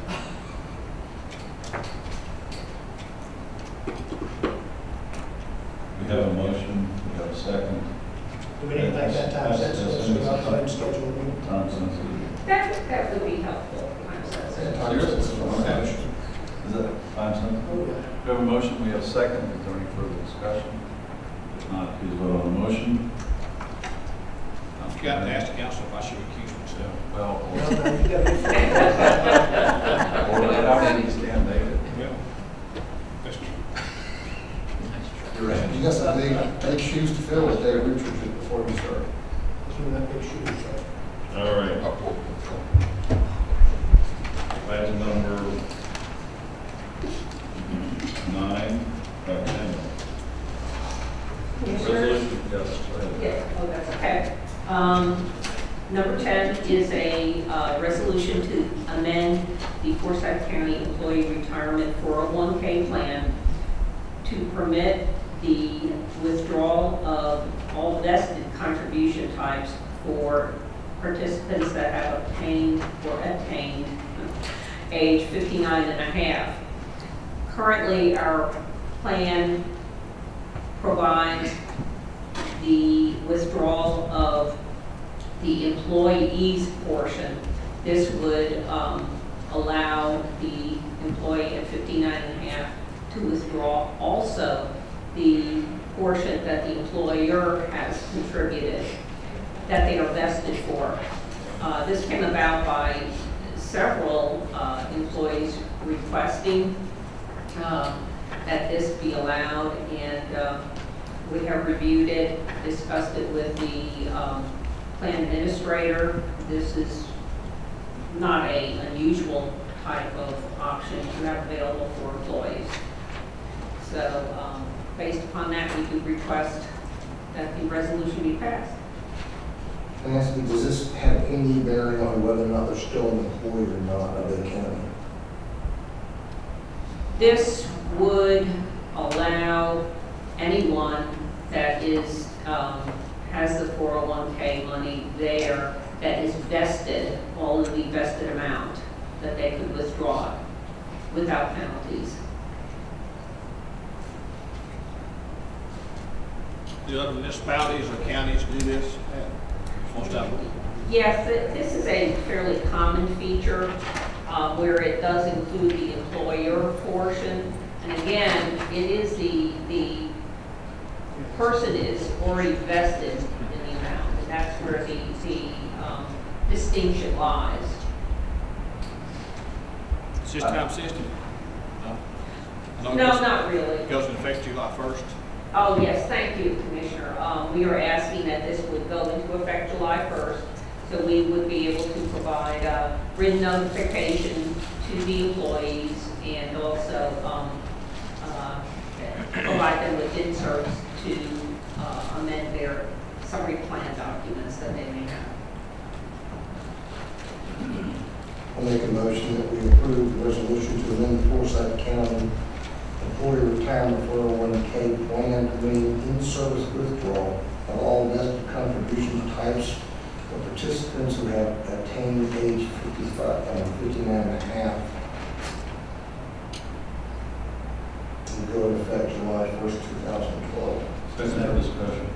We have a motion, we have a second. Do we need to make that time sensitive, so we don't go ahead and schedule a meeting? Time sensitive. That, that would be helpful. Time sensitive. Yeah, time sensitive. Okay. Is that time sensitive? We have a motion, we have a second. Is there any further discussion? If not, please vote on the motion. I've forgotten to ask the council if I should recuse myself. Well, or No, no, you gotta or without any stand, David. Yeah. That's You're right. You got some big, big shoes to fill with Dave Richards before we start. Some of that big shoes, right? All right. Item number nine, uh, ten. Commissioners? Resolution, yes, go ahead. Yes, oh, that's okay. Um, number ten is a uh, resolution to amend the Forsyth County Employee Retirement four oh one K plan to permit the withdrawal of all vested contribution types for participants that have obtained or attained age fifty-nine and a half. Currently, our plan provides the withdrawal of the employee's portion. This would um, allow the employee at fifty-nine and a half to withdraw also the portion that the employer has contributed that they are vested for. Uh, this came about by several uh, employees requesting uh, that this be allowed, and uh, We have reviewed it, discussed it with the um, plan administrator. This is not a unusual type of option to have available for employees. So um, based upon that, we do request that the resolution be passed. And ask me, does this have any bearing on whether or not they're still an employee or not of the county? This would allow anyone that is, um, has the four oh one K money there that is vested, all of the vested amount, that they could withdraw without penalties. Do other municipalities or counties do this? Most of them. Yes, th- this is a fairly common feature uh, where it does include the employer portion. And again, it is the, the person is already vested in the amount, and that's where the, the um, distinction lies. It's just time sensitive? No, No, not really. It goes into effect July first. Oh, yes, thank you, Commissioner. Um, we are asking that this would go into effect July first, so we would be able to provide uh, written notification to the employees and also um, uh, provide them with inserts to uh, amend their summary plan documents that they may have. I'll make a motion that we approve the resolution to amend the Forsyth County Employee Retirement four oh one K plan permitting in-service withdrawal of all vested contribution types for participants who have attained age fifty-five and fifty-nine and a half. And go into effect July first, two thousand twelve. Second for discussion.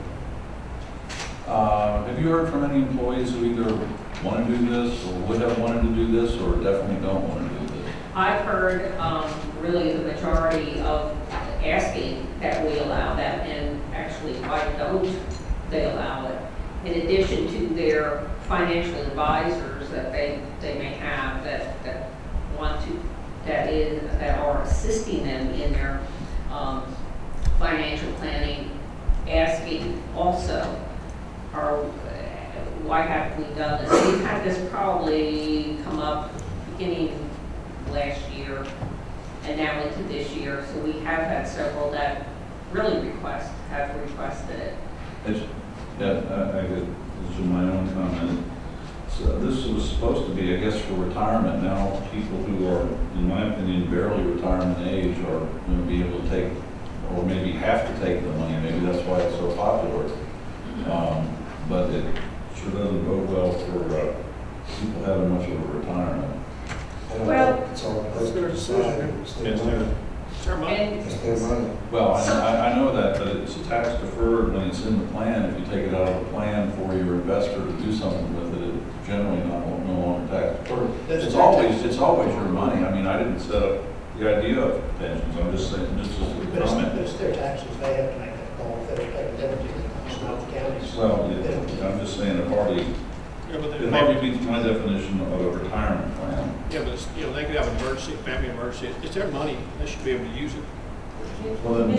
Uh, have you heard from any employees who either want to do this or would have wanted to do this or definitely don't want to do this? I've heard um, really the majority of asking that we allow that, and actually why don't they allow it? In addition to their financial advisors that they, they may have that, that want to, that is, that are assisting them in their um, financial planning, asking also, are, why haven't we done this? We've had this probably come up beginning last year and now into this year, so we have had several that really request, have requested it. It's, yeah, I, I get, this is my own comment. So this was supposed to be, I guess, for retirement. Now people who are, in my opinion, barely retirement age are going to be able to take, or maybe have to take the money. Maybe that's why it's so popular. Um, but it sure doesn't bode well for uh, people having much of a retirement. Well, it's all That's their decision. It's their money. It's their money. It's their money. Well, I, I know that, but it's tax deferred when it's in the plan. If you take it out of the plan for your investor to do something with it, it's generally not no longer tax deferred. It's always it's always your money. I mean, I didn't set up the idea of pensions. I'm just saying this is a But it's, comment. but it's their taxes, they have to make that call, if they're taking everything, it's not the county's. Well, it, I'm just saying a party. Yeah, but It they, probably meets my definition of a retirement plan. yeah, but it's, you know, they could have an emergency, family emergency. It's their money. They should be able to use it. Well, then,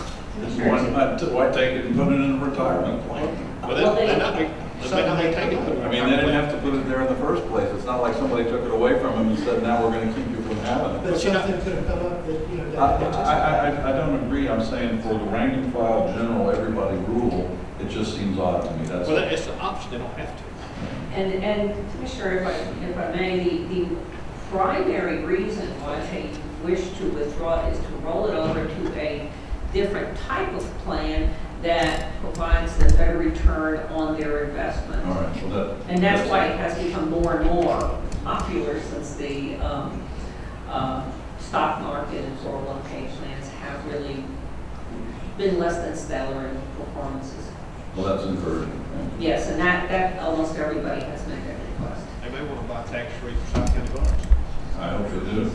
why not, why take it and put it in a retirement plan? But they, they not be, they not be taking it. I mean, they didn't have to put it there in the first place. It's not like somebody took it away from them and said, now we're going to keep you from having it. But something could have come up that, you know, I, that. I, I, I don't agree. I'm saying for the rank and file general everybody rule, it just seems odd to me. That's Well, it's an option. They don't have to. And, and Commissioner, if I, if I may, the, the primary reason why they wish to withdraw is to roll it over to a different type of plan that provides the better return on their investment. all right. Well, that, And that's why it has become more and more popular since the um, uh, stock market and four oh one K plans have really been less than stellar in performances. Well, that's encouraging. Yes, and that, that almost everybody has made that request. They may want to buy tax-free for South County bonds. I hope they do.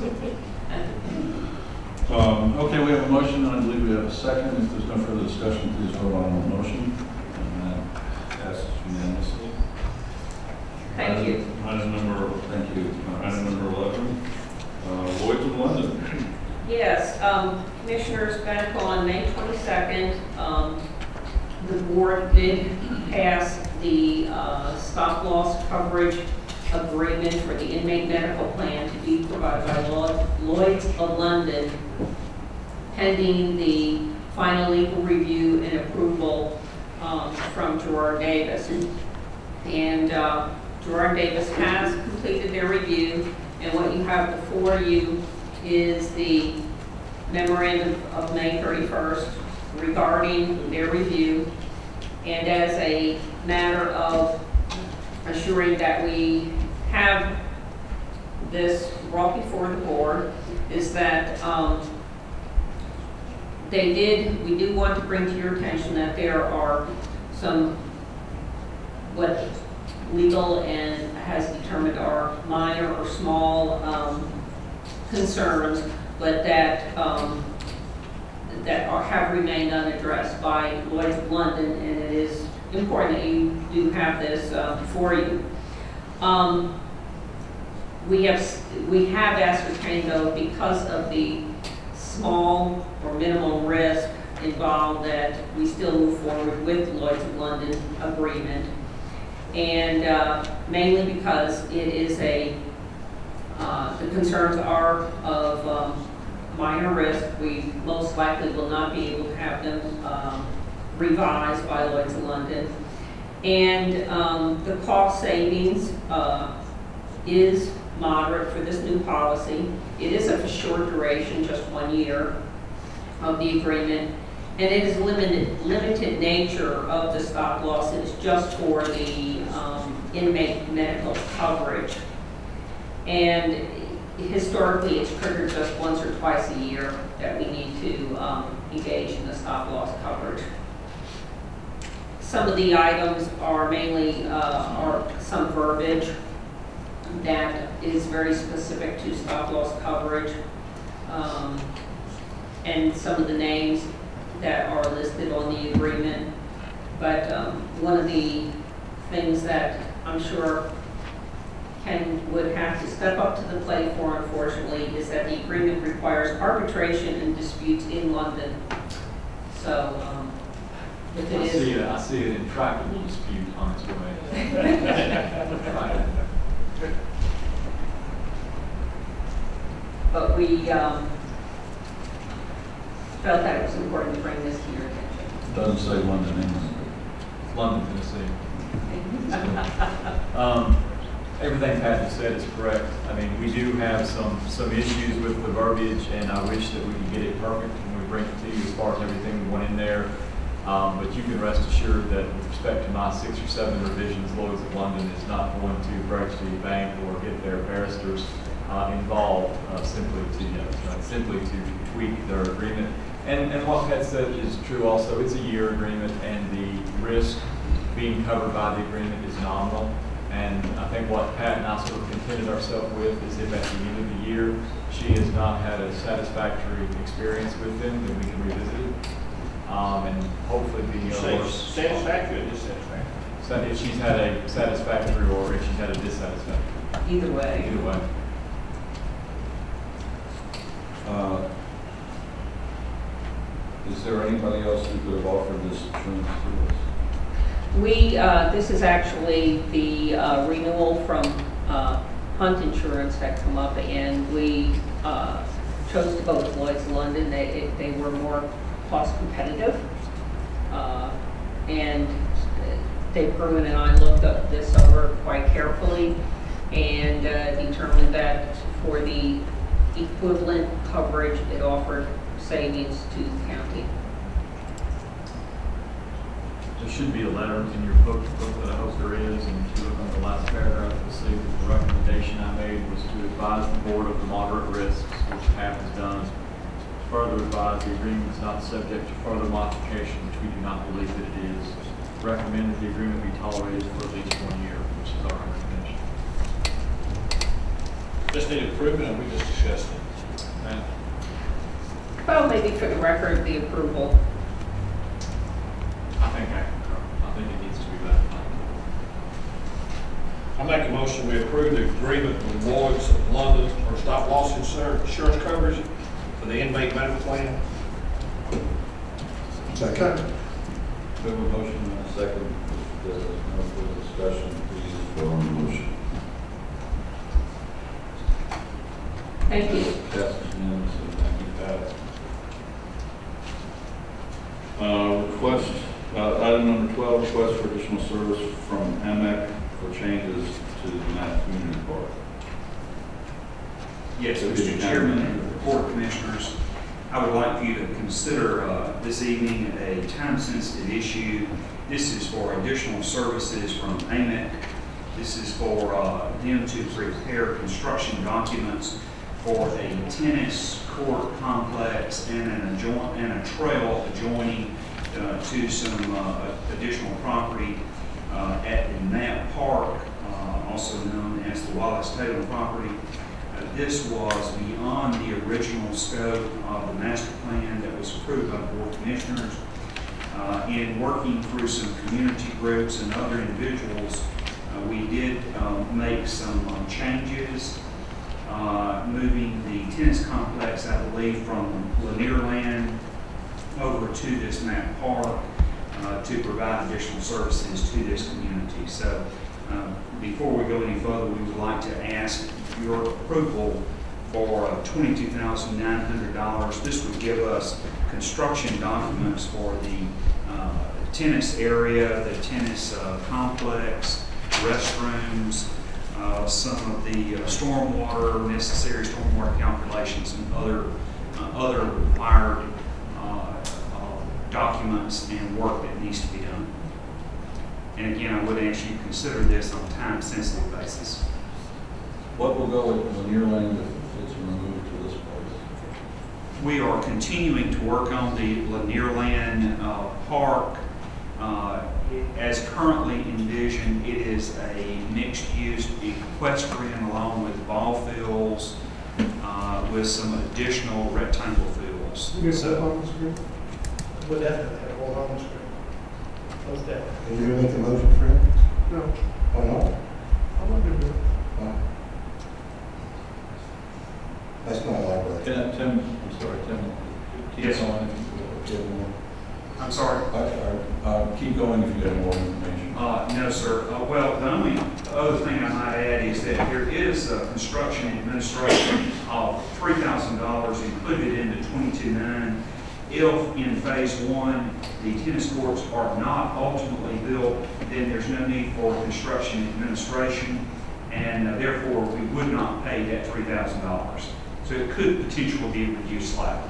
Um, okay, we have a motion, and I believe we have a second. If there's no further discussion, please vote on the motion. And that passes unanimously. Thank you. Item number, thank you. Item number eleven, uh, Lloyd's of London. Yes, um, Commissioners, back on May twenty-second, um, the board did pass the uh, stop-loss coverage agreement for the inmate medical plan to be provided by Lloyd- Lloyd's of London, pending the final legal review and approval um, from Gerard Davis. And uh, Gerard Davis has completed their review, and what you have before you is the memorandum of May thirty-first regarding their review. And as a matter of assuring that we have this brought before the board, is that um, they did, we do want to bring to your attention that there are some, what legal and has determined are minor or small um, concerns, but that um, that are, have remained unaddressed by Lloyd's of London, and it is important that you do have this uh, before you. Um, we have we have ascertained, though, because of the small or minimal risk involved, that we still move forward with Lloyd's of London agreement, and uh, mainly because it is a uh, the concerns are of um, minor risk. We most likely will not be able to have them um, revised by Lloyd's of London. And um, the cost savings uh, is moderate for this new policy. It is of a short duration, just one year of the agreement. And it is limited, limited nature of the stop loss. It is just for the um, inmate medical coverage. And historically, it's triggered just once or twice a year that we need to um, engage in the stop loss coverage. Some of the items are mainly uh, are some verbiage that is very specific to stop loss coverage, um, and some of the names that are listed on the agreement. But um, one of the things that I'm sure Ken would have to step up to the plate for, unfortunately, is that the agreement requires arbitration and disputes in London. So um, if it I is... see, a, I see an intractable dispute on its way. But we um, felt that it was important to bring this to your attention. Doesn't say London, England. London, Tennessee. um, everything Pat just said is correct. I mean, we do have some some issues with the verbiage, and I wish that we could get it perfect when we bring it to you as far as everything we want in there. Um, but you can rest assured that with respect to my six or seven revisions, Lloyd's of London is not going to break the bank or get their barristers uh, involved uh, simply to you know, uh, simply to tweak their agreement. And, and what Pat said is true also. It's a year agreement, and the risk being covered by the agreement is nominal. And I think what Pat and I sort of contented ourselves with is if at the end of the year she has not had a satisfactory experience with them, then we can revisit it. Um, and hopefully be Say uh, satisfactory or dissatisfactory? so if she's had a satisfactory or if she's had a dissatisfactory. Either way. Either way. Uh, Is there anybody else who could have offered this insurance to us? We, uh, this is actually the uh, renewal from uh, Hunt Insurance that come up, and we uh, chose to go with Lloyd's of London. They, it, they were more cost competitive, uh, and Dave Berman and I looked up this over quite carefully and uh, determined that for the equivalent coverage, it offered savings to the county. There should be a letter in your book, booklet, I hope there is, and if you look on the last paragraph, you'll see that the recommendation I made was to advise the board of the moderate risks, which Pat has done. Further advise the agreement is not subject to further modification, which we do not believe that it is. Recommend that the agreement be tolerated for at least one year, which is our recommendation. Just need approval, and we just discussed it. Matt? Well, maybe for the record, the approval. I think I concur. I think it needs to be ratified. I make a motion we approve the agreement with Lloyd's of London for stop loss insurance coverage for the inmate medical plan. Second. We have a motion and a second. If there's no further discussion, please vote on the motion. Thank you. Passes unanimously. Thank you, Pat. Uh, request, uh, item number twelve, request for additional service from A M E C for changes to the Knapp Community Park. Yes, Mister Chairman and the Board of Commissioners, I would like for you to consider uh, this evening a time-sensitive issue. This is for additional services from A M E C. This is for uh, them to prepare construction documents for a tennis court complex and an adjoin and a trail adjoining uh, to some uh, additional property uh, at the Knapp Park, uh, also known as the Wallace-Taylor property. Uh, this was beyond the original scope of the master plan that was approved by the Board of Commissioners. Uh, in working through some community groups and other individuals, uh, we did um, make some um, changes. Uh, moving the tennis complex, I believe, from Lanier Land over to this Knapp Park uh, to provide additional services to this community. So uh, before we go any further, we would like to ask your approval for uh, twenty-two thousand nine hundred dollars. This would give us construction documents for the uh, tennis area, the tennis uh, complex, restrooms, Uh, some of the uh, stormwater, necessary stormwater calculations, and other uh, other required uh, uh, documents and work that needs to be done. And again, I would ask you to consider this on a time-sensitive basis. What will go with Lanier Land if it's removed to this place? We are continuing to work on the Lanier Land uh, Park. Uh, as currently envisioned, it is a mixed-use equestrian along with ball fields uh, with some additional rectangle fields. You get So, that on the screen? We'll definitely have one on the screen. Most definitely. Are you going to make the motion, Fred? No, Why not? I'm not gonna do it. Why? That's not like Can I, Tim, I'm sorry, Tim, keep Yes. going if you have more. I'm sorry. Uh, uh, keep going if you have more information. Uh, no, sir. Uh, well, the only other thing I might add is that there is a construction administration of three thousand dollars included in the twenty-two nine. If in phase one, the tennis courts are not ultimately built, then there's no need for construction administration, and uh, therefore we would not pay that three thousand dollars. So it could potentially be reduced slightly.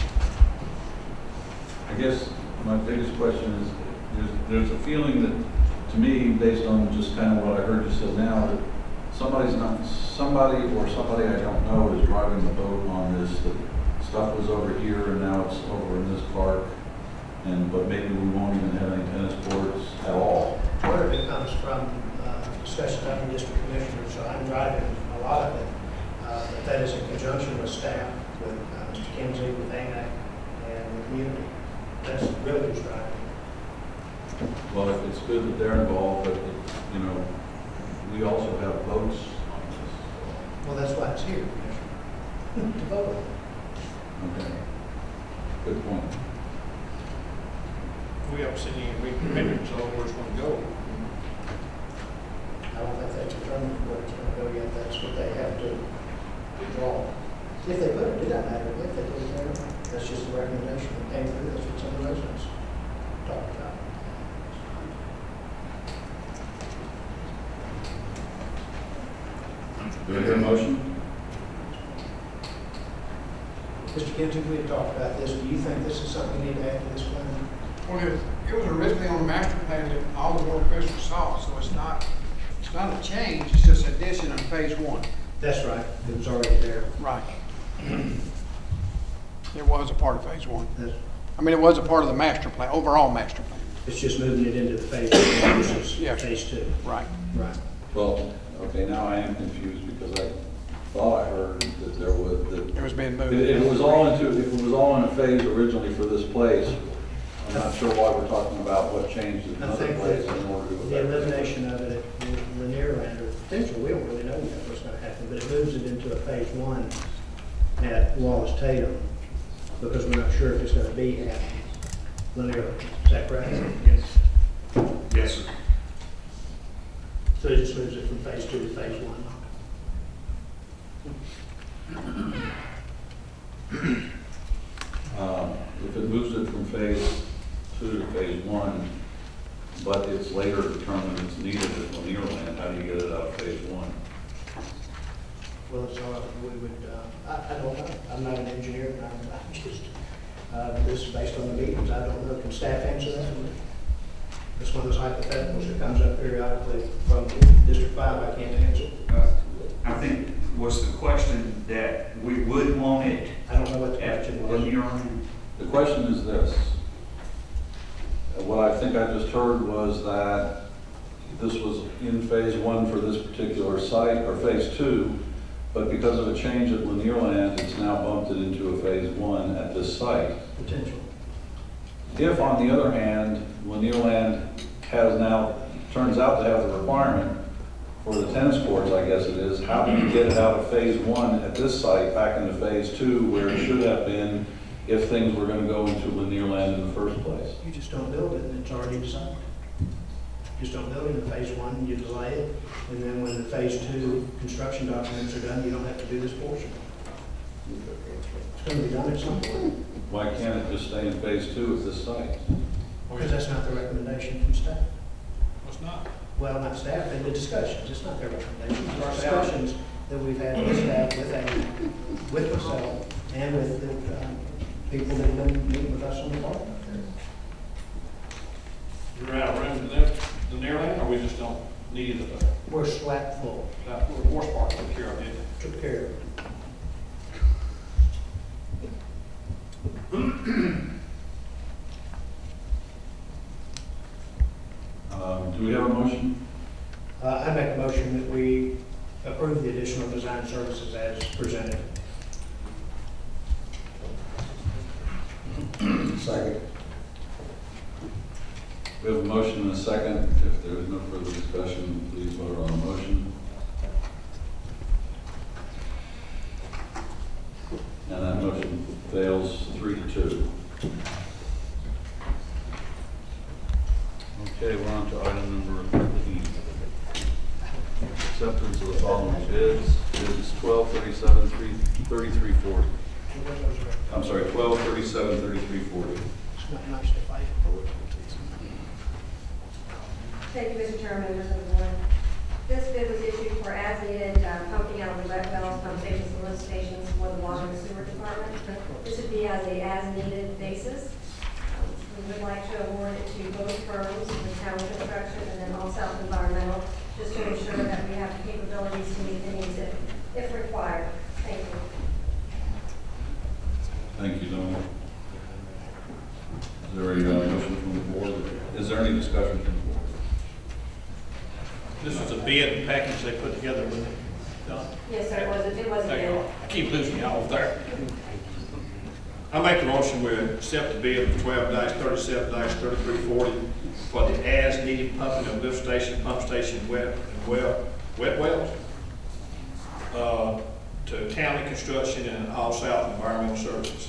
I guess my biggest question is, there's, there's a feeling that, to me, based on just kind of what I heard you say now, that somebody's not, somebody or somebody I don't know is driving the boat on this, that stuff was over here and now it's over in this park, and but maybe we won't even have any tennis courts at all. Part of it comes from uh, discussions I'm district commissioner, so I'm driving a lot of it. Uh, but that is in conjunction with staff, with uh, Mister Kinsey, with A M E C, and the community. That's really what's driving. Well, if it's good that they're involved, but, you know, we also have votes on this. Well, that's why it's here, Commissioner, to vote on. Okay. Good point. We haven't seen any recommendations on where it's going to go. I don't think they've determined where it's going to go yet. That's what they have to draw. If they put it, it doesn't matter if they put it there. That's just a recommendation that came through. That's what some of the residents talked about. Do we hear a motion? Mister Kinsey, we had talked about this. Do you think this is something we need to add to this plan? Well, it, it was originally on the master plan that all the board officials saw, so it's not, it's not a change, it's just addition in phase one. That's right. It was already there. Right. It was a part of phase one. That's, I mean, it was a part of the master plan, overall master plan. it's just moving it into the phase one versus Yes. phase two. Right. Right. Well, okay, now I am confused because I thought I heard that there was, that It was being moved. If it was all into, if it was all in a phase originally for this place, I'm not sure why we're talking about what changed in I another think place that in order to. the elimination of it at Lanier Land, or potentially, we don't really know yet what's going to happen, but it moves it into a phase one at Wallace Tatum, because we're not sure if it's going to be at Lanier. Is that correct? Yes. So it just moves it from phase two to phase one. Uh, If it moves it from phase two to phase one, but it's later determined it's needed at Lanier Land, how do you get it out of phase one? Well, so we would, uh, I, I don't know, I'm not an engineer, and I'm, I'm just, uh, this is based on the meetings, I don't know, can staff answer that? It's one of those hypotheticals that comes up periodically from District Five, I can't answer. Uh, I think was the question that we would want it. I don't know what the question was. Lanier. The question is this. What I think I just heard was that this was in phase one for this particular site, or phase two, but because of a change at Lanier Land, it's now bumped it into a phase one at this site. Potential. If, on the other hand, Lanier Land has now, turns out to have the requirement for the tennis courts, I guess it is, how do you get it out of phase one at this site back into phase two where it should have been if things were going to go into Lanier Land in the first place? You just don't build it, and it's already designed. You just don't build it in phase one, you delay it, and then when the phase two construction documents are done, you don't have to do this portion. It's going to be done at some point. Why can't it just stay in phase two at this site? Because that's not the recommendation from staff. It's not. Well, not staff, in the discussions, it's not their recommendations. Our discussions that we've had with staff, with a, with myself, and with the um, people that have been meeting with us on the park up there. You're out of room to live the near land, or we just don't need it? We're slap full. That horse park took care of it. Took care of it. Um, do we have a motion? Uh, I make a motion that we approve the additional design services as presented. Second. We have a motion and a second. If there is no further discussion, please vote on the motion. And that motion fails three to two. Okay, we're on to item number thirteen. Acceptance of the following bids. Bids twelve thirty-seven, thirty-three forty. I'm sorry, twelve thirty-seven, thirty-three forty. It's not nice to fight for it. Thank you, Mister Chairman, members of the board. This bid was issued for as-needed uh, pumping out of the wet wells, pump stations, and lift stations for the water and sewer department. This would be as a as-needed basis. Um, we would like to award it to both firms, the town construction and then All South Environmental, just to ensure that we have the capabilities to meet the needs if, if required. Thank you. Thank you, Donna. Is there a uh, motion from the board? Is there any discussion from the board? This was a bid package they put together with it. Done. Yes, sir. It was a, it was a There you bid. go. I keep losing you off there. I make the motion we accept the bid of twelve thirty-seven thirty-three forty for the as-needed pumping of lift station, pump station, wet and well, wet wells, uh, to Townley Construction and All South Environmental Services.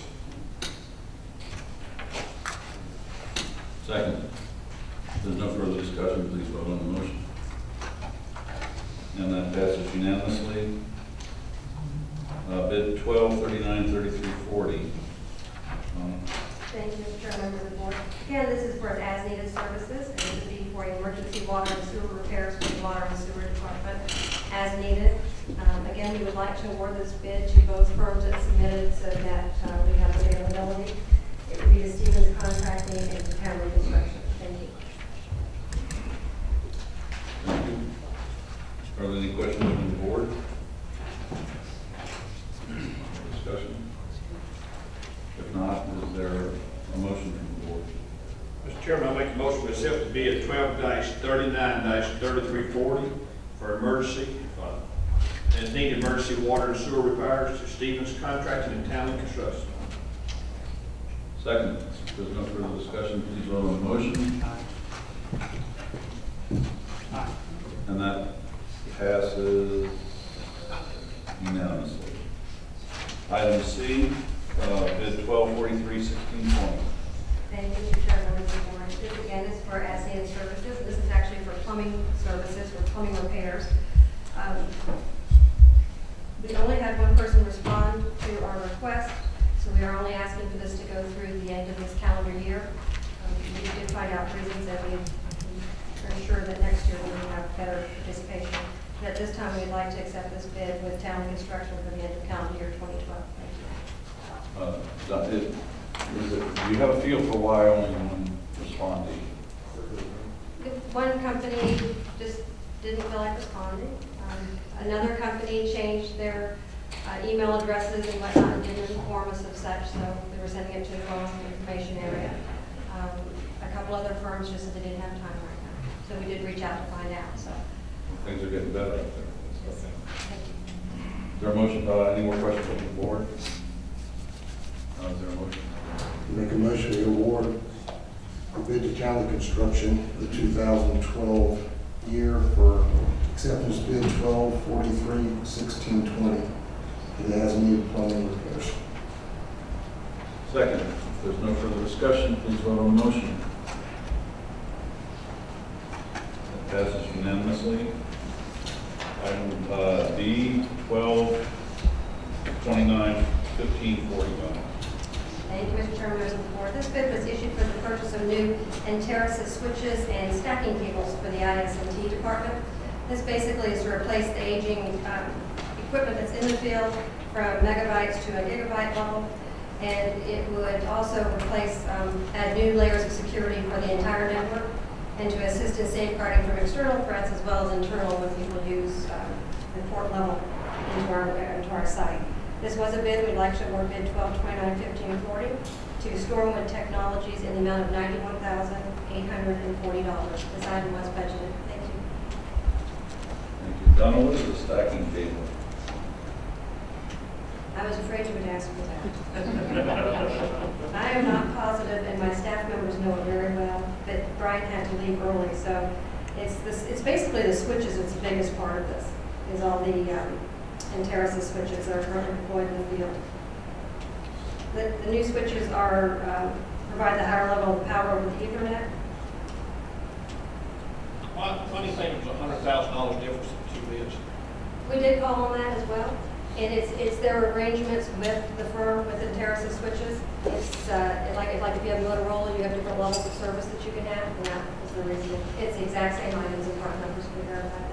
Second. If there's no further discussion, please vote on the motion. And that passes unanimously. Uh, bid twelve thirty-nine thirty-three forty. Um, Thank you, Mister Chairman, members of the board. Again, this is for as-needed services, and this would be for emergency water and sewer repairs for the water and sewer department as needed. Um, again, we would like to award this bid to both firms that submitted so that uh, we have availability. It would be the Stevens Contracting and the Townley Construction. Thank you. Thank you. Are there any questions from the board? Discussion? If not, is there a motion from the board? Mister Chairman, I make a motion to accept the bid twelve thirty-nine thirty-three forty for emergency, uh, and needed emergency water and sewer repairs to Stevens Contracting and Townley Construction. Second. If there's no further discussion, please vote on the motion. Aye. And that passes unanimously. Item C, uh, bid twelve forty-three sixteen twenty. Thank you, Mister Chairman, members of the board. This again is for as-needed services. This is actually for plumbing services or plumbing repairs. Um, We only had one person respond to our request, so we are only asking for this to go through the end of this calendar year. Um, We did find out reasons that we are sure that next year we will have better participation. And at this time, we'd like to accept this bid with Town Construction for the end of calendar year twenty twelve. Thank you. Uh, that is, is it, do you have a feel for why only one responded? One company just didn't feel like responding. Um, Another company changed their uh, email addresses and whatnot and didn't inform us of such, so they were sending it to the wrong information area. Um, a couple other firms just said they didn't have time right now, so we did reach out to find out. So Things are getting better out there. yes. Thank you. Is there a motion, uh, any more questions from the board? Uh, is there a motion? Make a motion to award the bid to County Construction for the two thousand twelve year for acceptance bid twelve forty-three sixteen twenty. It has needed plumbing repairs. Second, if there's no further discussion, please vote on the motion. That passes unanimously. Item uh, D, twelve twenty-nine fifteen forty-one. Thank you, Mister Chairman, members of the board. This bid was issued for the purchase of new Enterasys switches and stacking cables for the I S M T department. This basically is to replace the aging um, equipment that's in the field from megabytes to a gigabyte level. And it would also replace, um, add new layers of security for the entire network and to assist in safeguarding from external threats as well as internal when people use um, the port level into our, into our site. This was a bid. We'd like to award bid twelve twenty-nine fifteen forty to Stormwood Technologies in the amount of ninety-one thousand eight hundred forty dollars. This item was budgeted. Thank you. Thank you. Donna, what is the stacking cable? I was afraid you would ask for that. I am not positive, and my staff members know it very well, but Brian had to leave early, so it's this. It's basically the switches. It's the biggest part of this. Is all the um, Enterasys switches that are currently deployed in the field. The, the new switches are um, provide the higher level of power over the Ethernet. Why, why do you think it was a hundred thousand dollars difference in two bids? We did call on that as well. And it's, it's their arrangements with the firm, with the Enterasys switches. It's uh, like, like if you have Motorola, you have different levels of service that you can have, and that was the reason. It's the exact same items and part numbers we verified that.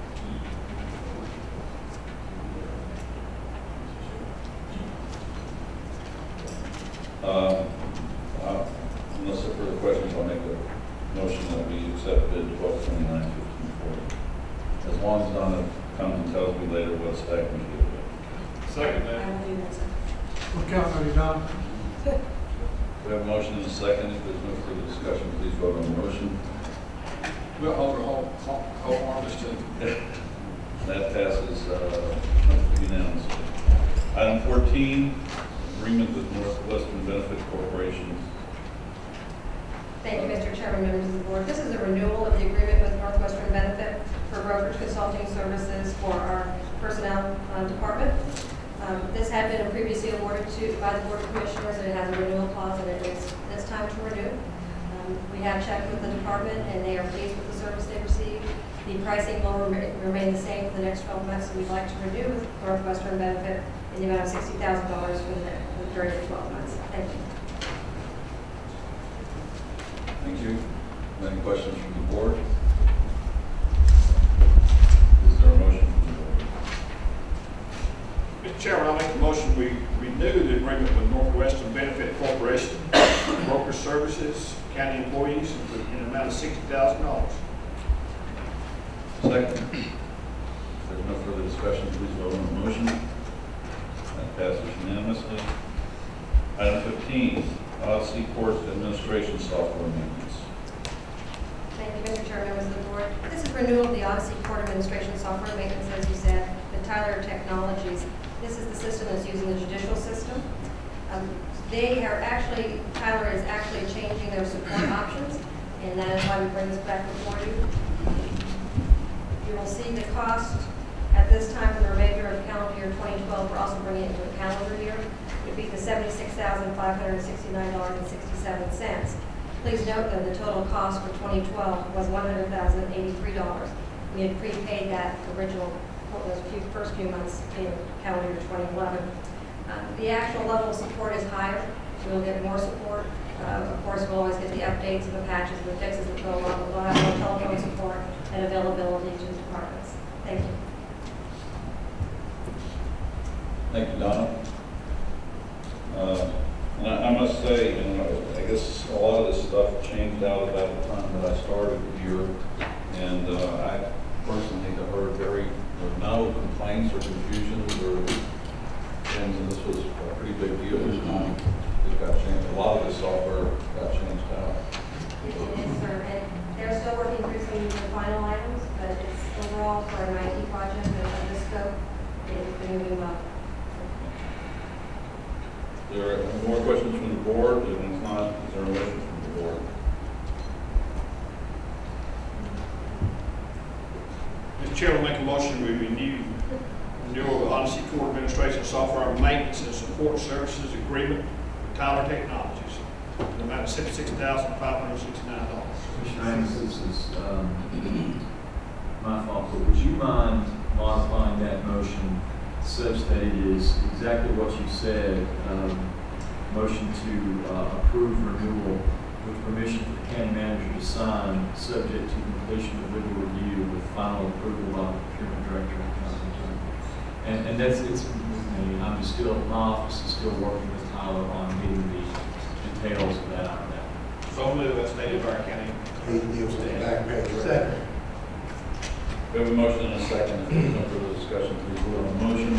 Uh, uh, unless there are further questions, I'll make a motion that we accept bid twelve twenty-nine fifteen forty. As long as Donna comes and tells me later what stacking cable. Second, I that. will do that, sir. What count are you done? We have a motion and a second. If there's no further discussion, please vote on the motion. We'll hold a whole, whole, whole harvest to. That passes uh, unanimously. Item fourteen, agreement with Northwestern Benefit Corporation. Thank you, Mister Chairman, members of the board. This is a renewal of the agreement with Northwestern Benefit for brokerage consulting services for our personnel uh, department. Um, this had been previously awarded to by the Board of Commissioners, and it has a renewal clause, and it is this time to renew. Um, we have checked with the department, and they are pleased with the service they receive. The pricing will remain, remain the same for the next twelve months, so we'd like to renew with Northwestern Benefit in the amount of sixty thousand dollars for the, for the period of twelve months. Thank you. Thank you. Any questions from the board? Is there a motion from the board? Mister Chairman, I'll make the motion we renew the agreement with Northwestern Benefit Corporation, broker services, county employees, in an amount of sixty thousand dollars. Second. If there's no further discussion, please vote on the motion. That passes unanimously. Item fifteen, B O C Court Administration Software Maintenance. Thank you, Mister Chairman, members of the board. This is renewal of the Odyssey Court Administration Software Maintenance, as you said, with Tyler Technologies. This is the system that's using the judicial system. Um, they are actually, Tyler is actually changing their support options, and that is why we bring this back before you. You will see the cost at this time for the remainder of calendar year twenty twelve. We're also bringing it into the calendar year. It would be the seventy-six thousand five hundred sixty-nine dollars and sixty-seven cents. Please note that the total cost for twenty twelve was one hundred thousand eighty-three dollars. We had prepaid that original, what those few, first few months in calendar year twenty eleven. Uh, the actual level of support is higher. We'll get more support. Uh, of course, we'll always get the updates and the patches and the fixes that go along, but we'll have more telephone support and availability to the departments. Thank you. Thank you, Donna. Uh, and I, I must say, you know, I guess a lot of this stuff changed out about the time that I started here, and uh, I personally have heard very, or no complaints or confusions or things, and this was a pretty big deal this time. It got changed. A lot of this software got changed out. It is, sir, and they're still working through some of the final items, but it's overall for an I T project and of this scope, it's been moving well. There are more questions from the board, and if not, is there a motion from the board? Mister Chair, will make a motion we renew renewal Odyssey Court Administration Software Maintenance and Support Services Agreement with Tyler Technologies in the amount of seventy-six thousand five hundred sixty-nine dollars. Commissioner Amos, this is um, my fault, but would you mind modifying that motion such that it is exactly what you said, um, motion to uh, approve renewal with permission for the county manager to sign, subject to completion of legal review with final approval by the procurement director and county attorney. And, and that's, it's, I mean, I'm just still, my office is still working with Tyler on getting the details of that out of that. So move as stated by our county. He was the back page. Second. We have a motion and a second. If there's no further discussion, please vote on the motion.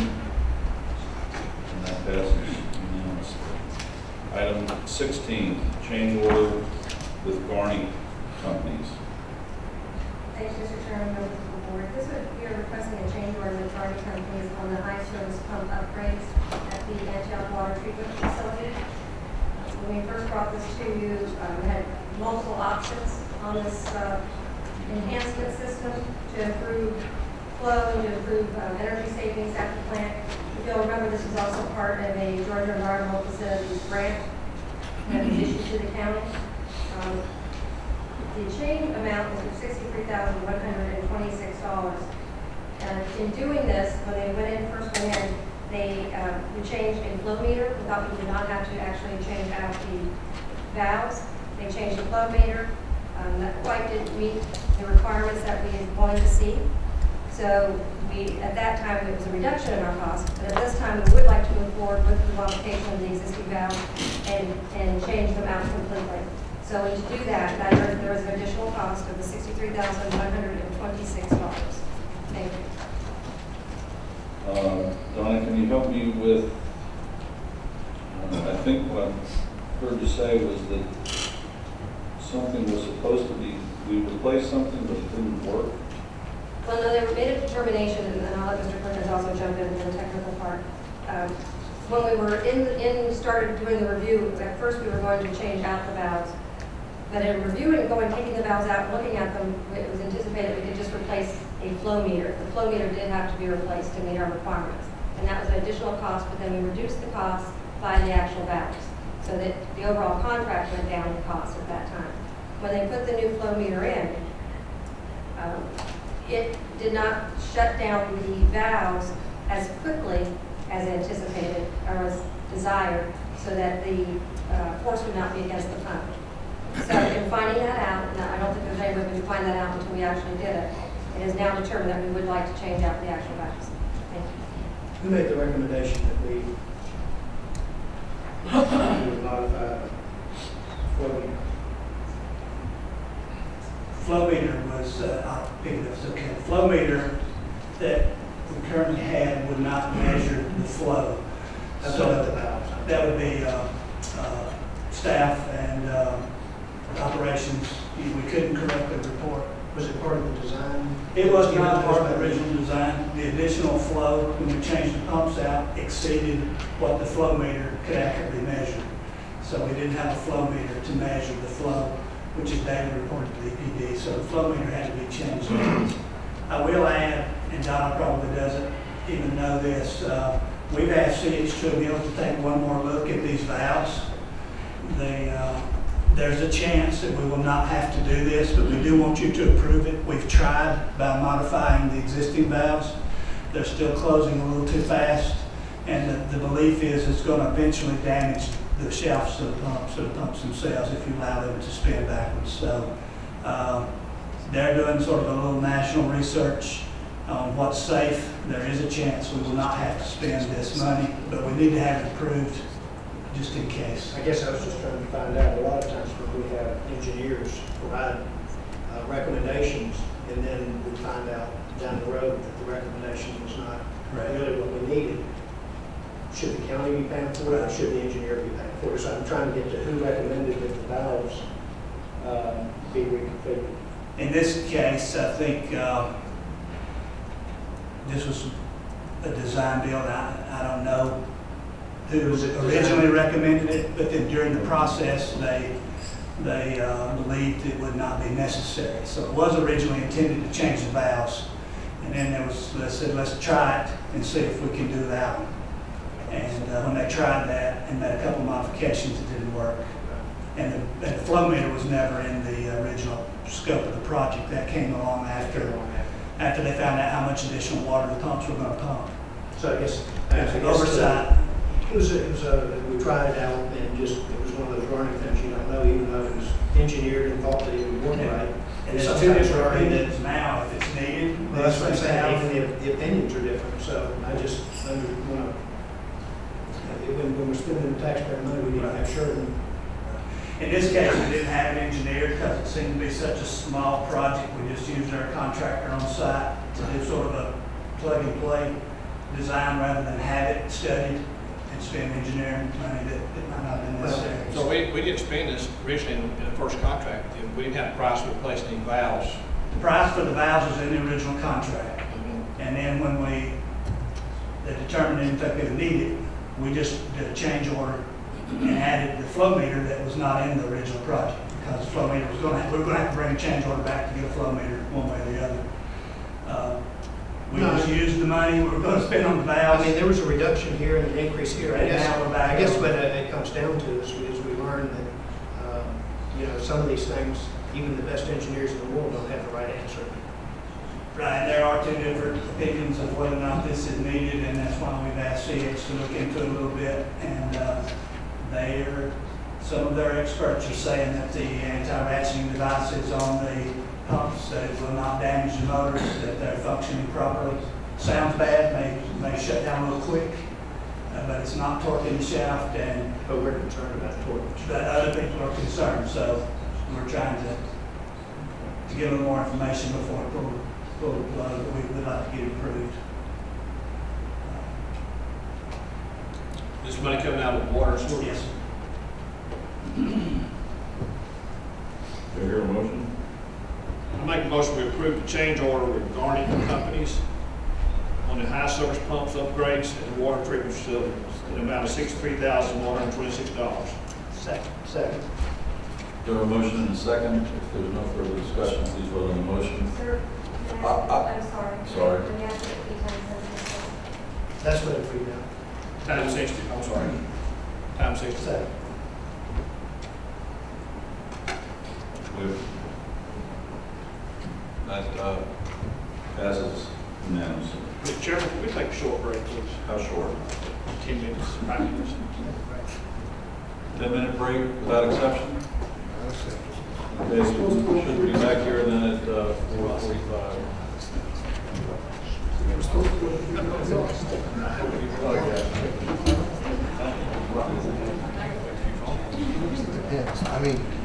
And that passes unanimously. Item sixteen, change order with Garney Companies. Thanks, Mister Chairman, members of the board. This would, we are requesting a change order with Garney Companies on the high service pump upgrades at the Antioch Water Treatment Facility. When we first brought this to you, uh, we had multiple options on this uh, enhancement system to improve flow, to improve um, energy savings at the plant. If you'll remember, this is also part of a Georgia Environmental Facilities grant that was issued to the county. Um, the change amount is for sixty-three thousand one hundred twenty-six dollars. And in doing this, when they went in, first went in, they uh, we changed a flow meter. We thought we did not have to actually change out the valves. They changed the flow meter. Um, that quite didn't meet the requirements that we had wanted to see. So we, at that time, it was a reduction in our cost, but at this time, we would like to move forward with the modification of the existing valves and, and change them out completely. So to do that, that there is an additional cost of the sixty-three thousand one hundred twenty-six dollars. Thank you. Uh, Donna, can you help me with, uh, I think what I heard you say was that something was supposed to be, we replaced something, but it didn't work. Well, no, they made a determination, and I'll let Mister Perkins also jump in in the technical part. Um, when we were in, in, started doing the review, at first we were going to change out the valves. But in reviewing, going, taking the valves out, looking at them, it was anticipated we could just replace a flow meter. The flow meter did have to be replaced to meet our requirements. And that was an additional cost, but then we reduced the cost by the actual valves. So that the overall contract went down in cost at that time. When they put the new flow meter in, um, it did not shut down the valves as quickly as anticipated or as desired, so that the uh, force would not be against the pump. So in finding that out, and I don't think there's any way we could find that out until we actually did it, it is now determined that we would like to change out the actual valves. Thank you. Who made the recommendation that we would modify the flow meter? Flow meter was, uh, I'll pick it up, okay. The flow meter that we currently had would not measure the flow. That's So what the valves. that would be uh, uh, staff and uh, operations. We couldn't correct the report. Was it part of the design? It was not part of the original design. The additional flow, when we changed the pumps out, exceeded what the flow meter could accurately measure. So we didn't have a flow meter to measure the flow, which is daily reported to the E P D. So the flow meter had to be changed. I will add, and Donna probably doesn't even know this, uh, we've asked C H two to be able to take one more look at these valves. They, uh, there's a chance that we will not have to do this, but we do want you to approve it. We've tried by modifying the existing valves. They're still closing a little too fast, and the, the belief is it's going to eventually damage the shafts of the pumps or the pumps themselves if you allow them to spin backwards. So um, they're doing sort of a little national research on what's safe. There is a chance we will not have to spend this money, but we need to have it approved just in case. I guess I was just trying to find out, a lot of times when we have engineers provide uh, recommendations, and then we find out down the road that the recommendation was not Right. really what we needed. Should the county be paying for it, or should the engineer be paying for it? So I'm trying to get to who recommended that the valves uh, be reconfigured. In this case, I think uh, this was a design build. I, I don't know who originally recommended it, but then during the process, they they uh, believed it would not be necessary. So it was originally intended to change the valves, and then there was, they said, let's try it and see if we can do that one. And uh, when they tried that and made a couple modifications, it didn't work. And the, and the flow meter was never in the original scope of the project. That came along after after they found out how much additional water the pumps were going to pump. So I guess, I guess the oversight. It was, it was a, we tried it out, and just, it was one of those learning things you don't know, even though it was engineered and thought that it would work right. And It's it's two two different different opinions. opinions now, if it's needed. Well, that's what I'm saying, Now, even the, the opinions are different, so I just, under, you know, when, when we're spending the taxpayer money, we need to make sure. that- in this case, we didn't have it engineered because it seemed to be such a small project. We just used our contractor on site to do sort of a plug and play design rather than have it studied and spend engineering money that, that might not have been necessary. So we, we didn't spend this originally in, in the first contract. We didn't have a price to replace any valves. The price for the valves was in the original contract. Mm-hmm. And then when we they determined in fact they needed it, we just did a change order and added the flow meter that was not in the original project, because the flow meter was going to have, we were going to have to bring a change order back to get a flow meter one way or the other. Uh, we No. just used the money we were going to spend on the valves. I mean, there was a reduction here and an increase here. I Right guess, now we're back I guess on- what it it comes down to is, is we learn that, um, you know, some of these things, even the best engineers in the world don't have the right answer. Right, there are two different opinions of whether or not this is needed, and that's why we've asked C X to look into it a little bit. And uh, they are, some of their experts are saying that the anti-ratcheting devices on the pumps, that it will not damage the motors, that they're functioning properly. Sounds bad, may, may shut down a little quick, uh, but it's not torquing the shaft, and But we're concerned about torque. but other people are concerned, so we're trying to, to get a little more information before we pull, pull the plug, but we would like to get it approved. This money coming out of water and sewer? Yes. Do you hear a motion? I make a motion we approve the change order with Garnet Companies on the high service pumps upgrades at the water treatment facility in the amount of sixty-three thousand one hundred twenty-six dollars. Second. Second. Do you have a motion and a second? If there's no further discussion, please vote on the motion. Sir, may I- Uh, uh, I'm sorry. sorry. Let me ask you a few times. That's what it we now. Time sixty, I'm sorry. Time sixty. Second. Good. That uh, passes unanimously. Mister Chairman, can we take a short break, please? How short? Ten minutes, five minutes. Ten minute break without exception? Okay, so should be back here then at uh, four forty-five. Yes, I mean,